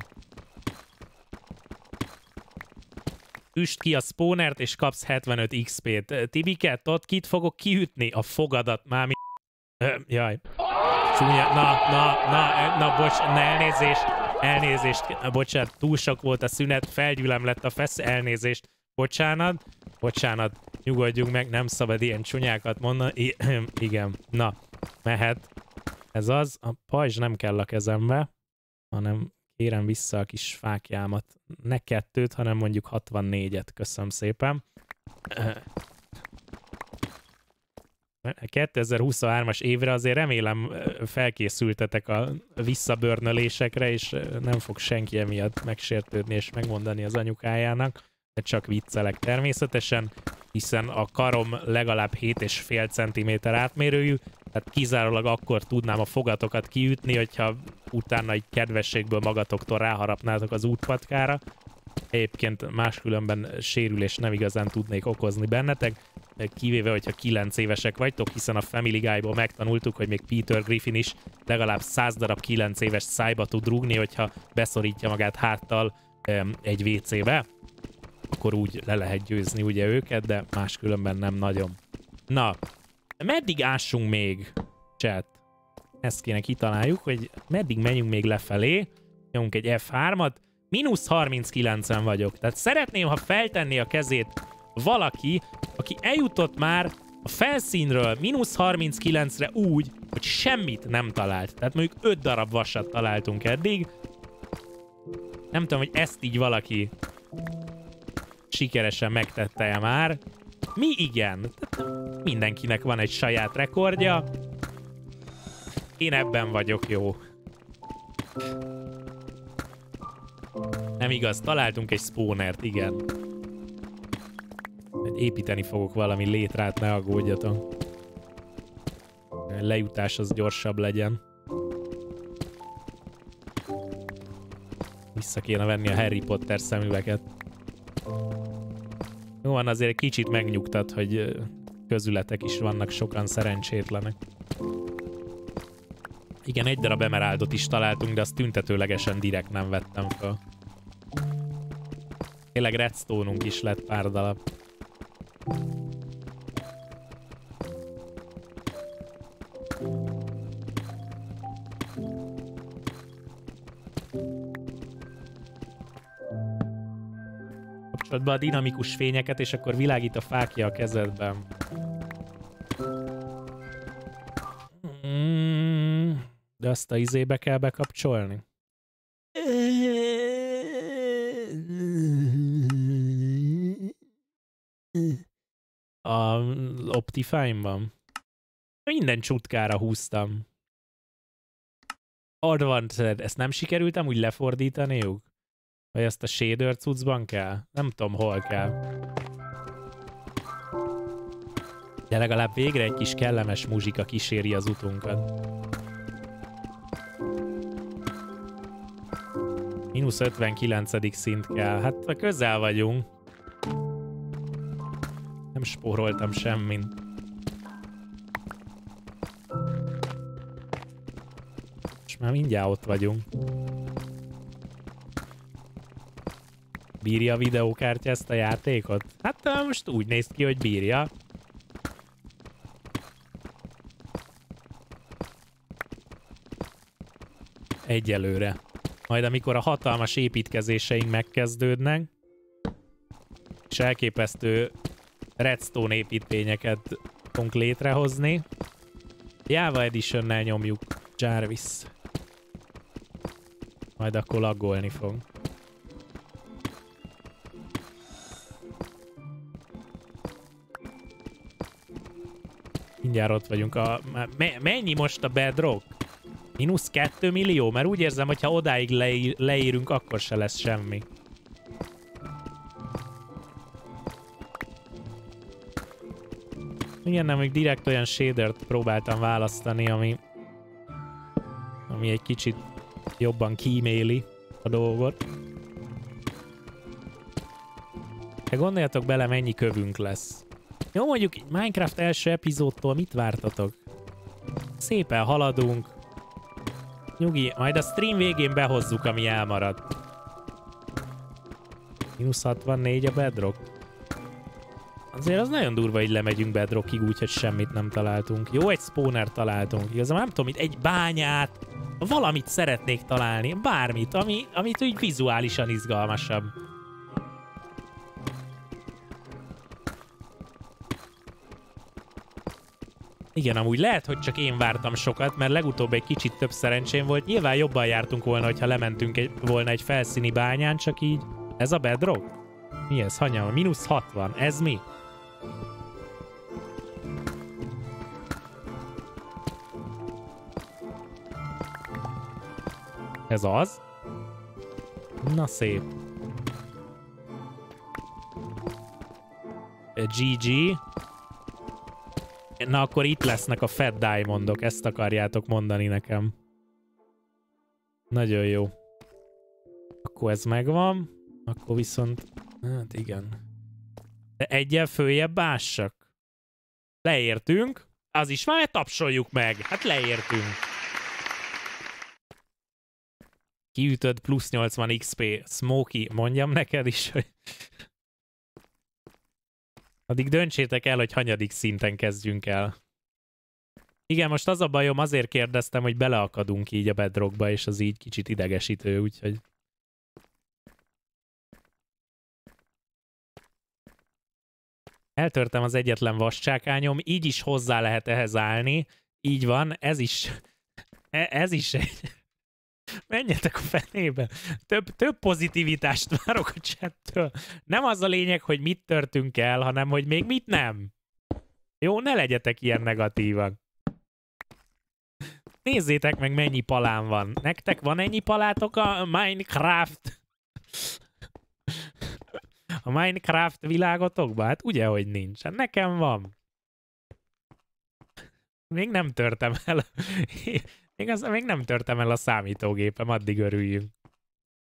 Üst ki a spawnert, és kapsz hetvenöt iksz pét. Tibike, tudod, kit fogok kiütni? A fogadat, már mi... Jaj. Csúnya, na, na, na, na, bocs, na, elnézést, elnézést, bocsánat, túl sok volt a szünet, felgyűlem lett a fesz, elnézést, bocsánat, bocsánat, nyugodjunk meg, nem szabad ilyen csúnyákat mondani, I igen, na, mehet, ez az, a pajzs nem kell a kezembe, hanem kérem vissza a kis fákjámat, ne kettőt, hanem mondjuk hatvannégyet, köszönöm szépen. kétezer-huszonhármas évre azért remélem felkészültetek a visszabörnölésekre, és nem fog senki emiatt megsértődni és megmondani az anyukájának, de csak viccelek természetesen, hiszen a karom legalább hét és fél centiméter átmérőjű, tehát kizárólag akkor tudnám a fogatokat kiütni, hogyha utána egy kedvességből magatoktól ráharapnátok az útpatkára. Egyébként máskülönben sérülés nem igazán tudnék okozni bennetek, kivéve, hogyha kilenc évesek vagytok, hiszen a Family Guy-ból megtanultuk, hogy még Peter Griffin is legalább száz darab kilenc éves szájba tud rúgni, hogyha beszorítja magát háttal um, egy vécébe, akkor úgy le lehet győzni ugye őket, de máskülönben nem nagyon. Na, meddig ássunk még, chat? Ezt kéne kitaláljuk, hogy meddig menjünk még lefelé, nyomunk egy ef hármat, mínusz harminckilencen vagyok, tehát szeretném, ha feltenné a kezét valaki, aki eljutott már a felszínről mínusz harminckilencre úgy, hogy semmit nem talált. Tehát mondjuk öt darab vasat találtunk eddig. Nem tudom, hogy ezt így valaki sikeresen megtette-e már. Mi igen. Tehát mindenkinek van egy saját rekordja. Én ebben vagyok jó. Nem igaz, találtunk egy spawnert, igen. Építeni fogok valami létrát, ne aggódjatok. A lejutás az gyorsabb legyen. Vissza kéne venni a Harry Potter szemüveket. Jó van, azért egy kicsit megnyugtat, hogy közületek is vannak, sokan szerencsétlenek. Igen, egy darab emeraldot is találtunk, de azt tüntetőlegesen direkt nem vettem fel. Tényleg redstone-unk is lett pár darab. Kapcsolod be a dinamikus fényeket, és akkor világít a fákja a kezedben. Mm, de azt a izébe kell bekapcsolni. A Optifine-ban. Minden csutkára húztam. Advanced, ezt nem sikerültem úgy lefordítaniuk? Vagy ezt a shader cuccban kell? Nem tudom, hol kell. De legalább végre egy kis kellemes muzsika kíséri az utunkat. mínusz ötvenkilencedik szint kell. Hát közel vagyunk. Nem spóroltam semmit. És már mindjárt ott vagyunk. Bírja a videókártya ezt a játékot? Hát most úgy néz ki, hogy bírja. Egyelőre. Majd amikor a hatalmas építkezéseink megkezdődnek, és elképesztő redstone építményeket fogunk létrehozni, Java Edition-nel nyomjuk Jarvis. Majd akkor laggolni fog. Mindjárt ott vagyunk. A, me, mennyi most a bedrock? Mínusz kettő millió? Mert úgy érzem, hogy ha odáig leír, leírunk, akkor se lesz semmi. Igen, nem, még direkt olyan shadert próbáltam választani, ami, ami egy kicsit jobban kíméli a dolgot. De gondoljatok bele, mennyi kövünk lesz. Jó, mondjuk Minecraft első epizódtól mit vártatok? Szépen haladunk. Nyugi, majd a stream végén behozzuk, ami elmaradt. mínusz hatvannégy a bedrock. Azért az nagyon durva, hogy lemegyünk bedrockig, úgyhogy semmit nem találtunk. Jó, egy spawner találtunk. Igazából nem tudom, itt egy bányát, valamit szeretnék találni. Bármit, ami, amit úgy vizuálisan izgalmasabb. Igen, amúgy lehet, hogy csak én vártam sokat, mert legutóbb egy kicsit több szerencsém volt. Nyilván jobban jártunk volna, hogyha lementünk egy, volna egy felszíni bányán, csak így. Ez a bedrock? Mi ez? Hanyam? mínusz hatvan. Ez mi? Ez az? Na szép. gé gé. Na akkor itt lesznek a Fat Diamondok, ezt akarjátok mondani nekem. Nagyon jó. Akkor ez megvan. Akkor viszont... Hát igen. De egyen följebb ássak. Leértünk. Az is már tapsoljuk meg. Hát leértünk. Kiütöd plusz nyolcvan iksz pé. Smokey, mondjam neked is, hogy... Addig döntsétek el, hogy hanyadik szinten kezdjünk el. Igen, most az a bajom, azért kérdeztem, hogy beleakadunk így a bedrockba, és az így kicsit idegesítő, úgyhogy... Eltörtem az egyetlen vascsákányom, így is hozzá lehet ehhez állni. Így van, ez is... Ez is egy... Menjetek a fenébe. Több, több pozitivitást várok a chattől. Nem az a lényeg, hogy mit törtünk el, hanem hogy még mit nem. Jó, ne legyetek ilyen negatívak. Nézzétek meg, mennyi palán van. Nektek van ennyi palátok a Minecraft? A Minecraft világotokban? Hát ugye, hogy nincs. Hát nekem van. Még nem törtem el. Még, az, még nem törtem el a számítógépem, addig örüljünk.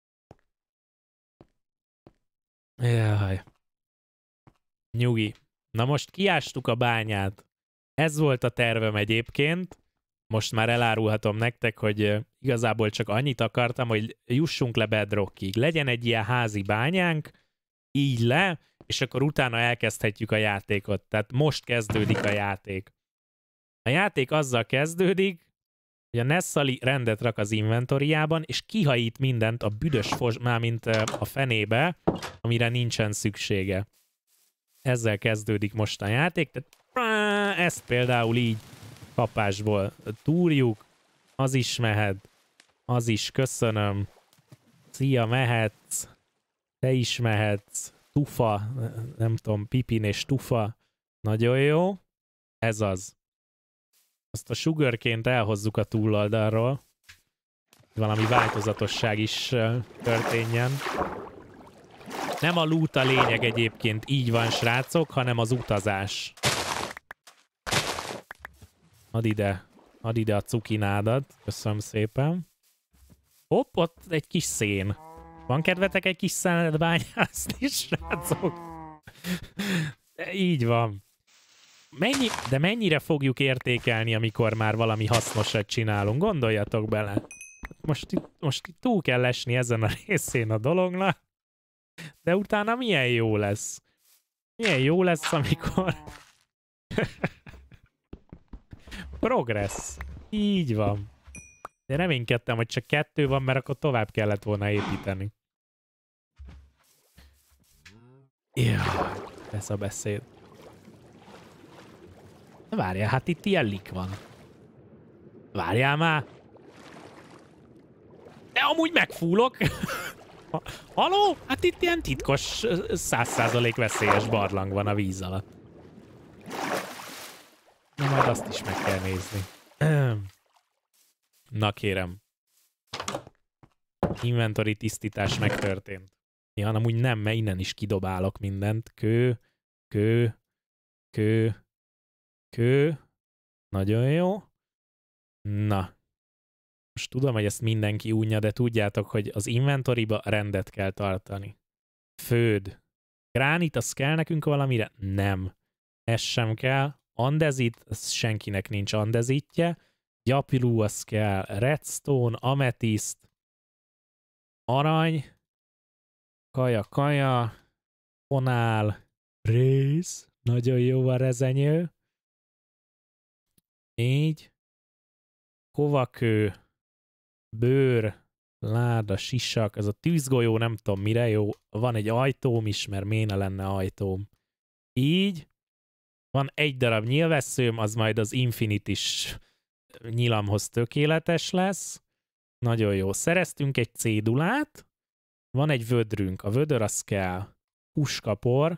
Jaj. Nyugi. Na most kiástuk a bányát. Ez volt a tervem egyébként. Most már elárulhatom nektek, hogy igazából csak annyit akartam, hogy jussunk le Bedrockig. Legyen egy ilyen házi bányánk, így le, és akkor utána elkezdhetjük a játékot. Tehát most kezdődik a játék. A játék azzal kezdődik, hogy a Nessali rendet rak az inventoriában, és kihajít mindent a büdös fos, mármint a fenébe, amire nincsen szüksége. Ezzel kezdődik most a játék, tehát ezt például így kapásból túrjuk, az is mehet, az is köszönöm, szia, mehetsz, te is mehetsz, tufa, nem tudom, Pipin és tufa, nagyon jó, ez az. Azt a sugarként elhozzuk a túloldalról, valami változatosság is történjen. Nem a loot a lényeg egyébként, így van srácok, hanem az utazás. Add ide, add ide a cukinádat, köszönöm szépen. Hopp, ott egy kis szén. Van kedvetek egy kis szenet bányászni, srácok? De így van. Mennyi, de mennyire fogjuk értékelni, amikor már valami hasznosat csinálunk? Gondoljatok bele. Most itt, most itt túl kell esni ezen a részén a dolognak, de utána milyen jó lesz. Milyen jó lesz, amikor... Progress. Így van. De reménykedtem, hogy csak kettő van, mert akkor tovább kellett volna építeni. Jaj, ez a beszéd. Várjál, hát itt ilyen lik van. Várjál már. De amúgy megfúlok. Haló? Hát itt ilyen titkos, száz százalék veszélyes barlang van a víz alatt. Na, majd azt is meg kell nézni. Na kérem. Inventory tisztítás megtörtént. Ja, amúgy nem, mert innen is kidobálok mindent. Kő, kő, kő, kő. Nagyon jó. Na. Most tudom, hogy ezt mindenki unja, de tudjátok, hogy az inventoryba rendet kell tartani. Föld. Gránit, az kell nekünk valamire? Nem. Ez sem kell. Andezit, az senkinek nincs andezitje. Gyapilú, az kell. Redstone, ametiszt, arany, kaja, kaja, fonál, rész, nagyon jó a rezenyő. Így. Kovakő, bőr, láda, sisak, ez a tűzgolyó nem tudom mire jó. Van egy ajtóm is, mert miért ne lenne ajtóm. Így. Van egy darab nyilvesszőm, az majd az Infinite-is nyilamhoz tökéletes lesz. Nagyon jó. Szereztünk egy cédulát. Van egy vödrünk. A vödör az kell. Puskapor.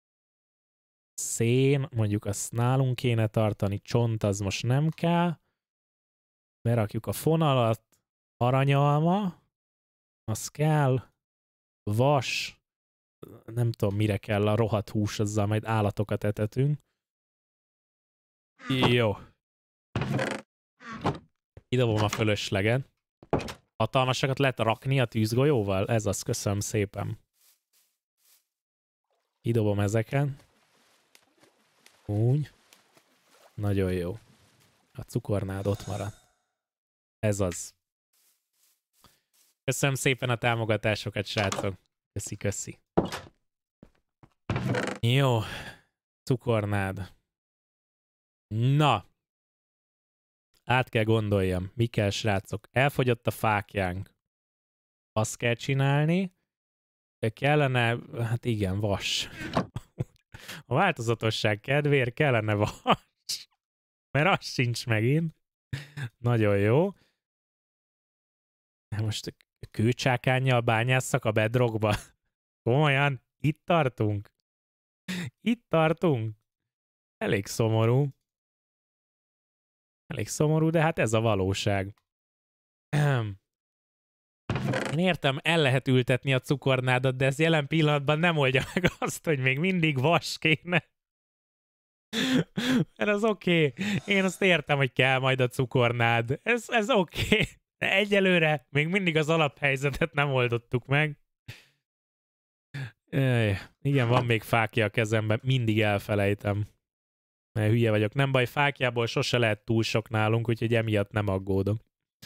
Szén, mondjuk azt nálunk kéne tartani. Csont az most nem kell. Berakjuk a fonalat. Aranyalma. Az kell. Vas. Nem tudom mire kell a rohadt hús, azzal majd állatokat etetünk. Jó. Idobom a fölösleget. Hatalmasakat lehet rakni a tűzgolyóval? Ez az, köszönöm szépen. Idobom ezeket. Úgy. Nagyon jó. A cukornád ott maradt. Ez az. Köszönöm szépen a támogatásokat, srácok. Köszi, köszi. Jó. Cukornád. Na. Át kell gondoljam. Mi kell, srácok? Elfogyott a fákjánk. Azt kell csinálni. De kellene, hát igen, vas. A változatosság kedvéért kellene vas. Mert az sincs megint. Nagyon jó. Most kőcsákánnyal bányásszak a bedrockba. Komolyan? Itt tartunk? Itt tartunk? Elég szomorú. Elég szomorú, de hát ez a valóság. Én értem, el lehet ültetni a cukornádat, de ez jelen pillanatban nem oldja meg azt, hogy még mindig vas kéne. Mert az oké. Okay. Én azt értem, hogy kell majd a cukornád. Ez, ez oké. Okay. De egyelőre még mindig az alaphelyzetet nem oldottuk meg. Ej, igen, van még fákja a kezemben, mindig elfelejtem. Mert hülye vagyok. Nem baj, fákjából sose lehet túl sok nálunk, úgyhogy emiatt nem aggódom.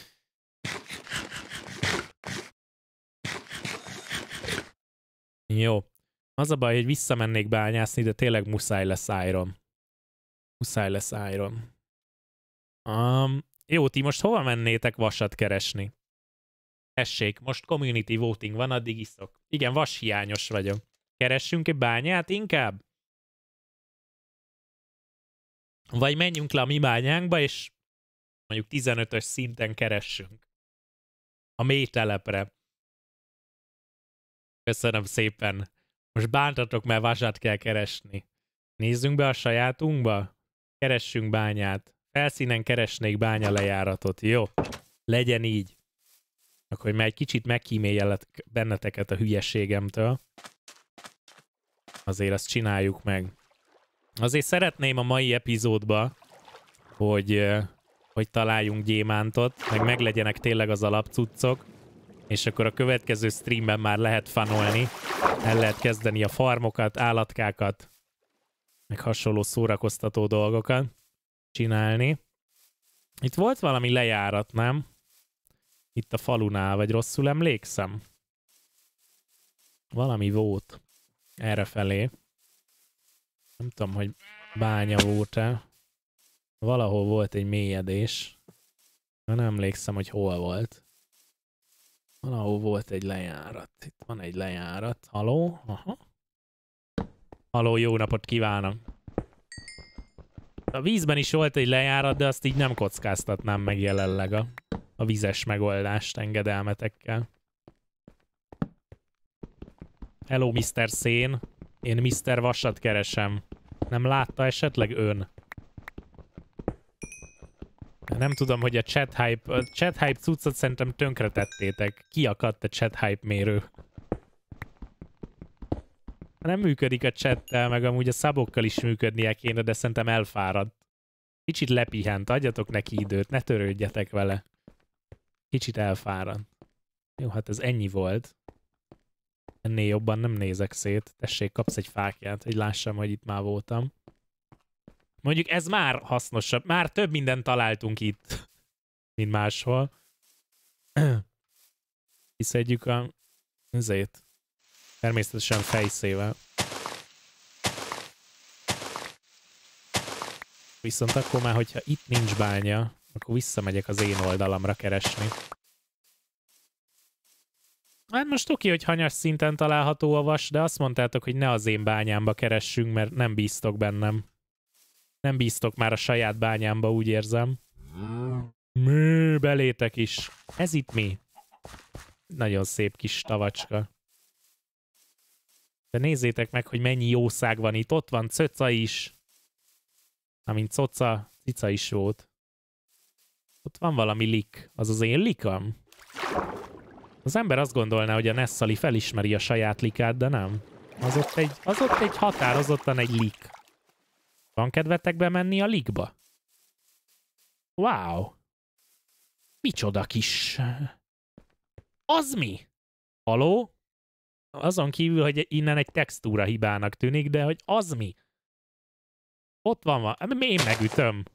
Jó. Az a baj, hogy visszamennék bányászni, de tényleg muszáj lesz Iron. Muszáj lesz Iron. Um, jó, ti most hova mennétek vasat keresni? Tessék, most community voting van, addig iszok. Igen, vashiányos vagyok. Keressünk egy bányát inkább? Vagy menjünk le a mi bányánkba, és mondjuk tizenötös szinten keressünk. A mély telepre. Köszönöm szépen. Most bántatok, mert vasat kell keresni. Nézzünk be a sajátunkba. Keressünk bányát. Felszínen keresnék bánya lejáratot. Jó. Legyen így. Akkor már egy kicsit megkíméljelek benneteket a hülyeségemtől. Azért azt csináljuk meg. Azért szeretném a mai epizódba, hogy, hogy találjunk gyémántot, meg meglegyenek tényleg az alapcuccok, és akkor a következő streamben már lehet fanolni, el lehet kezdeni a farmokat, állatkákat, meg hasonló szórakoztató dolgokat csinálni. Itt volt valami lejárat, nem? Itt a falunál, vagy rosszul emlékszem? Valami volt errefelé. Nem tudom, hogy bánya volt-e. Valahol volt egy mélyedés. Nem emlékszem, hogy hol volt. Valahol volt egy lejárat. Itt van egy lejárat. Haló? Aha. Haló, jó napot kívánok! A vízben is volt egy lejárat, de azt így nem kockáztatnám meg jelenleg a, a vizes megoldást engedelmetekkel. Hello, miszter Szén. Én miszter Vasat keresem. Nem látta esetleg ön? Nem tudom, hogy a chat hype, a chat hype cuccot szerintem tönkretettétek. Kiakadt a chat hype mérő. Nem működik a chattel, meg amúgy a szabokkal is működnie kéne, de szerintem elfáradt. Kicsit lepihent, adjatok neki időt, ne törődjetek vele. Kicsit elfáradt. Jó, hát ez ennyi volt. Ennél jobban nem nézek szét. Tessék, kapsz egy fákját, hogy lássam, hogy itt már voltam. Mondjuk ez már hasznosabb. Már több mindent találtunk itt, mint máshol. Kiszedjük a... Ezért. Természetesen fejszével. Viszont akkor már, hogyha itt nincs bánya, akkor visszamegyek az én oldalamra keresni. Hát most oké, hogy hanyas szinten található a vas, de azt mondtátok, hogy ne az én bányámba keressünk, mert nem bíztok bennem. Nem bíztok már a saját bányámba, úgy érzem. Mű, belétek is. Ez itt mi? Nagyon szép kis tavacska. De nézzétek meg, hogy mennyi jószág van itt. Ott van Cöca is. Amint Coca, cica is volt. Ott van valami lik. Az az én likam? Az ember azt gondolná, hogy a Nessali felismeri a saját likát, de nem. Az ott egy, az ott egy határozottan egy lik. Van kedvetek bemenni a likba? Wow! Micsoda kis... Az mi? Haló? Azon kívül, hogy innen egy textúra hibának tűnik, de hogy az mi? Ott van van. Én megütöm.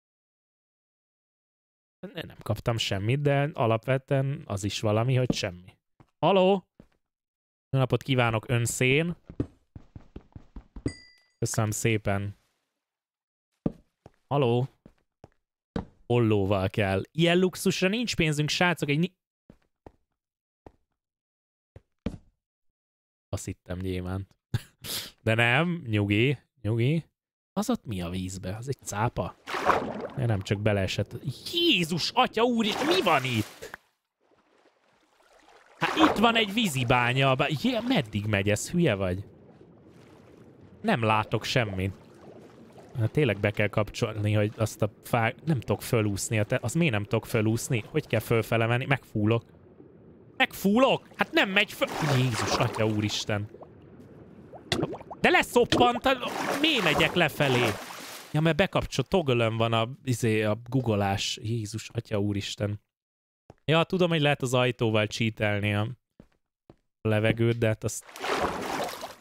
Nem kaptam semmit, de alapvetően az is valami, hogy semmi. Haló? Jó napot kívánok, ön Szén. Köszönöm szépen. Haló? Ollóval kell. Ilyen luxusra nincs pénzünk, srácok. Egy... Azt hittem gyémánt. De nem, nyugi, nyugi. Az ott mi a vízbe? Az egy cápa? Ja, nem, csak beleesett. Jézus, atya úr, és mi van itt? Hát itt van egy vízibánya. Jé, meddig megy ez? Hülye vagy? Nem látok semmit. Hát tényleg be kell kapcsolni, hogy azt a fák... Nem tudok fölúszni. Azt miért nem tudok fölúszni? Hogy kell fölfele menni? Megfúlok. Megfúlok? Hát nem megy föl... Jézus, atya úristen. De leszoppant, miért megyek lefelé? Ja, mert bekapcsol, togölön van a, izé, a googolás. Jézus, atya úristen. Ja, tudom, hogy lehet az ajtóval cheatelni a levegőt, de hát azt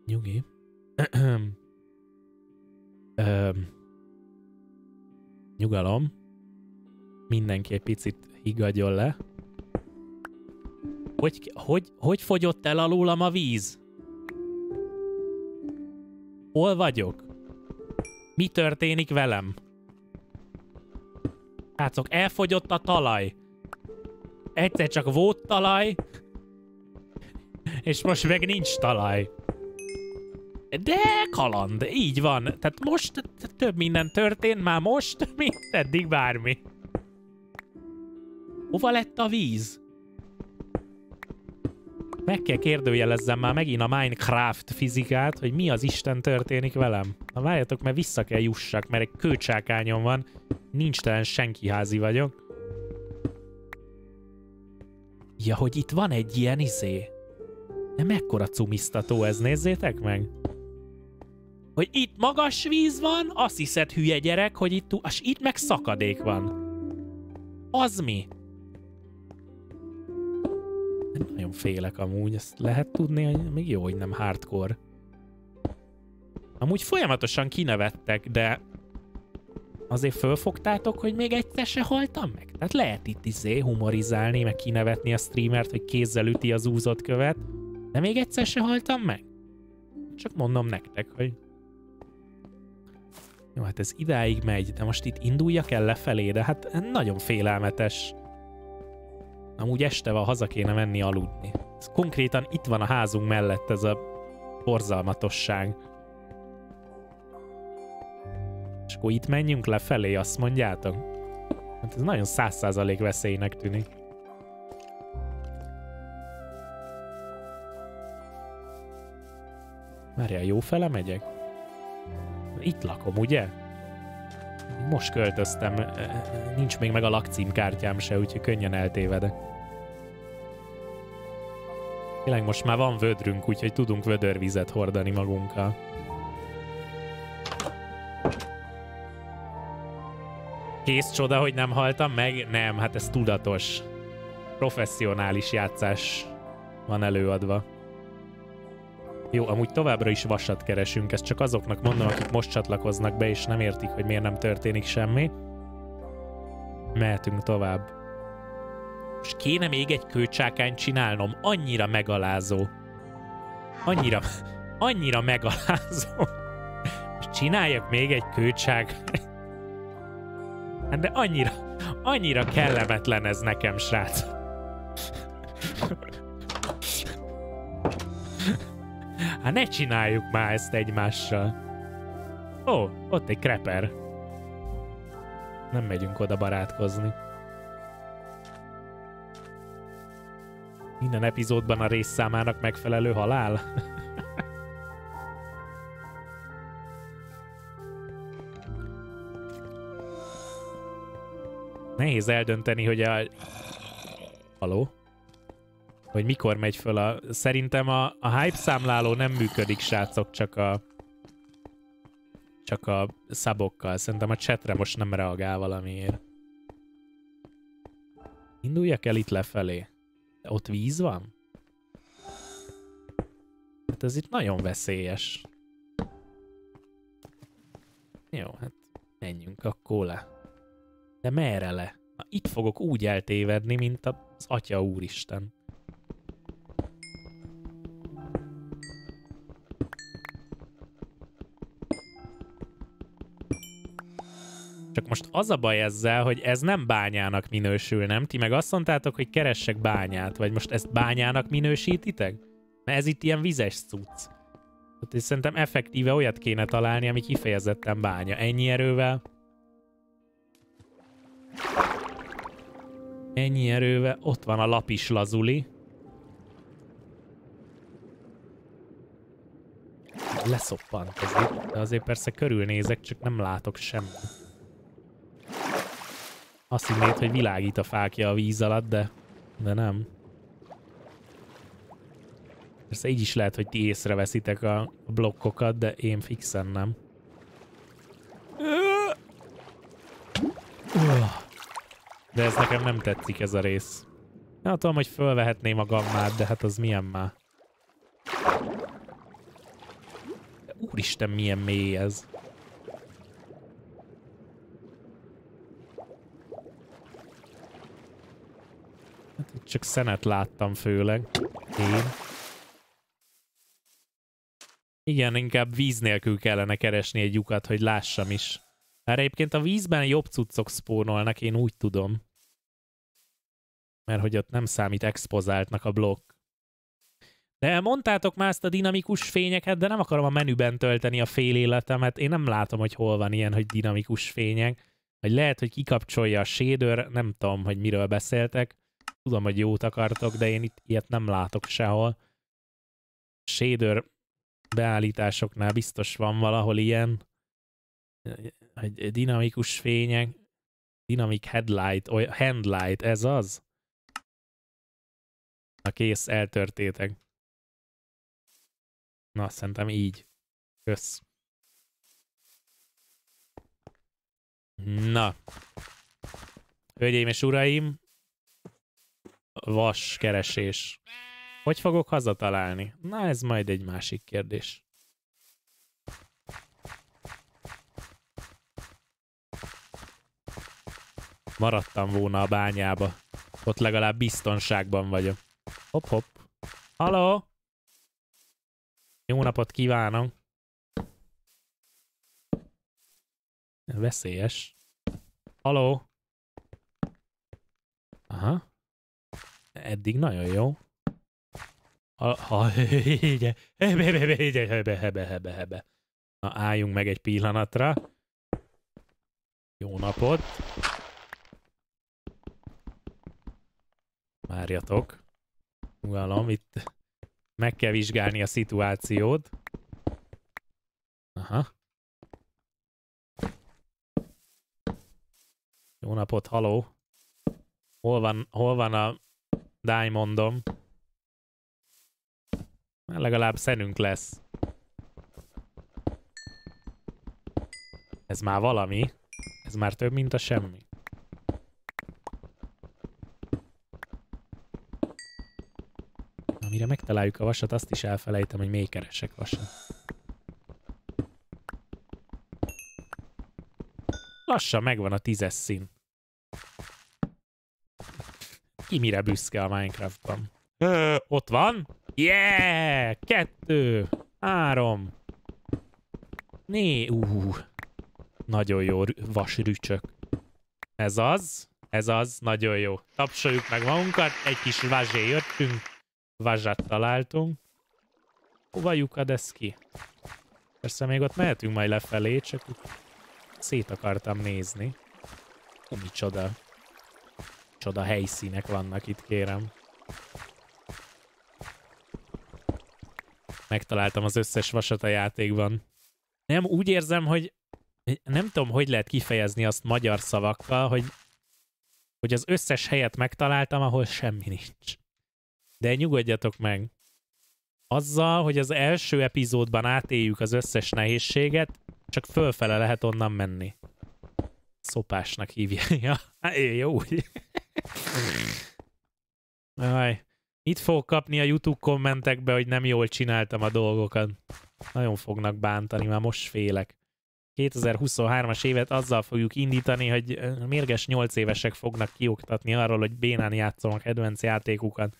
Nyugi. Öm. Nyugalom. Mindenki egy picit higgadjon le. Hogy, hogy, hogy fogyott el alólam a víz? Hol vagyok? Mi történik velem? Srácok, elfogyott a talaj. Egyszer csak volt talaj, és most meg nincs talaj. De kaland, így van. Tehát most több minden történt már most, mint eddig bármi. Hova lett a víz? Meg kell kérdőjelezzem már megint a Minecraft fizikát, hogy mi az Isten történik velem. Na várjatok, mert vissza kell jussak, mert egy kőcsákányon van. Nincs telen senki házi vagyok. Ja, hogy itt van egy ilyen izé. De mekkora cumisztató ez, nézzétek meg. Hogy itt magas víz van, azt hiszed hülye gyerek, hogy itt, és itt meg szakadék van. Az mi? Nagyon félek amúgy, ezt lehet tudni, hogy még jó, hogy nem hardcore. Amúgy folyamatosan kinevettek, de azért fölfogtátok, hogy még egyszer se haltam meg? Tehát lehet itt izé humorizálni, meg kinevetni a streamert, hogy kézzel üti az úzott követ, de még egyszer se haltam meg? Csak mondom nektek, hogy... Jó, hát ez idáig megy, de most itt induljak el lefelé, de hát nagyon félelmetes. Amúgy este van, haza kéne menni aludni. Ez konkrétan itt van a házunk mellett ez a borzalmatosság. És akkor itt menjünk lefelé, azt mondjátok? Hát ez nagyon száz százalék veszélynek tűnik. Várjál, jó fele megyek? Itt lakom, ugye? Most költöztem, nincs még meg a lakcímkártyám se, úgyhogy könnyen eltévedek. Tényleg most már van vödrünk, úgyhogy tudunk vödörvizet hordani magunkkal. Kész csoda, hogy nem haltam meg? Nem, hát ez tudatos. Professzionális játszás van előadva. Jó, amúgy továbbra is vasat keresünk, ezt csak azoknak mondom, akik most csatlakoznak be, és nem értik, hogy miért nem történik semmi. Mehetünk tovább. Most kéne még egy kőcsákányt csinálnom, annyira megalázó. Annyira, annyira megalázó. Most csináljak még egy kőcsákányt. Hát de annyira, annyira kellemetlen ez nekem, srác. Hát ne csináljuk már ezt egymással. Ó, ott egy creeper. Nem megyünk oda barátkozni. Minden epizódban a részszámának megfelelő halál. Nehéz eldönteni, hogy a... Haló? Hogy mikor megy föl a... Szerintem a, a hype számláló nem működik, srácok, csak a... Csak a szabokkal. Szerintem a chatre most nem reagál valamiért. Induljak el itt lefelé. De ott víz van? Hát ez itt nagyon veszélyes. Jó, hát menjünk akkor le. De merre le? Na, itt fogok úgy eltévedni, mint az Atya Úristen. Csak most az a baj ezzel, hogy ez nem bányának minősül, nem? Ti meg azt mondtátok, hogy keressek bányát, vagy most ezt bányának minősítitek? Mert ez itt ilyen vizes cucc. Tehát szerintem effektíve olyat kéne találni, ami kifejezetten bánya. Ennyi erővel. Ennyi erővel. Ott van a lapis lazuli. Leszoppant ez itt, de azért persze körülnézek, csak nem látok semmit. Azt hinnéd, hogy világít a fákja a víz alatt, de, de nem. Persze így is lehet, hogy ti észreveszitek a blokkokat, de én fixen nem. De ez nekem nem tetszik, ez a rész. Nem tudom, hogy fölvehetném a gammát, de hát az milyen már. Úristen, milyen mély ez. Hát itt csak szenet láttam főleg. Én. Igen, inkább víz nélkül kellene keresni egy lyukat, hogy lássam is. Mert egyébként a vízben jobb cuccok spónolnak, én úgy tudom. Mert hogy ott nem számít expozáltnak a blokk. De mondtátok már ezt a dinamikus fényeket, de nem akarom a menüben tölteni a fél életemet. Én nem látom, hogy hol van ilyen, hogy dinamikus fények. Vagy lehet, hogy kikapcsolja a shader, nem tudom, hogy miről beszéltek. Tudom, hogy jót akartok, de én itt ilyet nem látok sehol. Shader beállításoknál biztos van valahol ilyen, hogy dinamikus fények, dynamic headlight, oly, handlight, ez az? Na kész, eltörtétek. Na, szerintem így. Kösz. Na. Hölgyeim és uraim, vas keresés. Hogy fogok hazatalálni? Na, ez majd egy másik kérdés. Maradtam volna a bányába. Ott legalább biztonságban vagyok. Hopp, hopp. Halló! Jó napot kívánok! Veszélyes. Halló! Aha. Eddig nagyon jó. Ha, ha, hebe, hebe, hebe, hebe, hebe, hebe. Na, álljunk meg egy pillanatra. Jó napot. Várjatok. Ugalom, itt meg kell vizsgálni a szituációt. Aha. Jó napot, haló. Hol van, hol van a Diamondom? Már legalább szenünk lesz. Ez már valami. Ez már több, mint a semmi. Amire megtaláljuk a vasat, azt is elfelejtem, hogy még keresek vasat. Lassan megvan a tízes szín. Ki mire büszke a Minecraftban? Ö, ott van? Yeah! Kettő! Három! Né! Uh, nagyon jó vasrücsök. Ez az? Ez az? Nagyon jó. Tapsoljuk meg magunkat. Egy kis vazsé jöttünk. Vazsat találtunk. Hova lyukad ez ki? Persze még ott mehetünk majd lefelé, csak szét akartam nézni. Ó, micsoda. Micsoda helyszínek vannak itt, kérem. Megtaláltam az összes vasat a játékban. Nem, úgy érzem, hogy nem tudom, hogy lehet kifejezni azt magyar szavakkal, hogy, hogy az összes helyet megtaláltam, ahol semmi nincs. De nyugodjatok meg. Azzal, hogy az első epizódban átéljük az összes nehézséget, csak fölfele lehet onnan menni. Szopásnak hívja. Ja, jó. Aj. Itt fogok kapni a YouTube kommentekbe, hogy nem jól csináltam a dolgokat. Nagyon fognak bántani, már most félek. kétezer-huszonhármas évet azzal fogjuk indítani, hogy mérges nyolc évesek fognak kioktatni arról, hogy bénán játszom a kedvenc játékukat.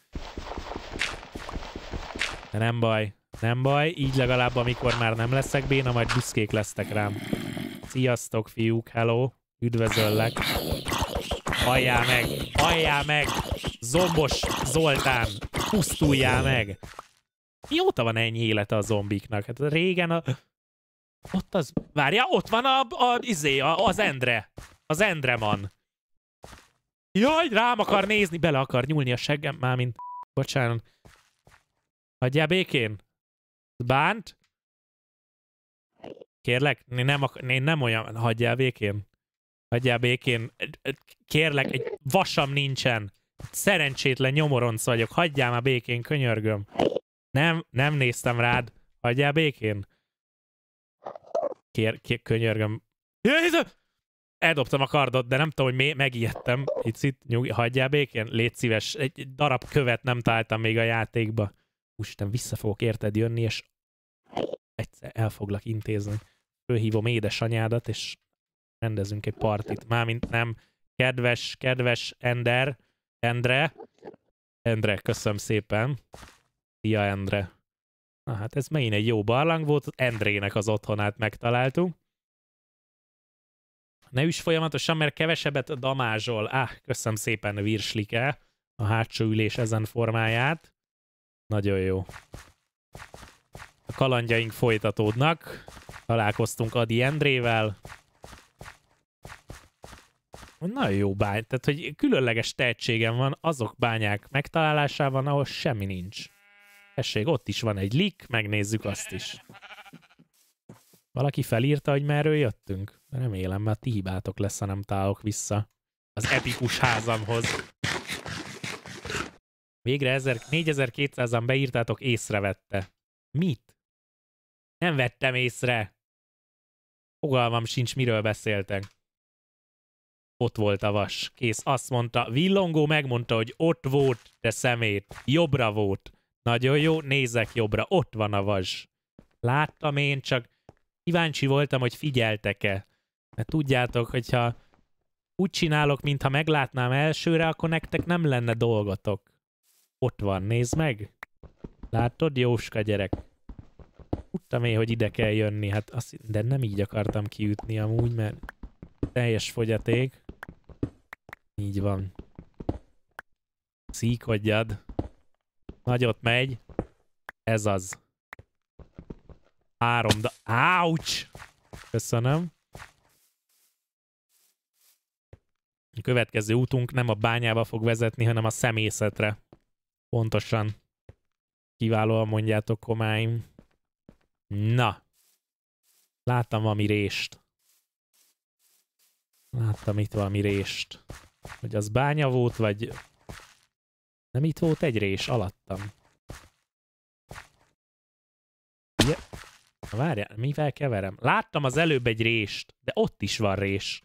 De nem baj, nem baj, így legalább amikor már nem leszek béna, majd büszkék lesztek rám. Sziasztok, fiúk, hello, üdvözöllek. Halljál meg, halljál meg, zombos Zoltán, pusztuljál meg. Mióta van ennyi élete a zombiknak? Hát régen a... Ott az... Várja, ott van a, a, izé, a, az Endre. Az Endreman. Jaj, rám akar nézni, bele akar nyúlni a seggem, már mint... Bocsánat. Hagyjál békén. Bánt? Kérlek, én nem, én nem olyan... Hagyjál békén. Hagyjál békén. Kérlek, egy vasam nincsen. Szerencsétlen nyomoronc vagyok. Hagyjál már békén, könyörgöm. Nem, nem néztem rád. Hagyjál békén. Kér, kér, könyörgöm. Eldobtam a kardot, de nem tudom, hogy megijedtem. Picit, nyugi, hagyjál békén. Légy szíves. Egy darab követ nem találtam még a játékba. Úristen, vissza fogok érted jönni, és egyszer el foglak intézni. Fölhívom édesanyádat, és rendezünk egy partit. Mármint nem, kedves, kedves Ender, Endre, Endre, köszönöm szépen. Szia, Endre. Na hát ez megint egy jó barlang volt, Endrének az otthonát megtaláltuk. Ne üss folyamatosan, mert kevesebbet damázsol. Ah, köszönöm szépen, Virslike, a hátsó ülés ezen formáját. Nagyon jó. A kalandjaink folytatódnak. Találkoztunk Adi Endrével. Nagyon jó bány, tehát hogy különleges tehetségem van azok bányák megtalálásában, ahol semmi nincs. Tessék, ott is van egy lik, megnézzük azt is. Valaki felírta, hogy merről jöttünk? Remélem, mert ti hibátok lesz, ha nem találok vissza az epikus házamhoz. Végre négyezer-kétszázan beírtátok, észrevette. Mit? Nem vettem észre. Fogalmam sincs, miről beszéltek. Ott volt a vas. Kész, azt mondta. Villongó megmondta, hogy ott volt, de szemét. Jobbra volt. Nagyon jó, nézek jobbra. Ott van a vas. Láttam én, csak kíváncsi voltam, hogy figyeltek-e. Mert tudjátok, hogyha úgy csinálok, mintha meglátnám elsőre, akkor nektek nem lenne dolgotok. Ott van, nézd meg. Látod, Jóska gyerek? Tudtam én, hogy ide kell jönni, hát azt, de nem így akartam kiütni amúgy, mert teljes fogyaték. Így van. Szíkodjad. Nagyot megy. Ez az. Három da... Ouch! Köszönöm. A következő útunk nem a bányába fog vezetni, hanem a szemészetre. Pontosan. Kiválóan mondjátok, komáim. Na. Láttam valami rést. Láttam itt valami rést. Hogy az bánya volt, vagy... Nem itt volt egy rés alattam. Ja. Várjál, mivel keverem? Láttam az előbb egy rést, de ott is van rés.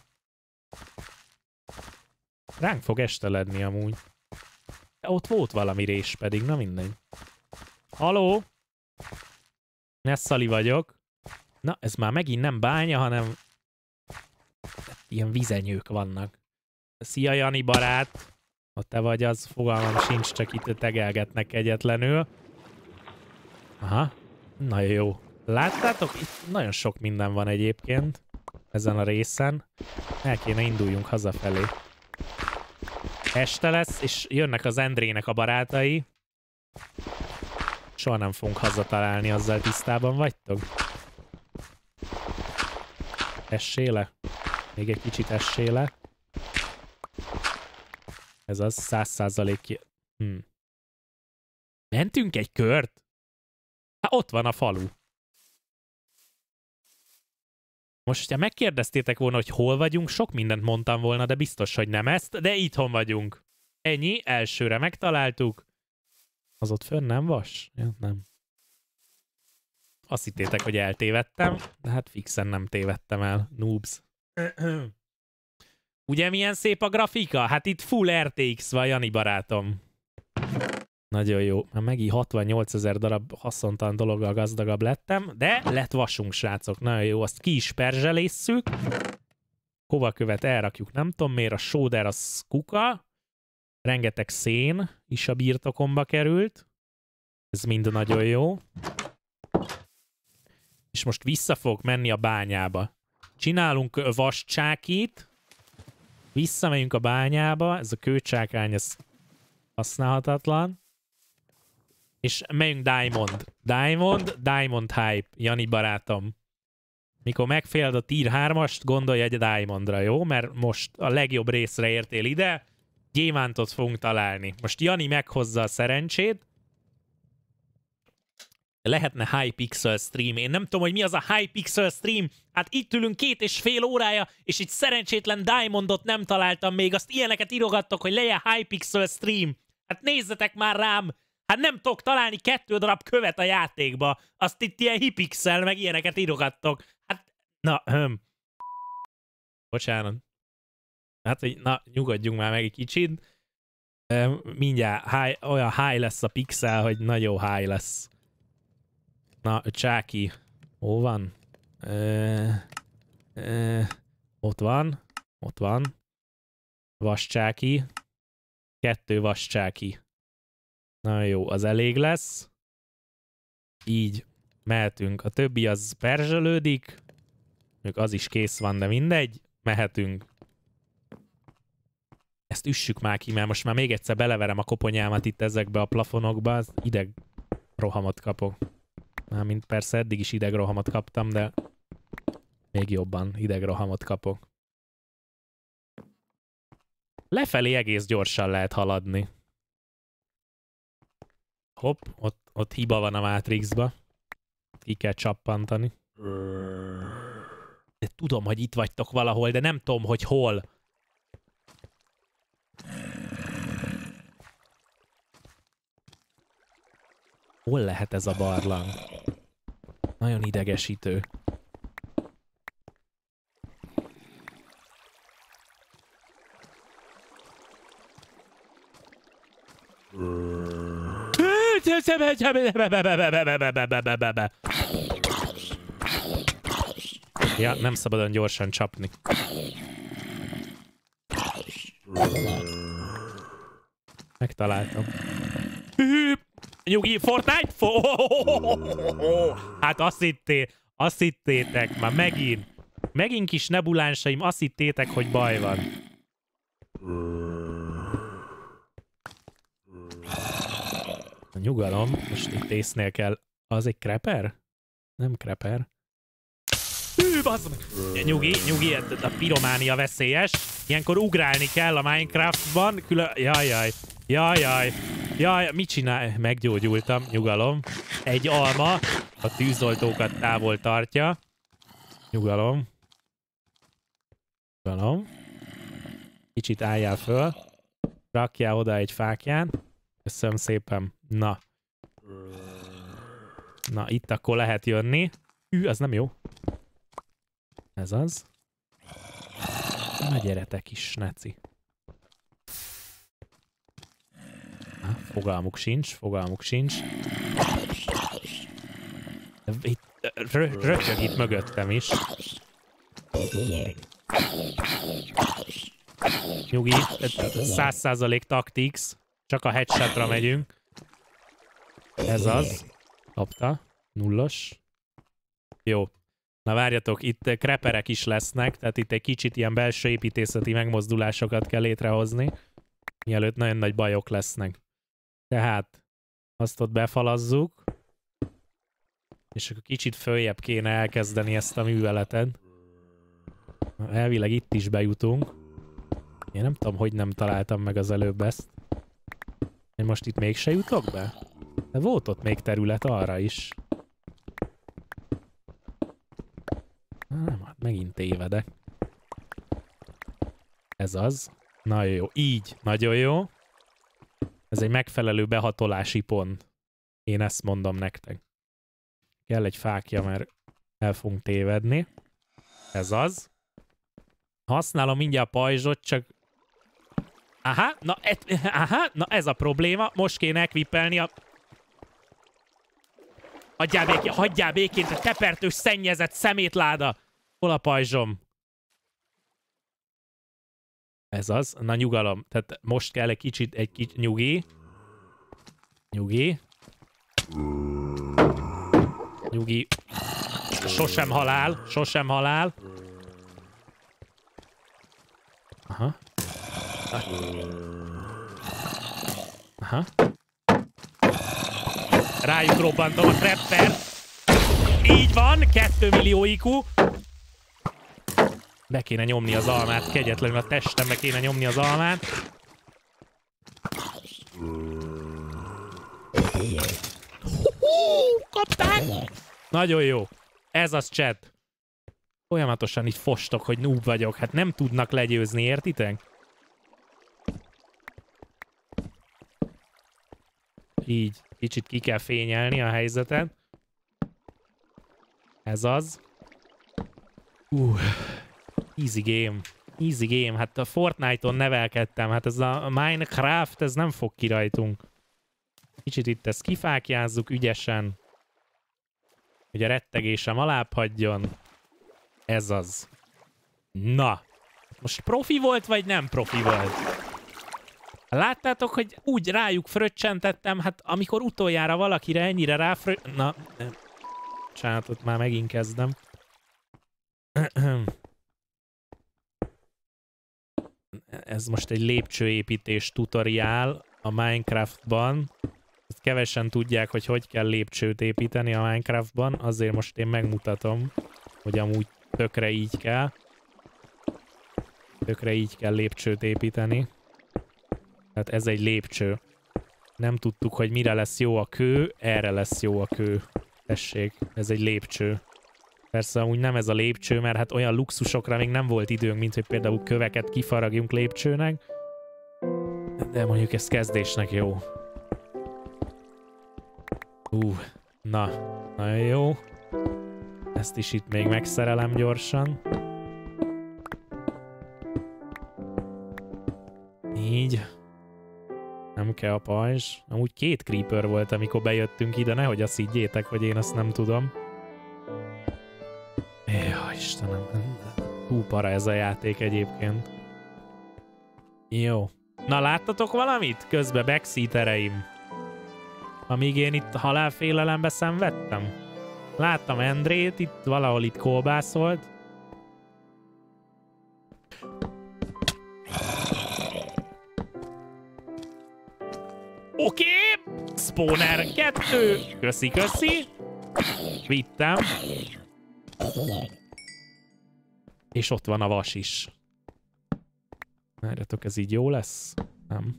Ránk fog esteledni amúgy. De ott volt valami rés pedig, na mindegy. Haló? Nessali vagyok. Na, ez már megint nem bánya, hanem... Ilyen vizenyők vannak. Szia, Jani barát! Ha te vagy, az fogalmam sincs, csak itt tegelgetnek egyetlenül. Aha. Nagyon jó. Láttátok? Itt nagyon sok minden van egyébként. Ezen a részen. El kéne induljunk hazafelé. Este lesz, és jönnek az Endrének a barátai. Soha nem fogunk hazatalálni, azzal tisztában vagytok? Essé le. Még egy kicsit essé le. Ez az száz százalék ki... Hm. Mentünk egy kört? Hát ott van a falu. Most, ha megkérdeztétek volna, hogy hol vagyunk, sok mindent mondtam volna, de biztos, hogy nem ezt, de itthon vagyunk. Ennyi, elsőre megtaláltuk. Az ott fönn nem vas? Ja, nem. Azt hittétek, hogy eltévedtem, de hát fixen nem tévedtem el. Noobs. Ugye milyen szép a grafika? Hát itt full er té iksz van, Jani barátom. Nagyon jó. Már megint hatvannyolcezer darab haszontalan dologgal gazdagabb lettem, de lett vasunk, srácok. Nagyon jó, azt ki is perzselésszük. Kovakövet elrakjuk, nem tudom miért. A sóder az kuka. Rengeteg szén is a birtokomba került. Ez mind nagyon jó. És most vissza fogok menni a bányába. Csinálunk vascsákit. Visszamegyünk a bányába. Ez a kőcsákány, ez használhatatlan. És megyünk Diamond. Diamond, Diamond Hype, Jani barátom. Mikor megféled a tier hármast, gondolj egy Diamondra, jó? Mert most a legjobb részre értél ide. Gyémántot fogunk találni. Most Jani meghozza a szerencsét. Lehetne Hypixel stream. Én nem tudom, hogy mi az a Hypixel stream. Hát itt ülünk két és fél órája, és egy szerencsétlen Diamondot nem találtam még. Azt ilyeneket írogattok, hogy legyen Hypixel stream. Hát nézzetek már rám! Hát nem tudok találni kettő darab követ a játékba. Azt itt ilyen Hypixel, meg ilyeneket írogattok. Hát, na, höm. Bocsánat. Hát, hogy na, nyugodjunk már meg egy kicsit. Mindjárt high, olyan high lesz a pixel, hogy nagyon high lesz. Na, Csáki. Hol van? Ö, ö, ott van. Ott van. Vascsáki. Kettő vascsáki. Na jó, az elég lesz. Így mehetünk. A többi az perzselődik. Még az is kész van, de mindegy. Mehetünk. Ezt üssük már ki, mert most már még egyszer beleverem a koponyámat itt ezekbe a plafonokba. Az ideg rohamot kapok. Mármint persze eddig is idegrohamot kaptam, de még jobban idegrohamot kapok. Lefelé egész gyorsan lehet haladni. Hopp, ott, ott hiba van a Matrixba. Ki kell csappantani. De tudom, hogy itt vagytok valahol, de nem tudom, hogy hol. Hol lehet ez a barlang? Nagyon idegesítő. Ja, nem szabadon gyorsan csapni. Megtaláltam. Nyugi, Fortnite? Hát azt hitté, azt hittétek, már megint. Megint kis nebulánsaim, azt hittétek, hogy baj van. A nyugalom, most itt észnél kell. Az egy creeper? Nem creeper. Hű, bazd meg! Nyugi, nyugi, a pirománia veszélyes. Ilyenkor ugrálni kell a Minecraftban. Külön... Jajjaj, jajjaj, jaj, mit csinál? Meggyógyultam, nyugalom. Egy alma a tűzoltókat távol tartja. Nyugalom. Nyugalom. Kicsit álljál föl. Rakjál oda egy fákján. Köszönöm szépen. Na. Na, itt akkor lehet jönni. Hű, az nem jó. Ez az. Na, gyeretek is, neci. Na, fogalmuk sincs, fogalmuk sincs. Itt, rö röhög itt mögöttem is. Nyugi, száz százalék tactics. Csak a headshotra megyünk. Ez az. Kapta. Nullos. Jó. Na várjatok, itt kreperek is lesznek, tehát itt egy kicsit ilyen belső építészeti megmozdulásokat kell létrehozni, mielőtt nagyon nagy bajok lesznek. Tehát azt ott befalazzuk, és akkor kicsit följebb kéne elkezdeni ezt a műveletet. Elvileg itt is bejutunk. Én nem tudom, hogy nem találtam meg az előbb ezt. Én most itt mégse jutok be? De volt ott még terület arra is. Nem, hát megint tévedek. Ez az. Nagyon jó. Így. Nagyon jó. Ez egy megfelelő behatolási pont. Én ezt mondom nektek. Kell egy fákja, mert el fogunk tévedni. Ez az. Használom mindjárt a pajzsot, csak... Aha, na, et, aha, na ez a probléma. Most kéne equippelni a... Hagyjál békén, hagyjál békén, te tepertős, szennyezett szemétláda! Hol a pajzsom? Ez az. Na nyugalom. Tehát most kell egy kicsit, egy kicsit nyugi. Nyugi. Nyugi. Sosem halál, sosem halál. Aha. Aha. Rájuk robbantom a trapper. Így van, kettő millió I Q. Be kéne nyomni az almát, kegyetlenül a testembe kéne nyomni az almát. Kapták! Nagyon jó. Ez az, chat. Folyamatosan így fostok, hogy noob vagyok. Hát nem tudnak legyőzni, értitek? Így. Kicsit ki kell fényelni a helyzetet. Ez az. Uh, easy game. Easy game. Hát a Fortnite-on nevelkedtem. Hát ez a Minecraft, ez nem fog ki rajtunk. Kicsit itt ezt kifákjázzuk ügyesen. hogy a rettegésem alább hagyjon. Ez az. Na. Most profi volt, vagy nem profi volt? Láttátok, hogy úgy rájuk fröccsentettem, hát amikor utoljára valakire ennyire ráfrö... Na, csátot már megint kezdem. Ez most egy lépcsőépítés tutoriál a Minecraftban. Ezt kevesen tudják, hogy hogy kell lépcsőt építeni a Minecraftban, azért most én megmutatom, hogy amúgy tökre így kell. Tökre így kell lépcsőt építeni. Tehát ez egy lépcső. Nem tudtuk, hogy mire lesz jó a kő, erre lesz jó a kő. Tessék, ez egy lépcső. Persze amúgy nem ez a lépcső, mert hát olyan luxusokra még nem volt időnk, mint hogy például köveket kifaragjunk lépcsőnek. De mondjuk ez kezdésnek jó. Hú, na, nagyon jó. Ezt is itt még megszerelem gyorsan. Így. Nem kell a pajzs. Amúgy két creeper volt, amikor bejöttünk ide, nehogy azt higgyétek, hogy én azt nem tudom. Jaj, Istenem. Hú, para ez a játék egyébként. Jó. Na, láttatok valamit? Közben backseatereim. Amíg én itt halálfélelembe szenvedtem. Láttam Endrét, itt valahol itt kolbászolt. Oké! Okay. Spawner kettő. Köszi, köszi. Vittem. És ott van a vas is. Várjatok, ez így jó lesz? Nem.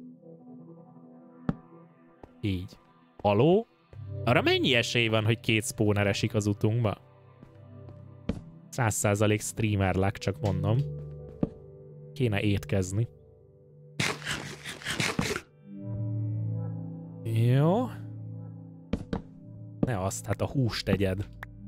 Így. Haló? Arra mennyi esély van, hogy két spawner esik az utunkba? száz százalék streamer luck, csak mondom. Kéne étkezni. Jó. Ne azt, hát a húst tegyed.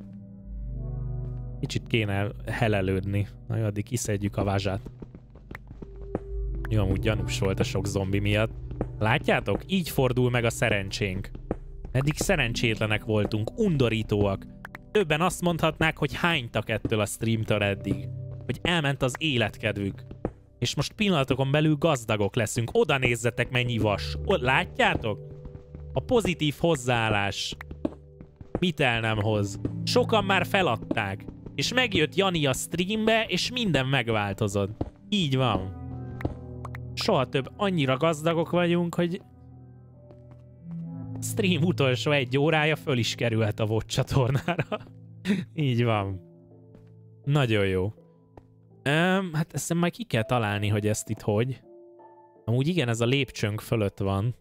Kicsit kéne helelődni. Na jó, addig kiszedjük a vázsát. Jó, amúgy gyanús volt a sok zombi miatt. Látjátok? Így fordul meg a szerencsénk. Eddig szerencsétlenek voltunk, undorítóak. Többen azt mondhatnák, hogy hánytak ettől a streamtől eddig. Hogy elment az életkedvük. És most pillanatokon belül gazdagok leszünk. Oda nézzetek, mennyi vas. O, látjátok? A pozitív hozzáállás. Mit el nem hoz? Sokan már feladták. És megjött Jani a streambe, és minden megváltozott. Így van. Soha több annyira gazdagok vagyunk, hogy stream utolsó egy órája föl is kerülhet a VOD csatornára. Így van. Nagyon jó. Um, hát ezt majd ki kell találni, hogy ezt itt hogy. Amúgy igen, ez a lépcsőnk fölött van.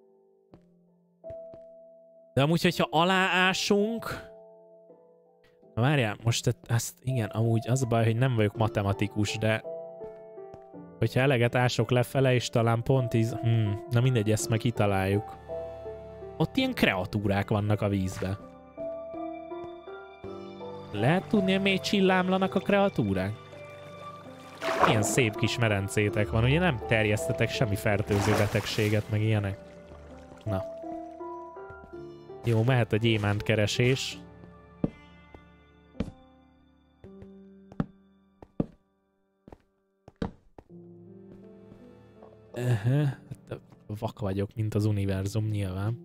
De amúgy, hogyha aláásunk... Na várjál, most ezt, igen, amúgy az a baj, hogy nem vagyok matematikus, de... Hogyha eleget ások lefele, és talán pont íz... Hmm, na mindegy, ezt meg kitaláljuk. Ott ilyen kreatúrák vannak a vízbe. Lehet tudni, hogy miért csillámlanak a kreatúrák? Ilyen szép kis merencétek van, ugye nem terjesztetek semmi fertőző betegséget, meg ilyenek. Na. Jó, mehet a gyémánt keresés. Uh-huh. Hát, vak vagyok, mint az univerzum, nyilván.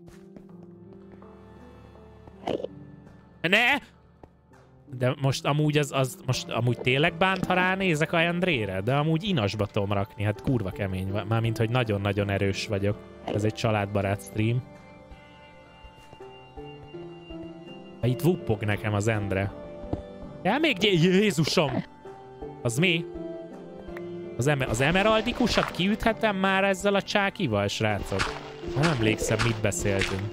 Ne! De most amúgy az, az most amúgy tényleg bánt, ha ránézek a Endrére? De amúgy inasba tudom rakni, hát kurva kemény. Mármint, hogy nagyon-nagyon erős vagyok. Ez egy családbarát stream. Itt vuppog nekem az Endre. Ja, még Jézusom! Az mi? Az, em az emeraldikusat kiüthetem már ezzel a csákival, srácok? Nem emlékszem, mit beszéltünk.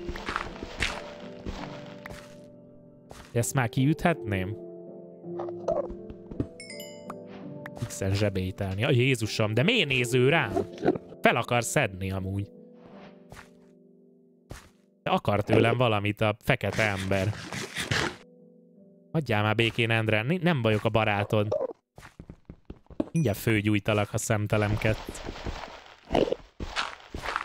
Ezt már kiüthetném? X-en zsebételni. A Jézusom, de miért néző rám? Fel akar szedni amúgy. De akar tőlem valamit a fekete ember. Adjál már békén, Endre, nem vagyok a barátod. Mindjárt főgyújtalak, ha szemtelemkedt.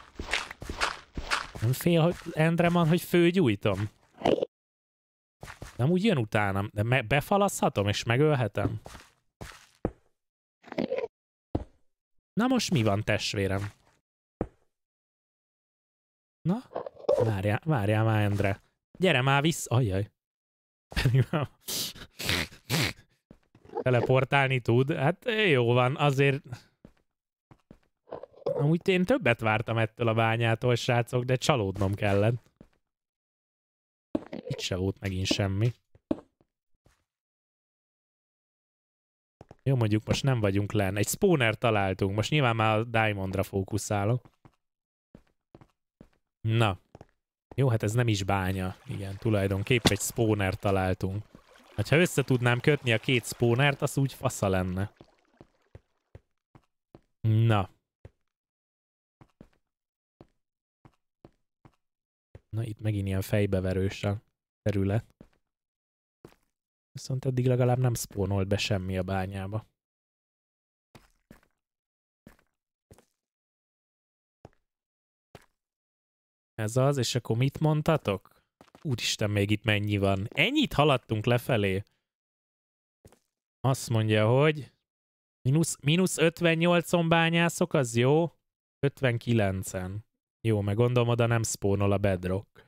Nem fél, hogy Endre van, hogy főgyújtom? Nem úgy jön utánam, de befalazhatom és megölhetem? Na most mi van, testvérem? Na, várjál, várjál már, Endre. Gyere már vissza. Ajjaj. Teleportálni tud? Hát jó van, azért... Amúgy én többet vártam ettől a bányától, srácok, de csalódnom kellett. Itt se volt megint semmi. Jó, mondjuk most nem vagyunk lenn. Egy spawner találtunk. Most nyilván már a Diamondra fókuszálok. Na. Jó, hát ez nem is bánya. Igen, tulajdonképp egy spawner találtunk. Ha össze tudnám kötni a két spawnert, az úgy fasza lenne. Na. Na, itt megint ilyen fejbeverős a terület. Viszont eddig legalább nem spawnolt be semmi a bányába. Ez az, és akkor mit mondtatok? Úristen, még itt mennyi van? Ennyit haladtunk lefelé? Azt mondja, hogy mínusz, mínusz ötvennyolcon bányászok, az jó? ötvenkilencen. Jó, meg gondolom, oda nem spawnol a bedrock.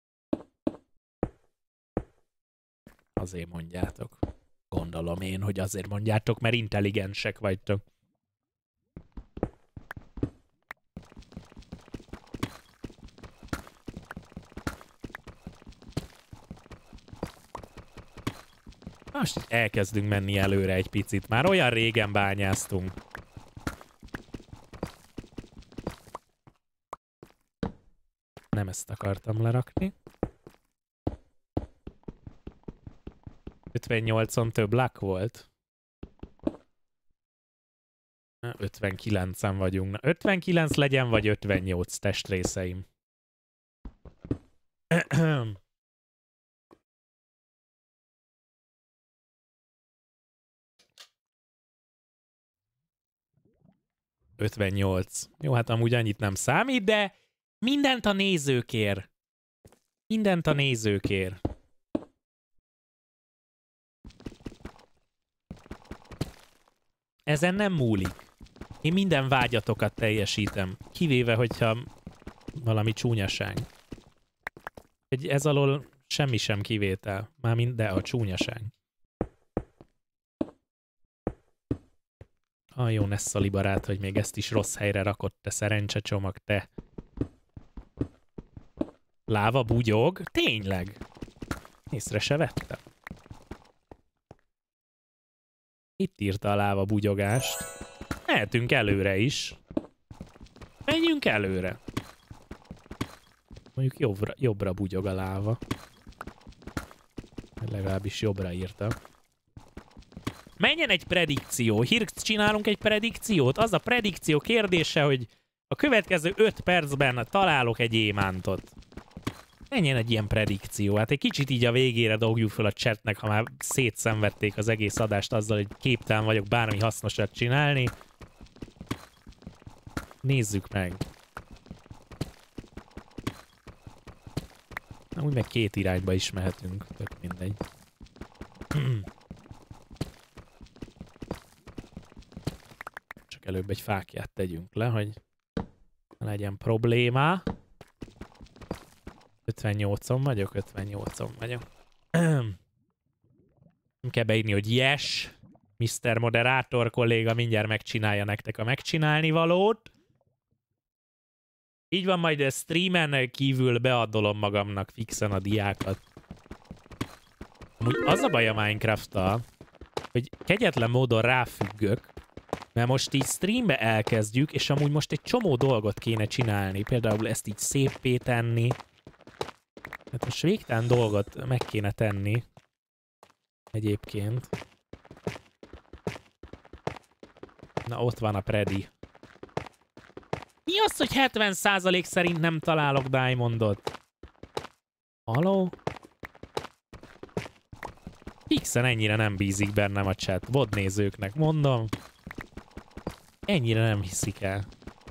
Azért mondjátok. Gondolom én, hogy azért mondjátok, mert intelligensek vagytok. Most elkezdünk menni előre egy picit. Már olyan régen bányáztunk. Nem ezt akartam lerakni. ötvennyolcon több luck volt. ötvenkilencen vagyunk. Na, ötvenkilenc legyen, vagy ötvennyolc, testrészeim. ötvennyolc. Jó, hát amúgy annyit nem számít, de mindent a nézőkér. Mindent a nézőkér. Ezen nem múlik. Én minden vágyatokat teljesítem. Kivéve, hogyha valami csúnyaság. Ez alól semmi sem kivétel. Mármint, de a csúnyaság. Ah, jó, Nessali barát, hogy még ezt is rossz helyre rakott, te szerencsecsomag, te. Láva bugyog? Tényleg? Észre se vettem. Itt írta a láva bugyogást. Mehetünk előre is. Menjünk előre. Mondjuk jobbra, jobbra bugyog a láva. Legalábbis jobbra írta. Menjen egy predikció. Hirk, csinálunk egy predikciót. Az a predikció kérdése, hogy a következő öt percben találok egy émántot. Menjen egy ilyen predikció. Hát egy kicsit így a végére dolgjuk fel a chatnek, ha már szétszenvedték az egész adást azzal, hogy képtelen vagyok bármi hasznosat csinálni. Nézzük meg. Na, úgy meg két irányba is mehetünk. Tök mindegy. Csak előbb egy fákját tegyünk le, hogy legyen probléma. ötvennyolcon vagyok, ötvennyolcon vagyok. Nem kell beírni, hogy yes, miszter Moderátor kolléga mindjárt megcsinálja nektek a megcsinálni valót. Így van, majd a streamen kívül beadolom magamnak fixen a diákat. Amúgy az a baj a Minecraft-tal, hogy kegyetlen módon ráfüggök, mert most így streambe elkezdjük, és amúgy most egy csomó dolgot kéne csinálni. Például ezt így széppé tenni. Hát most végtelen dolgot meg kéne tenni. Egyébként. Na, ott van a predi. Mi az, hogy hetven százalék szerint nem találok Diamondot? Haló? Fixen ennyire nem bízik bennem a chat. Vodnézőknek mondom. Ennyire nem hiszik el.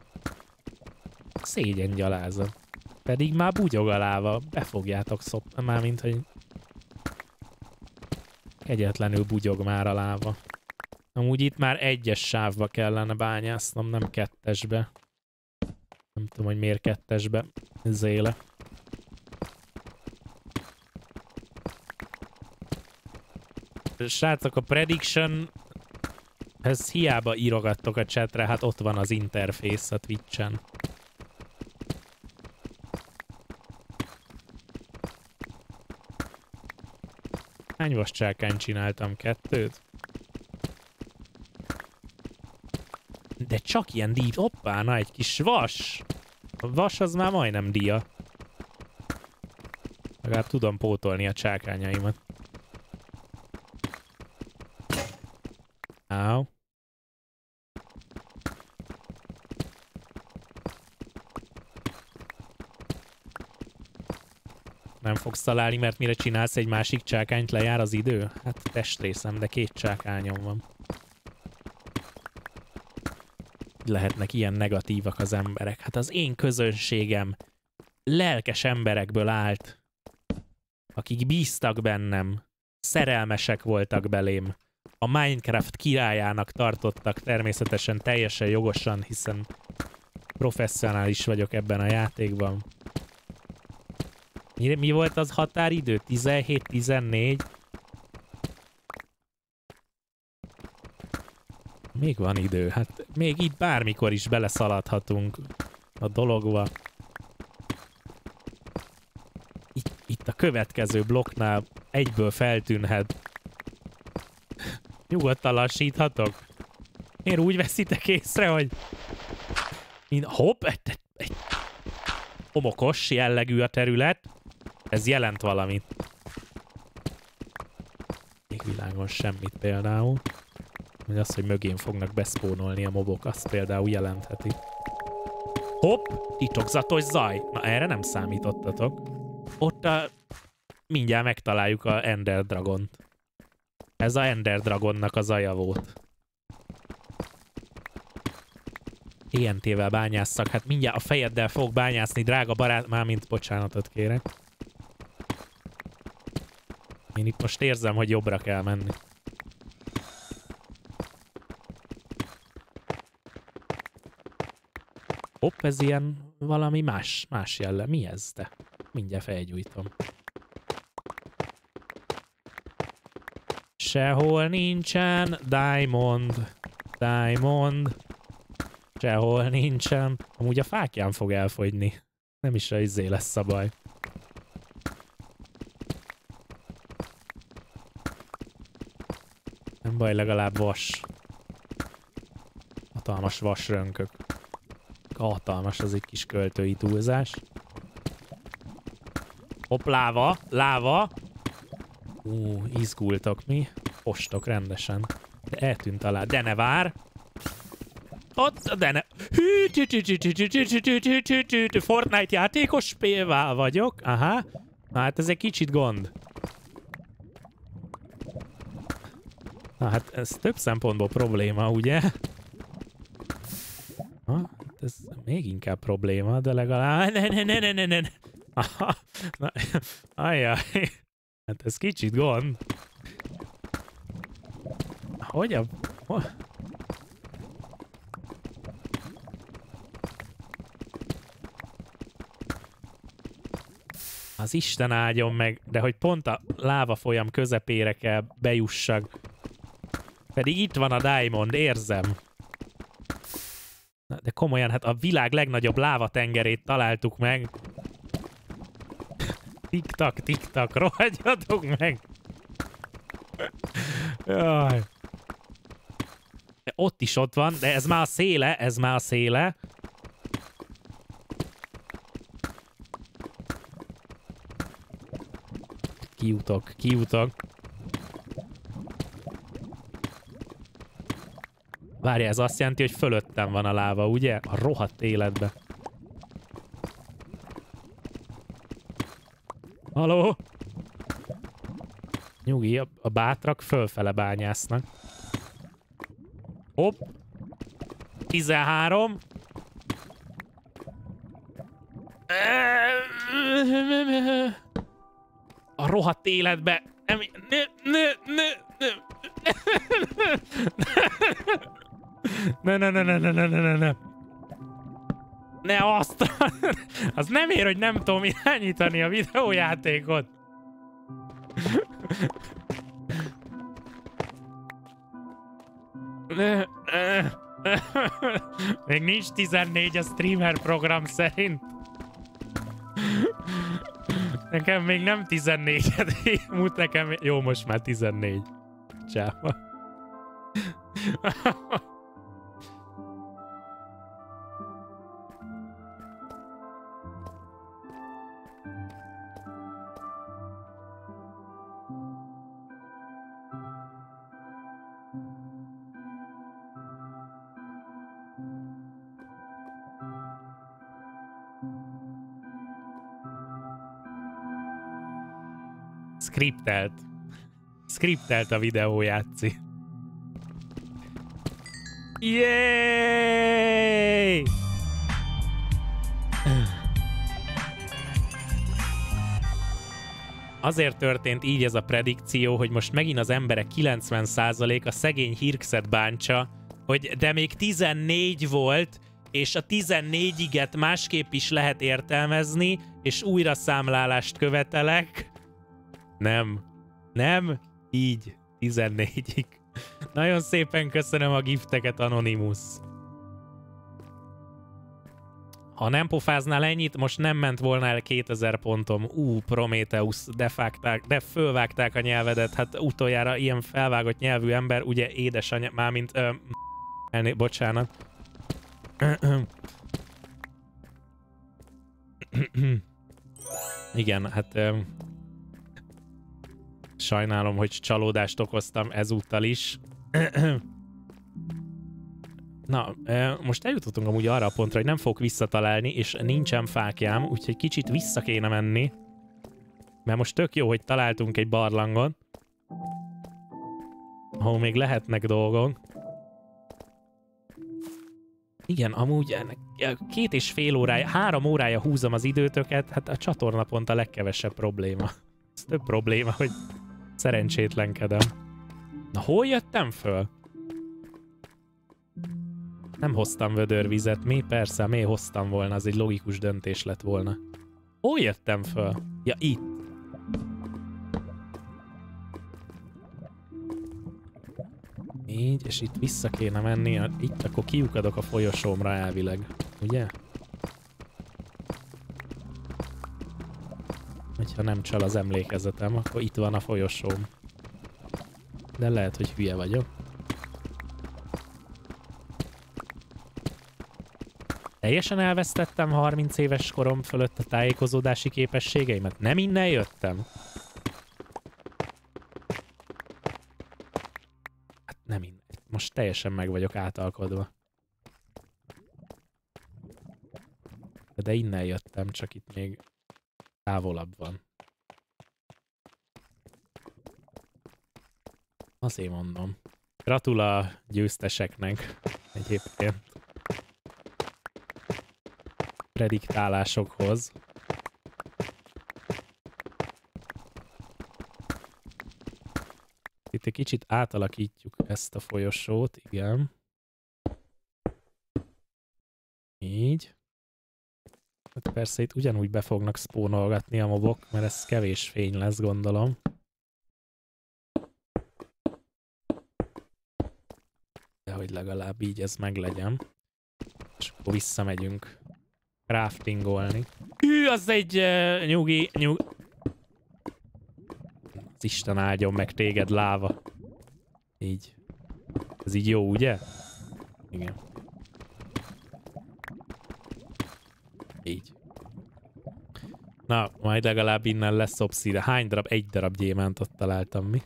Szégyen gyalázat. Pedig már bugyog a láva. Be fogjátok szopni. Már mint, hogy Kegyetlenül bugyog már a láva. Amúgy itt már egyes sávba kellene bányásznom, nem kettesbe. Nem tudom, hogy miért kettesbe. Zéle. Srácok, a prediction ez hiába írogattok a chatre, hát ott van az interfész a Twitch-en. Hány vascsákányt csináltam? Kettőt? De csak ilyen díj... Hoppá, na egy kis vas! A vas az már majdnem dia. Legalább tudom pótolni a csákányaimat. Áó. Nem fogsz találni, mert mire csinálsz egy másik csákányt, lejár az idő? Hát testrészem, de két csákányom van. Lehetnek ilyen negatívak az emberek. Hát az én közönségem lelkes emberekből állt, akik bíztak bennem, szerelmesek voltak belém, a Minecraft királyának tartottak természetesen teljesen jogosan, hiszen professzionális vagyok ebben a játékban. Mi, mi volt az határidő? tizenhét tizennégy? Még van idő, hát még itt bármikor is beleszaladhatunk a dologba. Itt, itt a következő blokknál egyből feltűnhet. Nyugodtan lassíthatok? Én úgy veszitek észre, hogy... Én, hopp, egy, egy homokos jellegű a terület. Ez jelent valamit. Még világon semmit például. Vagy az, hogy mögén fognak beszpónolni a mobok, azt például jelentheti. Hopp, titokzatos zaj. Na erre nem számítottatok. Ott a... mindjárt megtaláljuk a Ender Dragont. Ez a Ender Dragonnak a zaja volt. té en té-vel bányásszak. Hát mindjárt a fejeddel fog bányászni, drága barát. Mármint bocsánatot kérek. Én itt most érzem, hogy jobbra kell menni. Hopp, ez ilyen valami más, más jelle. Mi ez, de? Mindjárt felgyújtom. Sehol nincsen diamond. Diamond. Sehol nincsen. Amúgy a fákján fog elfogyni. Nem is a izé lesz a baj. Nem baj, legalább vas. Hatalmas vasrönkök. Hatalmas, az egy kis költői túlzás. Hopp, láva, láva. Ú, izgultok mi? Ostok rendesen. De eltűnt alá. De ne vár! Ott, de ne... Fortnite játékos pévá vagyok. Aha. Na hát ez egy kicsit gond. Na hát ez több szempontból probléma, ugye? Ha? Ez még inkább probléma, de legalább... Ne, ne, ne, ne, ne, ne. Aha. Na, ajjaj. Hát ez kicsit gond. Hogy a... Az Isten áldjon meg, de hogy pont a láva folyam közepére kell bejussak. Pedig itt van a Diamond, érzem. Na, de komolyan, hát a világ legnagyobb lávatengerét találtuk meg. Tik-tak, tik-tak, rohadjatok meg! Jaj. De ott is ott van, de ez már a széle, ez már a széle. Kiutok, kiutok. Várja, ez azt jelenti, hogy fölöttem van a láva, ugye? A rohadt életbe. Haló? Nyugi, a, a bátrak fölfele bányásznak. Hopp. tizenhárom. A rohadt életbe. Nem, nő, nő, nő, nő. Ne, ne, ne, ne, ne, ne, ne, ne. Ne azt! Az nem ér, hogy nem tudom irányítani a videójátékot. Még nincs tizennégy a streamer program szerint. Nekem még nem tizennégyet mut nekem... Jó, most már tizennégy. Csáva. Skriptelt. Skriptelt a videó játszi. Jééééé! Azért történt így ez a predikció, hogy most megint az emberek kilencven százaléka szegény Hirxet bántsa, hogy de még tizennégy volt, és a tizennégy-iget másképp is lehet értelmezni, és újra számlálást követelek. Nem. Nem. Így. tizennégyig. Nagyon szépen köszönöm a gifteket, Anonymous. Ha nem pofáznál ennyit, most nem ment volna el kétezer pontom. Ú, Prometheus, defágták, de fölvágták a nyelvedet. Hát utoljára ilyen felvágott nyelvű ember, ugye édesanyja, mármint... Ö, elné, bocsánat. Igen, hát... Ö, sajnálom, hogy csalódást okoztam ezúttal is. Na, most eljutottunk amúgy arra a pontra, hogy nem fogok visszatalálni, és nincsen fákjám, úgyhogy kicsit vissza kéne menni. Mert most tök jó, hogy találtunk egy barlangot, ahol még lehetnek dolgok. Igen, amúgy ennek két és fél órája, három órája húzom az időtöket, hát a csatorna pont a legkevesebb probléma. Ez több probléma, hogy szerencsétlenkedem. Na, hol jöttem föl? Nem hoztam vödörvizet. Mi? Persze, miért hoztam volna? Az egy logikus döntés lett volna. Hol jöttem föl? Ja, itt. Így, és itt vissza kéne menni. Itt akkor kiukadok a folyosómra elvileg. Ugye? Hogyha nem csal az emlékezetem, akkor itt van a folyosóm. De lehet, hogy hülye vagyok. Teljesen elvesztettem harminc éves korom fölött a tájékozódási képességeimet. Nem innen jöttem. Hát nem innen. Most teljesen meg vagyok átalkodva. De innen jöttem, csak itt még távolabb van. Azért mondom. Gratula a győzteseknek egyébként. Prediktálásokhoz. Itt egy kicsit átalakítjuk ezt a folyosót, igen. Így. Hát persze itt ugyanúgy be fognak spónolgatni a mobok, mert ez kevés fény lesz, gondolom. De hogy legalább így ez meglegyen. És akkor visszamegyünk craftingolni. Hű, az egy uh, nyugi, nyug... Az Isten áldjon meg téged, láva. Így. Ez így jó, ugye? Igen. Így. Na, majd legalább innen lesz obszíde. Hány darab? Egy darab gyémántot találtam, mi?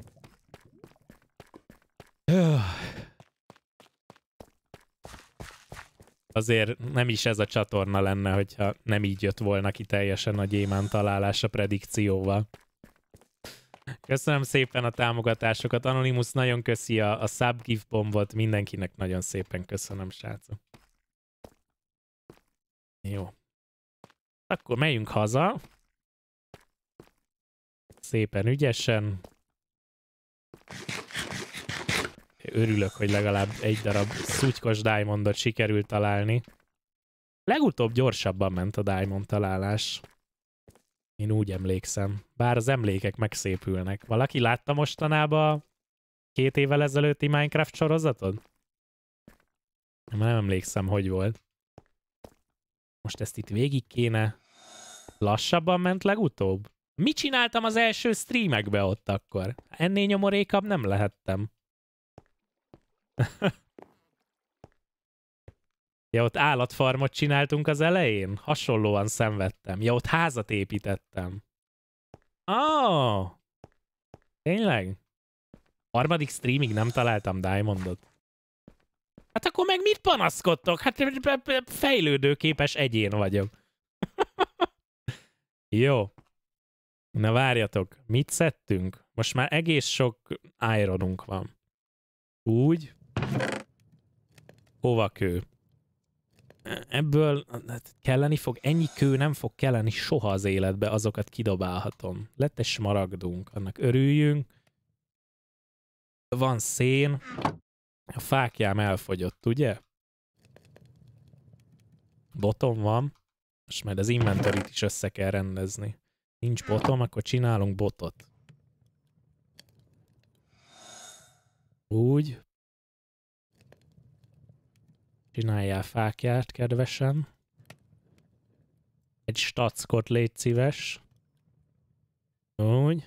Azért nem is ez a csatorna lenne, hogyha nem így jött volna ki teljesen a gyémánt találás a predikcióval. Köszönöm szépen a támogatásokat. Anonymous, nagyon köszi a, a sub gift bombot. Mindenkinek nagyon szépen köszönöm, srácok. Jó. Akkor megyünk haza. Szépen ügyesen. Örülök, hogy legalább egy darab szutykos diamondot sikerült találni. Legutóbb gyorsabban ment a diamond találás. Én úgy emlékszem. Bár az emlékek megszépülnek. Valaki látta mostanában két évvel ezelőtti Minecraft sorozatot? Nem emlékszem, hogy volt. Most ezt itt végig kéne. Lassabban ment legutóbb? Mit csináltam az első streamekbe ott akkor? Ennél nyomorékabb nem lehettem. Ja, ott állatfarmot csináltunk az elején? Hasonlóan szenvedtem. Ja, ott házat építettem. Oh! Tényleg? Harmadik streamig nem találtam diamondot. Hát akkor meg mit panaszkodtok? Hát fejlődőképes egyén vagyok. Jó. Na várjatok, mit szedtünk? Most már egész sok ironunk van. Úgy. Hova kő? Ebből kelleni fog, ennyi kő nem fog kelleni soha az életbe, azokat kidobálhatom. Lett egy smaragdunk, annak örüljünk. Van szén. A fákjám elfogyott, ugye? Botom van. Most majd az inventorit is össze kell rendezni. Nincs botom, akkor csinálunk botot. Úgy. Csináljál fákját, kedvesem. Egy stackot légy szíves. Úgy.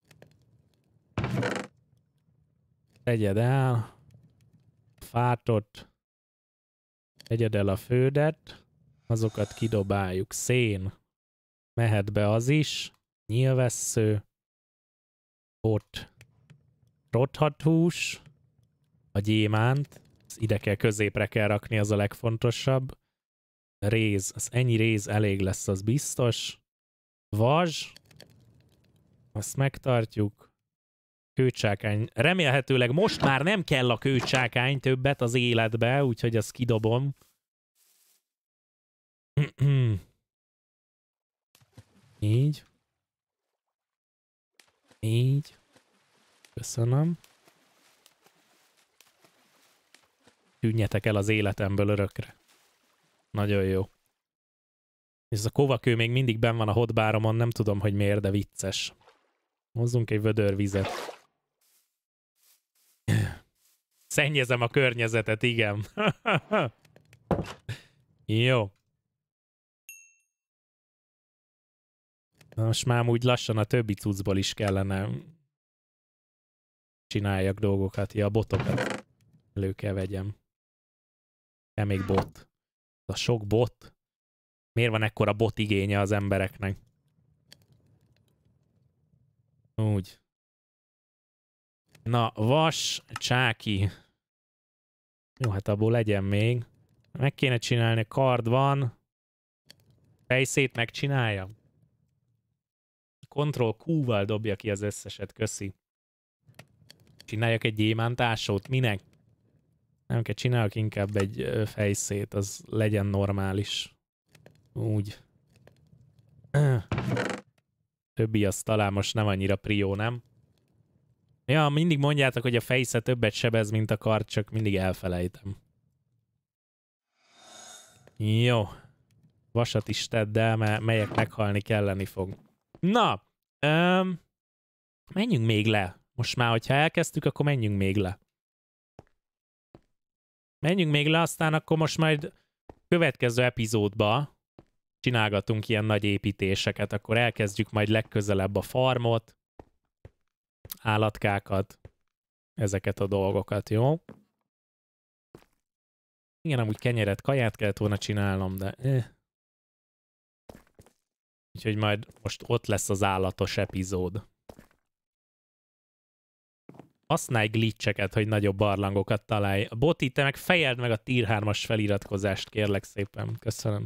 Tegyed el a fátot. Tegyed el a földet. Azokat kidobáljuk. Szén. Mehet be az is. Nyilvessző. Ott. Rothadt hús. A gyémánt. Ide kell, középre kell rakni, az a legfontosabb. Réz. Az ennyi réz elég lesz, az biztos. Vas. Azt megtartjuk. Kőcsákány. Remélhetőleg most már nem kell a kőcsákány többet az életbe, úgyhogy azt kidobom. Így. Így. Köszönöm. Tűnjetek el az életemből örökre. Nagyon jó. És ez a kovakő még mindig benn van a hotbáromon, nem tudom, hogy miért, de vicces. Hozzunk egy vödörvizet. Szennyezem a környezetet, igen. Jó. Most már úgy lassan a többi cuccból is kellene csináljak dolgokat. Ja, a botokat elő kell vegyem. Kell még bot. A sok bot. Miért van ekkora bot igénye az embereknek? Úgy. Na, vas, csáki. Jó, hát abból legyen még. Meg kéne csinálni, kard van. Fejszét megcsináljam. Ctrl Q-val dobja ki az összeset, köszi. Csináljak egy gyémántásót, minek? Nem kell, csinálok inkább egy fejszét, az legyen normális. Úgy. Többi az talán most nem annyira prió, nem? Ja, mindig mondjátok, hogy a fejsze többet sebez, mint a kard, csak mindig elfelejtem. Jó. Vasat is tedd el, mert melyek meghalni kelleni fog. Na, öm, menjünk még le. Most már, hogyha elkezdtük, akkor menjünk még le. Menjünk még le, aztán akkor most majd következő epizódba csinálgatunk ilyen nagy építéseket, akkor elkezdjük majd legközelebb a farmot, állatkákat, ezeket a dolgokat, jó? Igen, amúgy kenyeret, kaját kellett volna csinálnom, de... Eh. Úgyhogy majd most ott lesz az állatos epizód. Használj glitcheket, hogy nagyobb barlangokat találj. Boti, te meg fejeld meg a tier hármas feliratkozást, kérlek szépen. Köszönöm.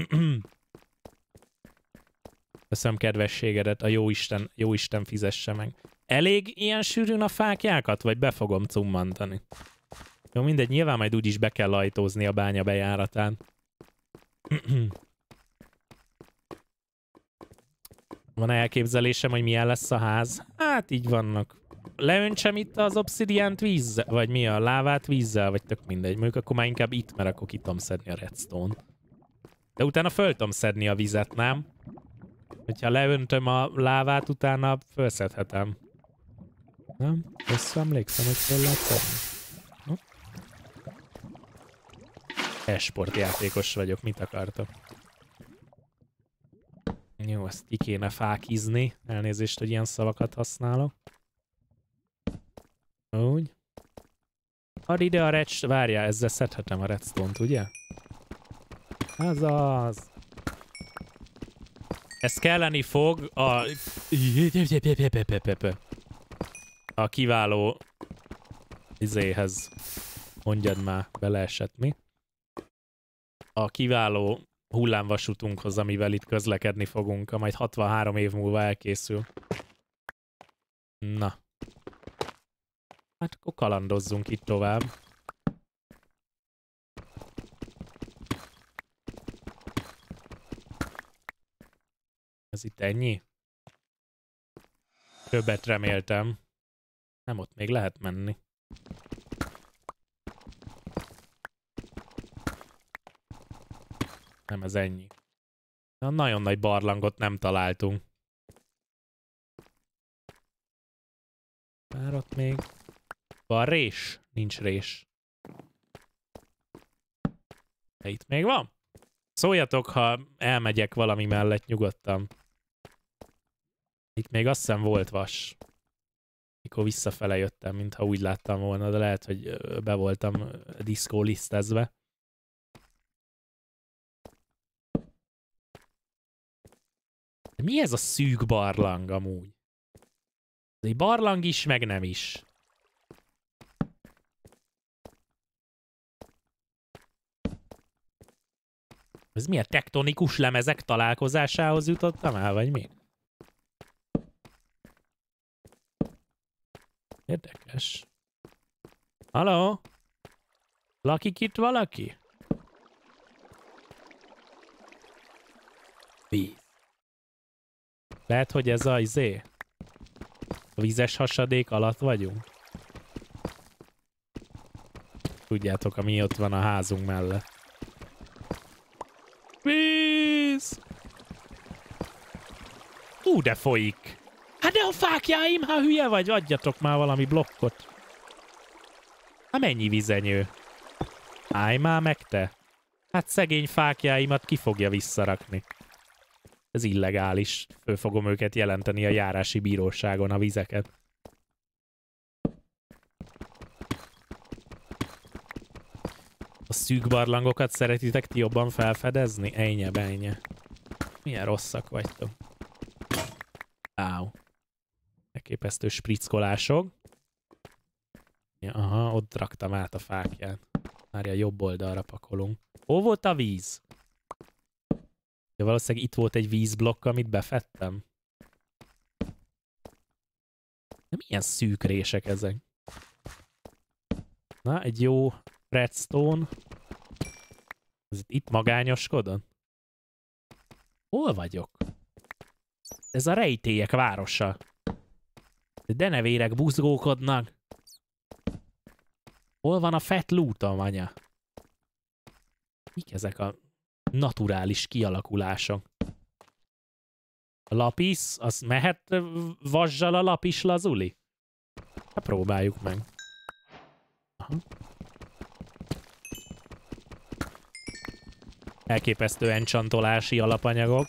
Köszönöm kedvességedet, a jóisten, jóisten fizesse meg. Elég ilyen sűrűn a fákjákat, vagy be fogom cummantani? Jó, mindegy, nyilván majd úgyis be kell ajtózni a bánya bejáratán. Van elképzelésem, hogy milyen lesz a ház? Hát így vannak. Leöntsem itt az obszidiánt vízzel, vagy mi a lávát vízzel, vagy tök mindegy. Mondjuk akkor már inkább itt, mert akkor ki tudom szedni a redstone. De utána föl tudom szedni a vizet, nem? Hogyha leöntöm a lávát, utána fölszedhetem. Nem? Összeemlékszem, hogy föl lehet szedni. No? E-sport játékos vagyok, mit akartok? Jó, ezt ki kéne fákizni. Elnézést, hogy ilyen szavakat használok. Úgy. Add ide a redst... Várjál, ezzel szedhetem a redstone-t, ugye? Az az. Ez kelleni fog a... A kiváló... izéhez. Mondjad már, beleesett mi? A kiváló hullámvasútunkhoz, amivel itt közlekedni fogunk, majd hatvanhárom év múlva elkészül. Na. Hát akkor kalandozzunk itt tovább. Ez itt ennyi? Többet reméltem. Nem, ott még lehet menni. Nem, ez ennyi. Na, nagyon nagy barlangot nem találtunk. Már ott még... Van rés? Nincs rés. De itt még van? Szóljatok, ha elmegyek valami mellett nyugodtan. Itt még azt hiszem volt vas. Mikor visszafele jöttem, mintha úgy láttam volna, de lehet, hogy be voltam diszkó lisztezve. De mi ez a szűk barlang amúgy? Ez egy barlang is, meg nem is. Ez milyen tektonikus lemezek találkozásához jutottam el, vagy mi? Érdekes. Halló? Lakik itt valaki? Víz. Lehet, hogy ez a izé? A vízes hasadék alatt vagyunk? Tudjátok, ami ott van a házunk mellett. Víz! Hú, de folyik! Hát de a fákjáim, ha hülye vagy, adjatok már valami blokkot. Hát mennyi vizenyő? Állj már meg te! Hát szegény fákjáimat ki fogja visszarakni. Ez illegális. Föl fogom őket jelenteni a járási bíróságon, a vizeket. A szűk barlangokat szeretitek ti jobban felfedezni? Ejnye, bejnye. Milyen rosszak vagytok. Áú. Elképesztő sprickolások. Ja, aha, ott raktam át a fákját. Már a jobb oldalra pakolunk. Hol volt a víz? Ja, valószínűleg itt volt egy vízblokk, amit befettem. De milyen szűk rések ezek? Na, egy jó redstone. Ez itt magányoskodon? Hol vagyok? Ez a rejtélyek városa. De denevérek buzgókodnak. Hol van a fett lootom, anya? Mik ezek a naturális kialakulások? A lapis, az mehet vazzal a lapis lazuli? Hát próbáljuk meg. Aha. Elképesztő enchantolási alapanyagok.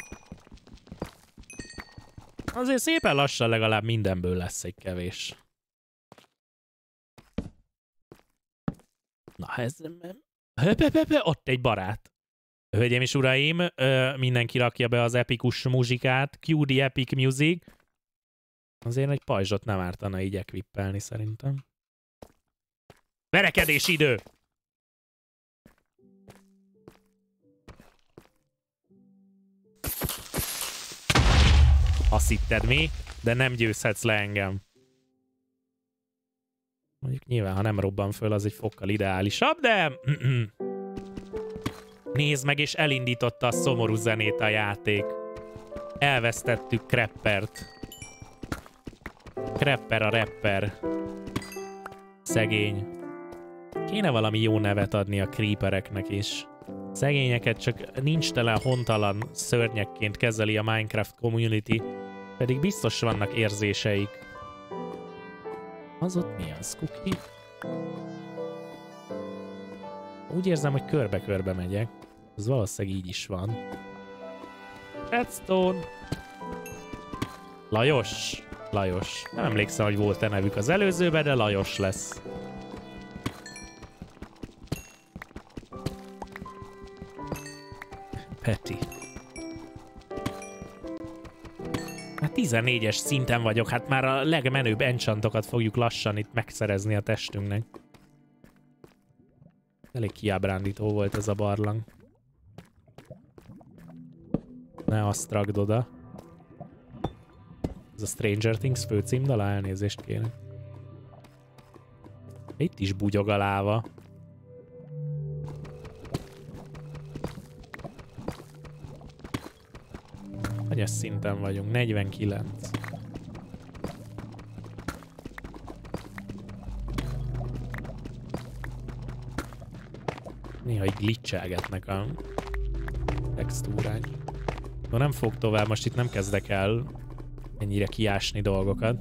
Azért szépen lassan legalább mindenből lesz egy kevés. Na ez... Höpöpöpö, ott egy barát. Hölgyeim és uraim, ö, mindenki rakja be az epikus muzsikát. Cue the epic music. Azért egy pajzsot nem ártana így equippelni szerintem. Verekedés idő! Azt hitted mi? De nem győzhetsz le engem. Mondjuk nyilván, ha nem robban föl, az egy fokkal ideálisabb, de... Nézd meg, és elindította a szomorú zenét a játék. Elvesztettük Creppert. Crepper a rapper. Szegény. Kéne valami jó nevet adni a creepereknek is. Szegényeket csak nincs tele hontalan szörnyekként kezeli a Minecraft community, pedig biztos vannak érzéseik. Az ott mi az? Cookie? Úgy érzem, hogy körbe-körbe megyek. Ez valószínűleg így is van. Redstone! Lajos? Lajos. Nem emlékszem, hogy volt-e nevük az előzőben, de Lajos lesz. Peti. Hát tizennégyes szinten vagyok, hát már a legmenőbb enchantokat fogjuk lassan itt megszerezni a testünknek. Elég kiábrándító volt ez a barlang. Ne azt ragd oda. Ez a Stranger Things főcímdala, elnézést kérek. Itt is bugyog a láva. Hanyas szinten vagyunk? negyvenkilenc. Néha így glitchelgetnek a textúrák. No, nem fog tovább, most itt nem kezdek el ennyire kiásni dolgokat.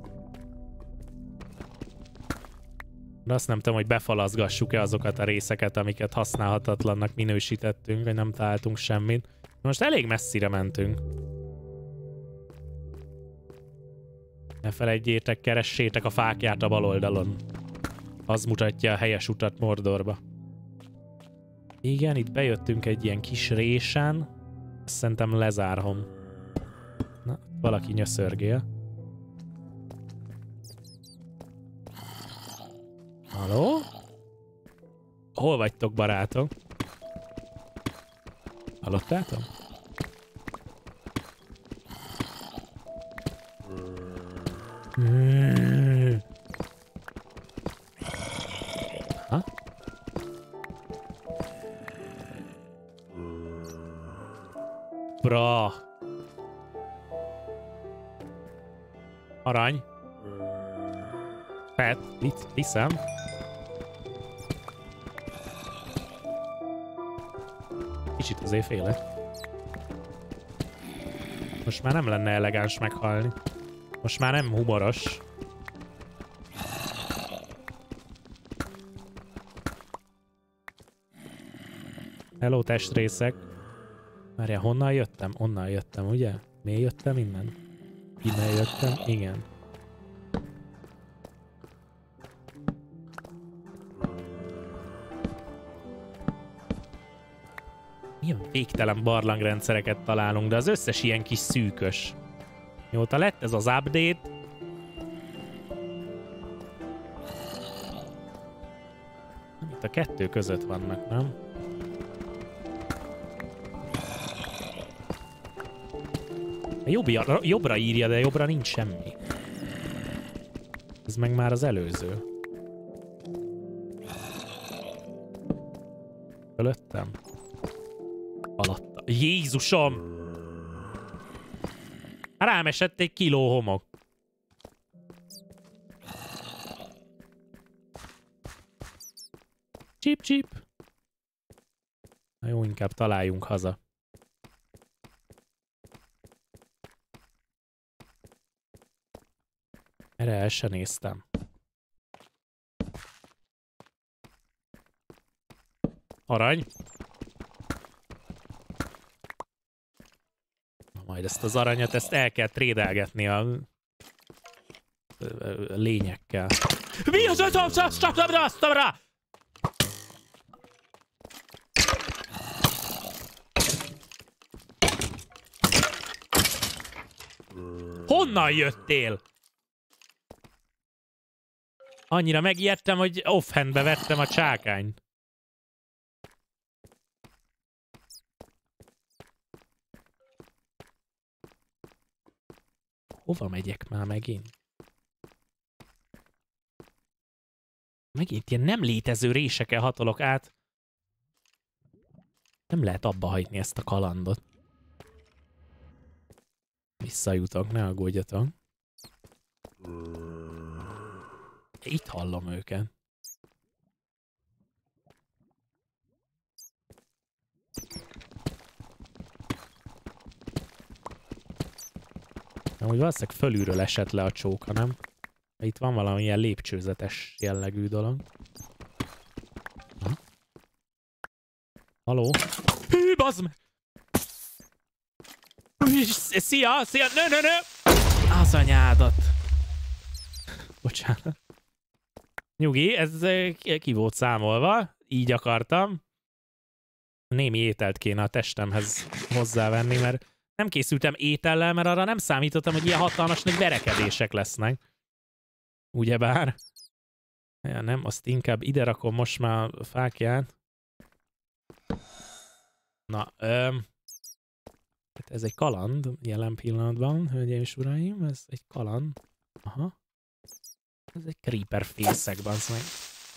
De azt nem tudom, hogy befalazgassuk-e azokat a részeket, amiket használhatatlannak minősítettünk, vagy nem találtunk semmit. Most elég messzire mentünk. Ne felejtjétek, keressétek a fákját a bal oldalon. Az mutatja a helyes utat Mordorba. Igen, itt bejöttünk egy ilyen kis résen. Ezt szerintem lezárhom. Na, valaki nyöszörgél. Halló? Hol vagytok, barátok? Hallottátok? Ha? Bra. Arany. Pet, itt hiszem. Kicsit azért félek. Most már nem lenne elegáns meghalni. Most már nem humoros. Hello, testrészek. Várjál, honnan jöttem? Onnan jöttem, ugye? Miért jöttem innen? Innen jöttem? Igen. Milyen végtelen barlangrendszereket találunk, de az összes ilyen kis szűkös. Mióta lett ez az update, itt a kettő között vannak, nem? Jobbra, jobbra írja, de jobbra nincs semmi. Ez meg már az előző. Fölöttem. Alatta. Jézusom! Rám esett egy kiló homok. Csip, csip. Na jó, inkább találjunk haza. Erre el se néztem. Arany. Majd ezt az aranyat, ezt el kell trédelgetni a lényekkel. Mi az ötöm? Stopra, stopra! Honnan jöttél? Annyira megijedtem, hogy offhandbe vettem a csákányt. Hova megyek már megint? Megint ilyen nem létező réseken hatolok át. Nem lehet abba hagyni ezt a kalandot. Visszajutok, ne aggódjatok. Itt hallom őket. Amúgy valószínűleg fölülről esett le a csóka, nem? Itt van valami ilyen lépcsőzetes jellegű dolog. Ha? Haló? Hű, bazd meg! Szia, szia! Nö, nö, nö! Az anyádat! Bocsánat. Nyugi, ez ki volt számolva. Így akartam. Némi ételt kéne a testemhez hozzávenni, mert nem készültem étellel, mert arra nem számítottam, hogy ilyen hatalmas nagy verekedések lesznek. Ugyebár. Ja, nem, azt inkább ide rakom most már a fákját. Na, öm. Ez egy kaland jelen pillanatban, hölgyeim és uraim. Ez egy kaland. Aha. Ez egy creeper fészek, bazd meg.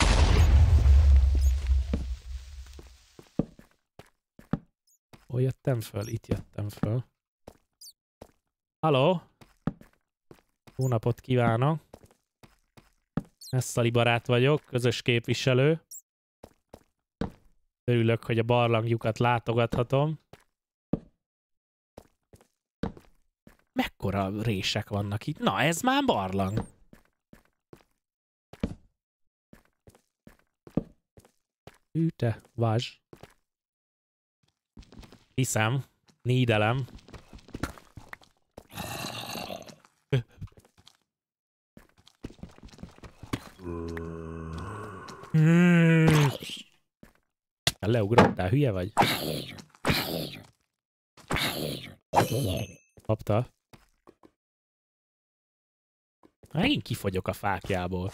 Hol jöttem föl? Itt jöttem föl. Halló? Jó napot kívánok! Messzali barát vagyok, közös képviselő. Örülök, hogy a barlangjukat látogathatom. Mekkora rések vannak itt? Na, ez már barlang. Hű, te, vázs. Hiszem, nídelem. Leugrottál, hülye vagy? Kapta. Megint kifogyok a fákjából.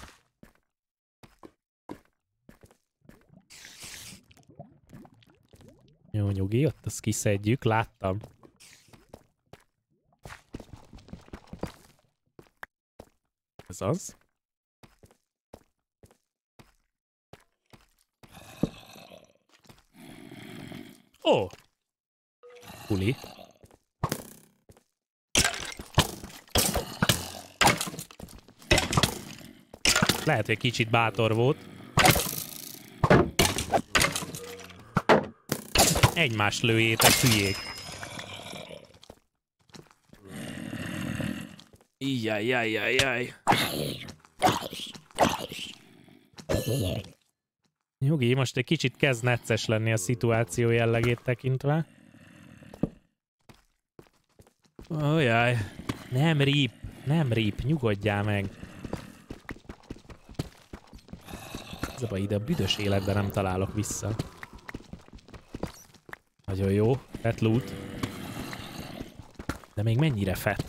Jó, nyugi, ott azt kiszedjük, láttam. Ez az. Ó! Puli. Lehet, hogy kicsit bátor volt. Egymást lőjétek, hülyék. Ijjajjajjajjaj. Nyugi, most egy kicsit kezd necces lenni a szituáció jellegét tekintve. Ójjaj. Nem rip, nem rip, nyugodjál meg. Ez a baj, ide a büdös életben nem találok vissza. Nagyon jó, fett loot. De még mennyire fett?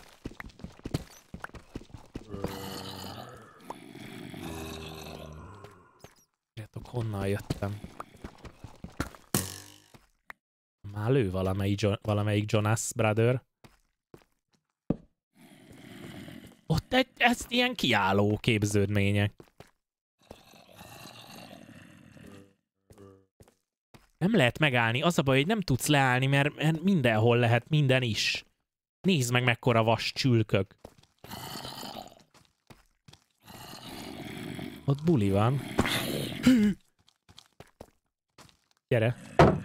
Tudjátok, honnan jöttem? Már lő valamelyik, jo valamelyik Jonas Brother. Ott egy, ez ilyen kiálló képződmények. Nem lehet megállni. Az a baj, hogy nem tudsz leállni, mert mindenhol lehet minden is. Nézd meg, mekkora vas csülkök. Ott buli van. Gyere.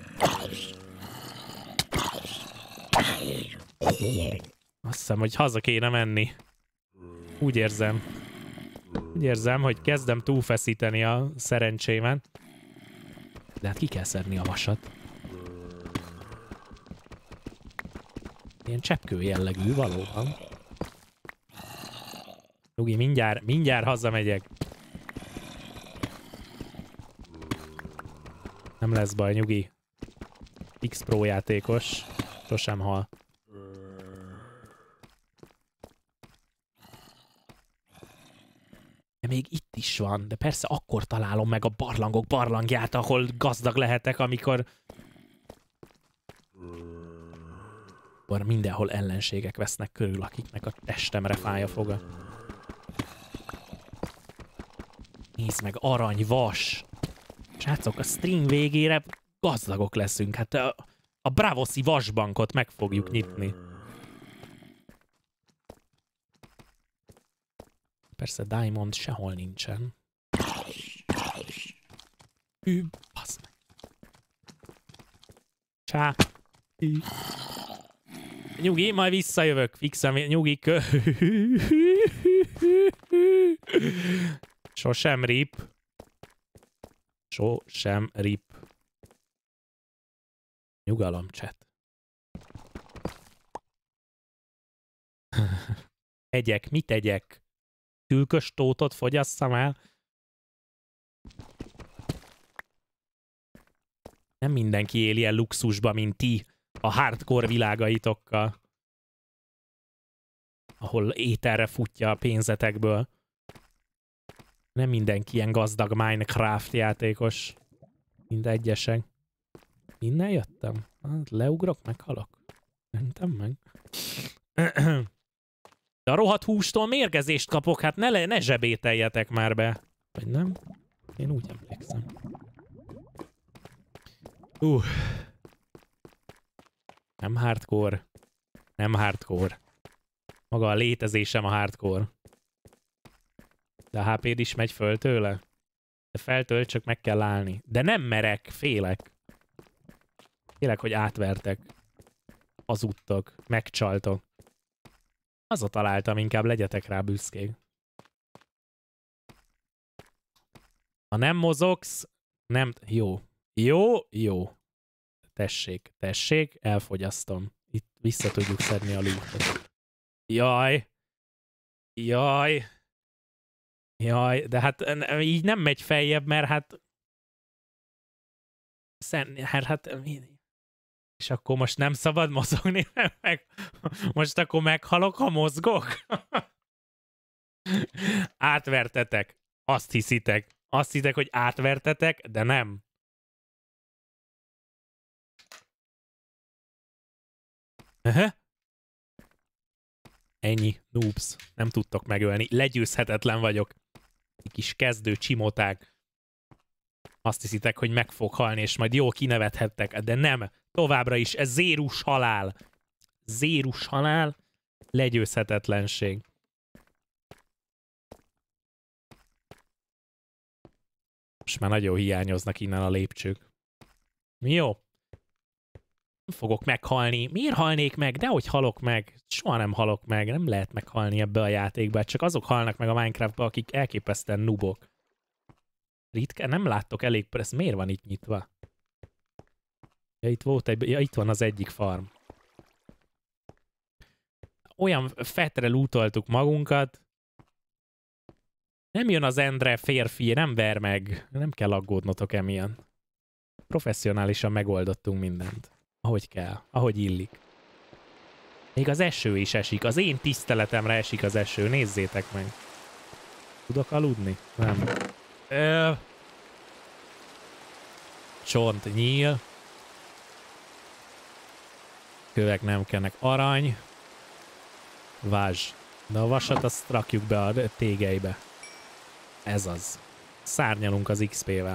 Azt hiszem, hogy haza kéne menni. Úgy érzem. Úgy érzem, hogy kezdem túlfeszíteni a szerencsémen. De hát ki kell szedni a vasat. Ilyen cseppkő jellegű valóban. Nyugi, mindjárt, mindjárt hazamegyek. Nem lesz baj, nyugi. X-Pro játékos. Sosem hal. De még itt is van, de persze akkor találom meg a barlangok barlangját, ahol gazdag lehetek, amikor... Akkor mindenhol ellenségek vesznek körül, akiknek a testemre fáj a foga. Nézd meg, arany, vas! Srácok, a stream végére gazdagok leszünk. Hát a, a Bravoszi vasbankot meg fogjuk nyitni. persze diamond sehol nincsen. Hű, basz meg. Csá. Hű. Nyugi, majd visszajövök. Fixem, nyugi. Sosem rip. Sosem rip. Nyugalom, chat. Egyek, mit egyek? Tülkös tótot fogyasszam el? Nem mindenki él ilyen luxusba, mint ti, a hardcore világaitokkal. Ahol ételre futja a pénzetekből. Nem mindenki ilyen gazdag Minecraft játékos. Mind egyesek. Innen jöttem? Hát leugrok, meghalok. Mentem meg. De a rohadt hústól mérgezést kapok, hát ne, le, ne zsebételjetek már be. Vagy nem? Én úgy emlékszem. Uh. Nem hardcore. Nem hardcore. Maga a létezésem a hardcore. De a há péd is megy föl tőle. De feltölt, csak meg kell állni. De nem merek, félek. Félek, hogy átvertek. Hazudtok, megcsaltok. Azra találtam, inkább legyetek rá büszkék. Ha nem mozogsz, nem... Jó. Jó, jó. Tessék, tessék, elfogyasztom. Itt vissza tudjuk szedni a lootot. Jaj. Jaj. Jaj, de hát így nem megy feljebb, mert hát... Szen... Hát, hát... És akkor most nem szabad mozogni, meg... Most akkor meghalok, ha mozgok? Átvertetek. Azt hiszitek. Azt hiszitek, hogy átvertetek, de nem. Aha. Ennyi, noobs. Nem tudtok megölni. Legyőzhetetlen vagyok. Egy kis kezdő csimóták. Azt hiszitek, hogy meg fog halni, és majd jól kinevethettek, de nem. Továbbra is, ez zérus halál. Zérus halál, legyőzhetetlenség. Most már nagyon hiányoznak innen a lépcsők. Jó. Nem fogok meghalni. Miért halnék meg? Dehogy halok meg. Soha nem halok meg. Nem lehet meghalni ebbe a játékba. Csak azok halnak meg a Minecraftba, akik elképesztően nubok. Ritkán nem láttok elég... Ez miért van itt nyitva? Ja, itt volt egy... Ja, itt van az egyik farm. Olyan fetre lootoltuk magunkat. Nem jön az Endre férfi, nem ver meg. Nem kell aggódnotok emiatt. Professzionálisan megoldottunk mindent. Ahogy kell, ahogy illik. Még az eső is esik. Az én tiszteletemre esik az eső. Nézzétek meg. Tudok aludni? Nem. Ö... Csont, nyíl. Kövek nem kennek. Arany. Vázs. De a vasat azt rakjuk be a tégeibe. Ez az. Szárnyalunk az iksz pé-vel.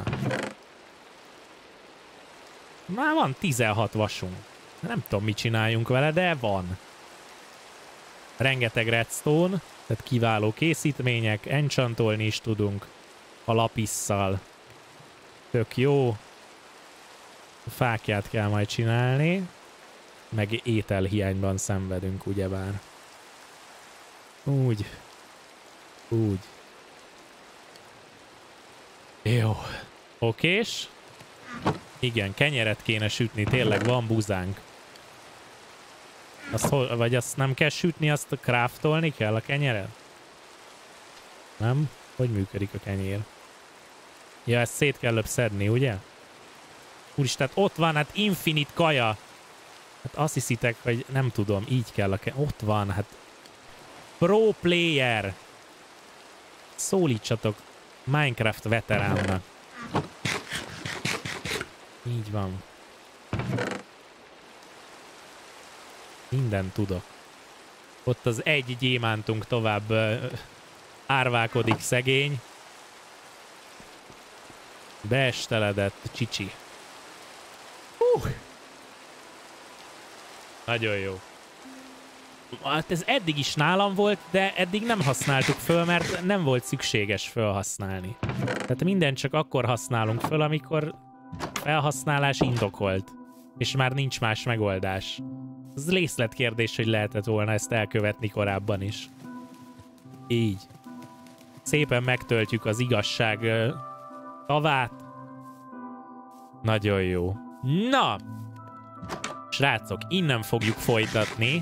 Már van tizenhat vasunk. Nem tudom, mit csináljunk vele, de van. Rengeteg redstone, tehát kiváló készítmények, enchantolni is tudunk. A lapisszal. Tök jó. Fákját kell majd csinálni. Meg ételhiányban szenvedünk, ugyebár. Úgy. Úgy. Jó. Okés. Igen, kenyeret kéne sütni, tényleg van buzánk. Azt, vagy azt nem kell sütni, azt craftolni kell a kenyeret? Nem? Hogy működik a kenyér? Ja, ezt szét kell löbb szedni, ugye? Úristen, ott van, hát infinite kaja. Hát azt hiszitek, hogy nem tudom, így kell a kenyér. Ott van, hát... Pro player! Szólítsatok Minecraft veteránnak. Így van. Mindent tudok. Ott az egy gyémántunk tovább uh, árválkodik szegény. Beesteledett csicsi. Uh! Nagyon jó. Hát ez eddig is nálam volt, de eddig nem használtuk föl, mert nem volt szükséges felhasználni. Tehát mindent csak akkor használunk föl, amikor felhasználás indokolt, és már nincs más megoldás. Ez részletkérdés, hogy lehetett volna ezt elkövetni korábban is. Így. Szépen megtöltjük az igazság uh, tavát. Nagyon jó. Na! Srácok, innen fogjuk folytatni.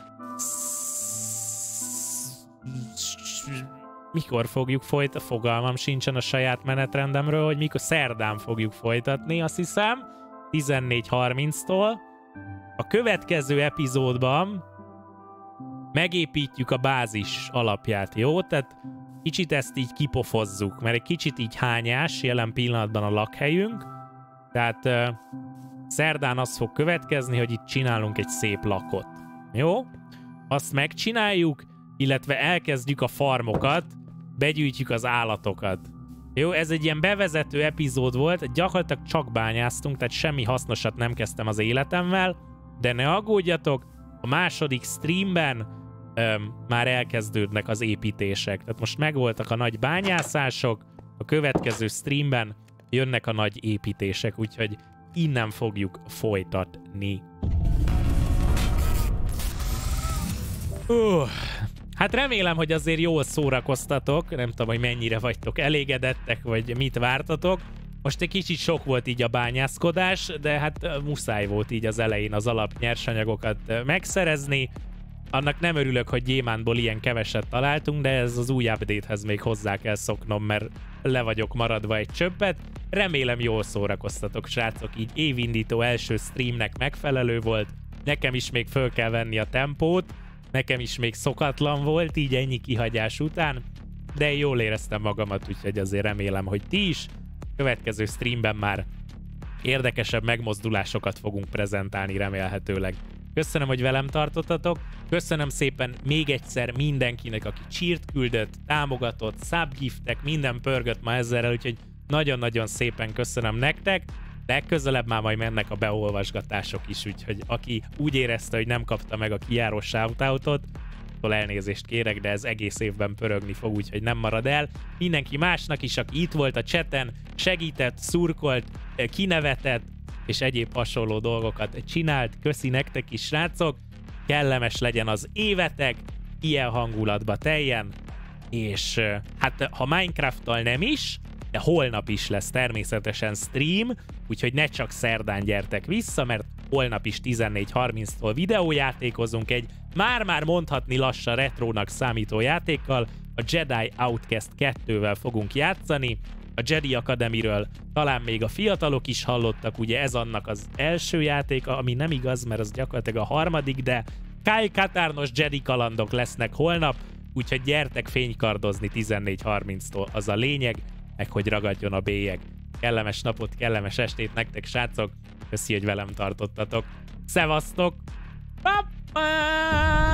Mikor fogjuk folytatni? Fogalmam sincsen a saját menetrendemről, hogy mikor szerdán fogjuk folytatni, azt hiszem. tizennégy harminctól. A következő epizódban megépítjük a bázis alapját, jó? Tehát kicsit ezt így kipofozzuk, mert egy kicsit így hányás jelen pillanatban a lakhelyünk. Tehát uh, szerdán az fog következni, hogy itt csinálunk egy szép lakot. Jó? Azt megcsináljuk, illetve elkezdjük a farmokat, begyűjtjük az állatokat. Jó, ez egy ilyen bevezető epizód volt, gyakorlatilag csak bányáztunk, tehát semmi hasznosat nem kezdtem az életemmel, de ne aggódjatok, a második streamben öm, már elkezdődnek az építések. Tehát most megvoltak a nagy bányászások, a következő streamben jönnek a nagy építések, úgyhogy innen fogjuk folytatni. Uh, hát remélem, hogy azért jól szórakoztatok, nem tudom, hogy mennyire vagytok elégedettek, vagy mit vártatok. Most egy kicsit sok volt így a bányászkodás, de hát muszáj volt így az elején az alap nyersanyagokat megszerezni. Annak nem örülök, hogy gyémántból ilyen keveset találtunk, de ez az új update-hez még hozzá kell szoknom, mert le vagyok maradva egy csöppet. Remélem jól szórakoztatok, srácok, így évindító első streamnek megfelelő volt. Nekem is még föl kell venni a tempót, nekem is még szokatlan volt, így ennyi kihagyás után, de jól éreztem magamat, úgyhogy azért remélem, hogy ti is. Következő streamben már érdekesebb megmozdulásokat fogunk prezentálni remélhetőleg. Köszönöm, hogy velem tartottatok, köszönöm szépen még egyszer mindenkinek, aki cheert küldött, támogatott, subgiftek, minden pörgött ma ezzel, úgyhogy nagyon-nagyon szépen köszönöm nektek. Legközelebb már majd mennek a beolvasgatások is, úgyhogy aki úgy érezte, hogy nem kapta meg a kijáró shoutoutot, attól elnézést kérek, de ez egész évben pörögni fog, úgyhogy nem marad el. Mindenki másnak is, aki itt volt a chaten, segített, szurkolt, kinevetett, és egyéb hasonló dolgokat csinált. Köszi nektek is, srácok! Kellemes legyen az évetek, ilyen hangulatba teljen, és hát ha Minecrafttal nem is, de holnap is lesz természetesen stream, úgyhogy ne csak szerdán gyertek vissza, mert holnap is tizennégy harminctól videójátékozunk egy már-már mondhatni lassan retrónak számító játékkal, a Jedi Outcast kettővel fogunk játszani. A Jedi Academyről talán még a fiatalok is hallottak, ugye ez annak az első játéka, ami nem igaz, mert az gyakorlatilag a harmadik, de Kyle Katarnos Jedi kalandok lesznek holnap, úgyhogy gyertek fénykardozni tizennégy harminctól, az a lényeg, meg hogy ragadjon a bélyeg. Kellemes napot, kellemes estét nektek, srácok, köszi, hogy velem tartottatok. Szevasztok! Pa-pa!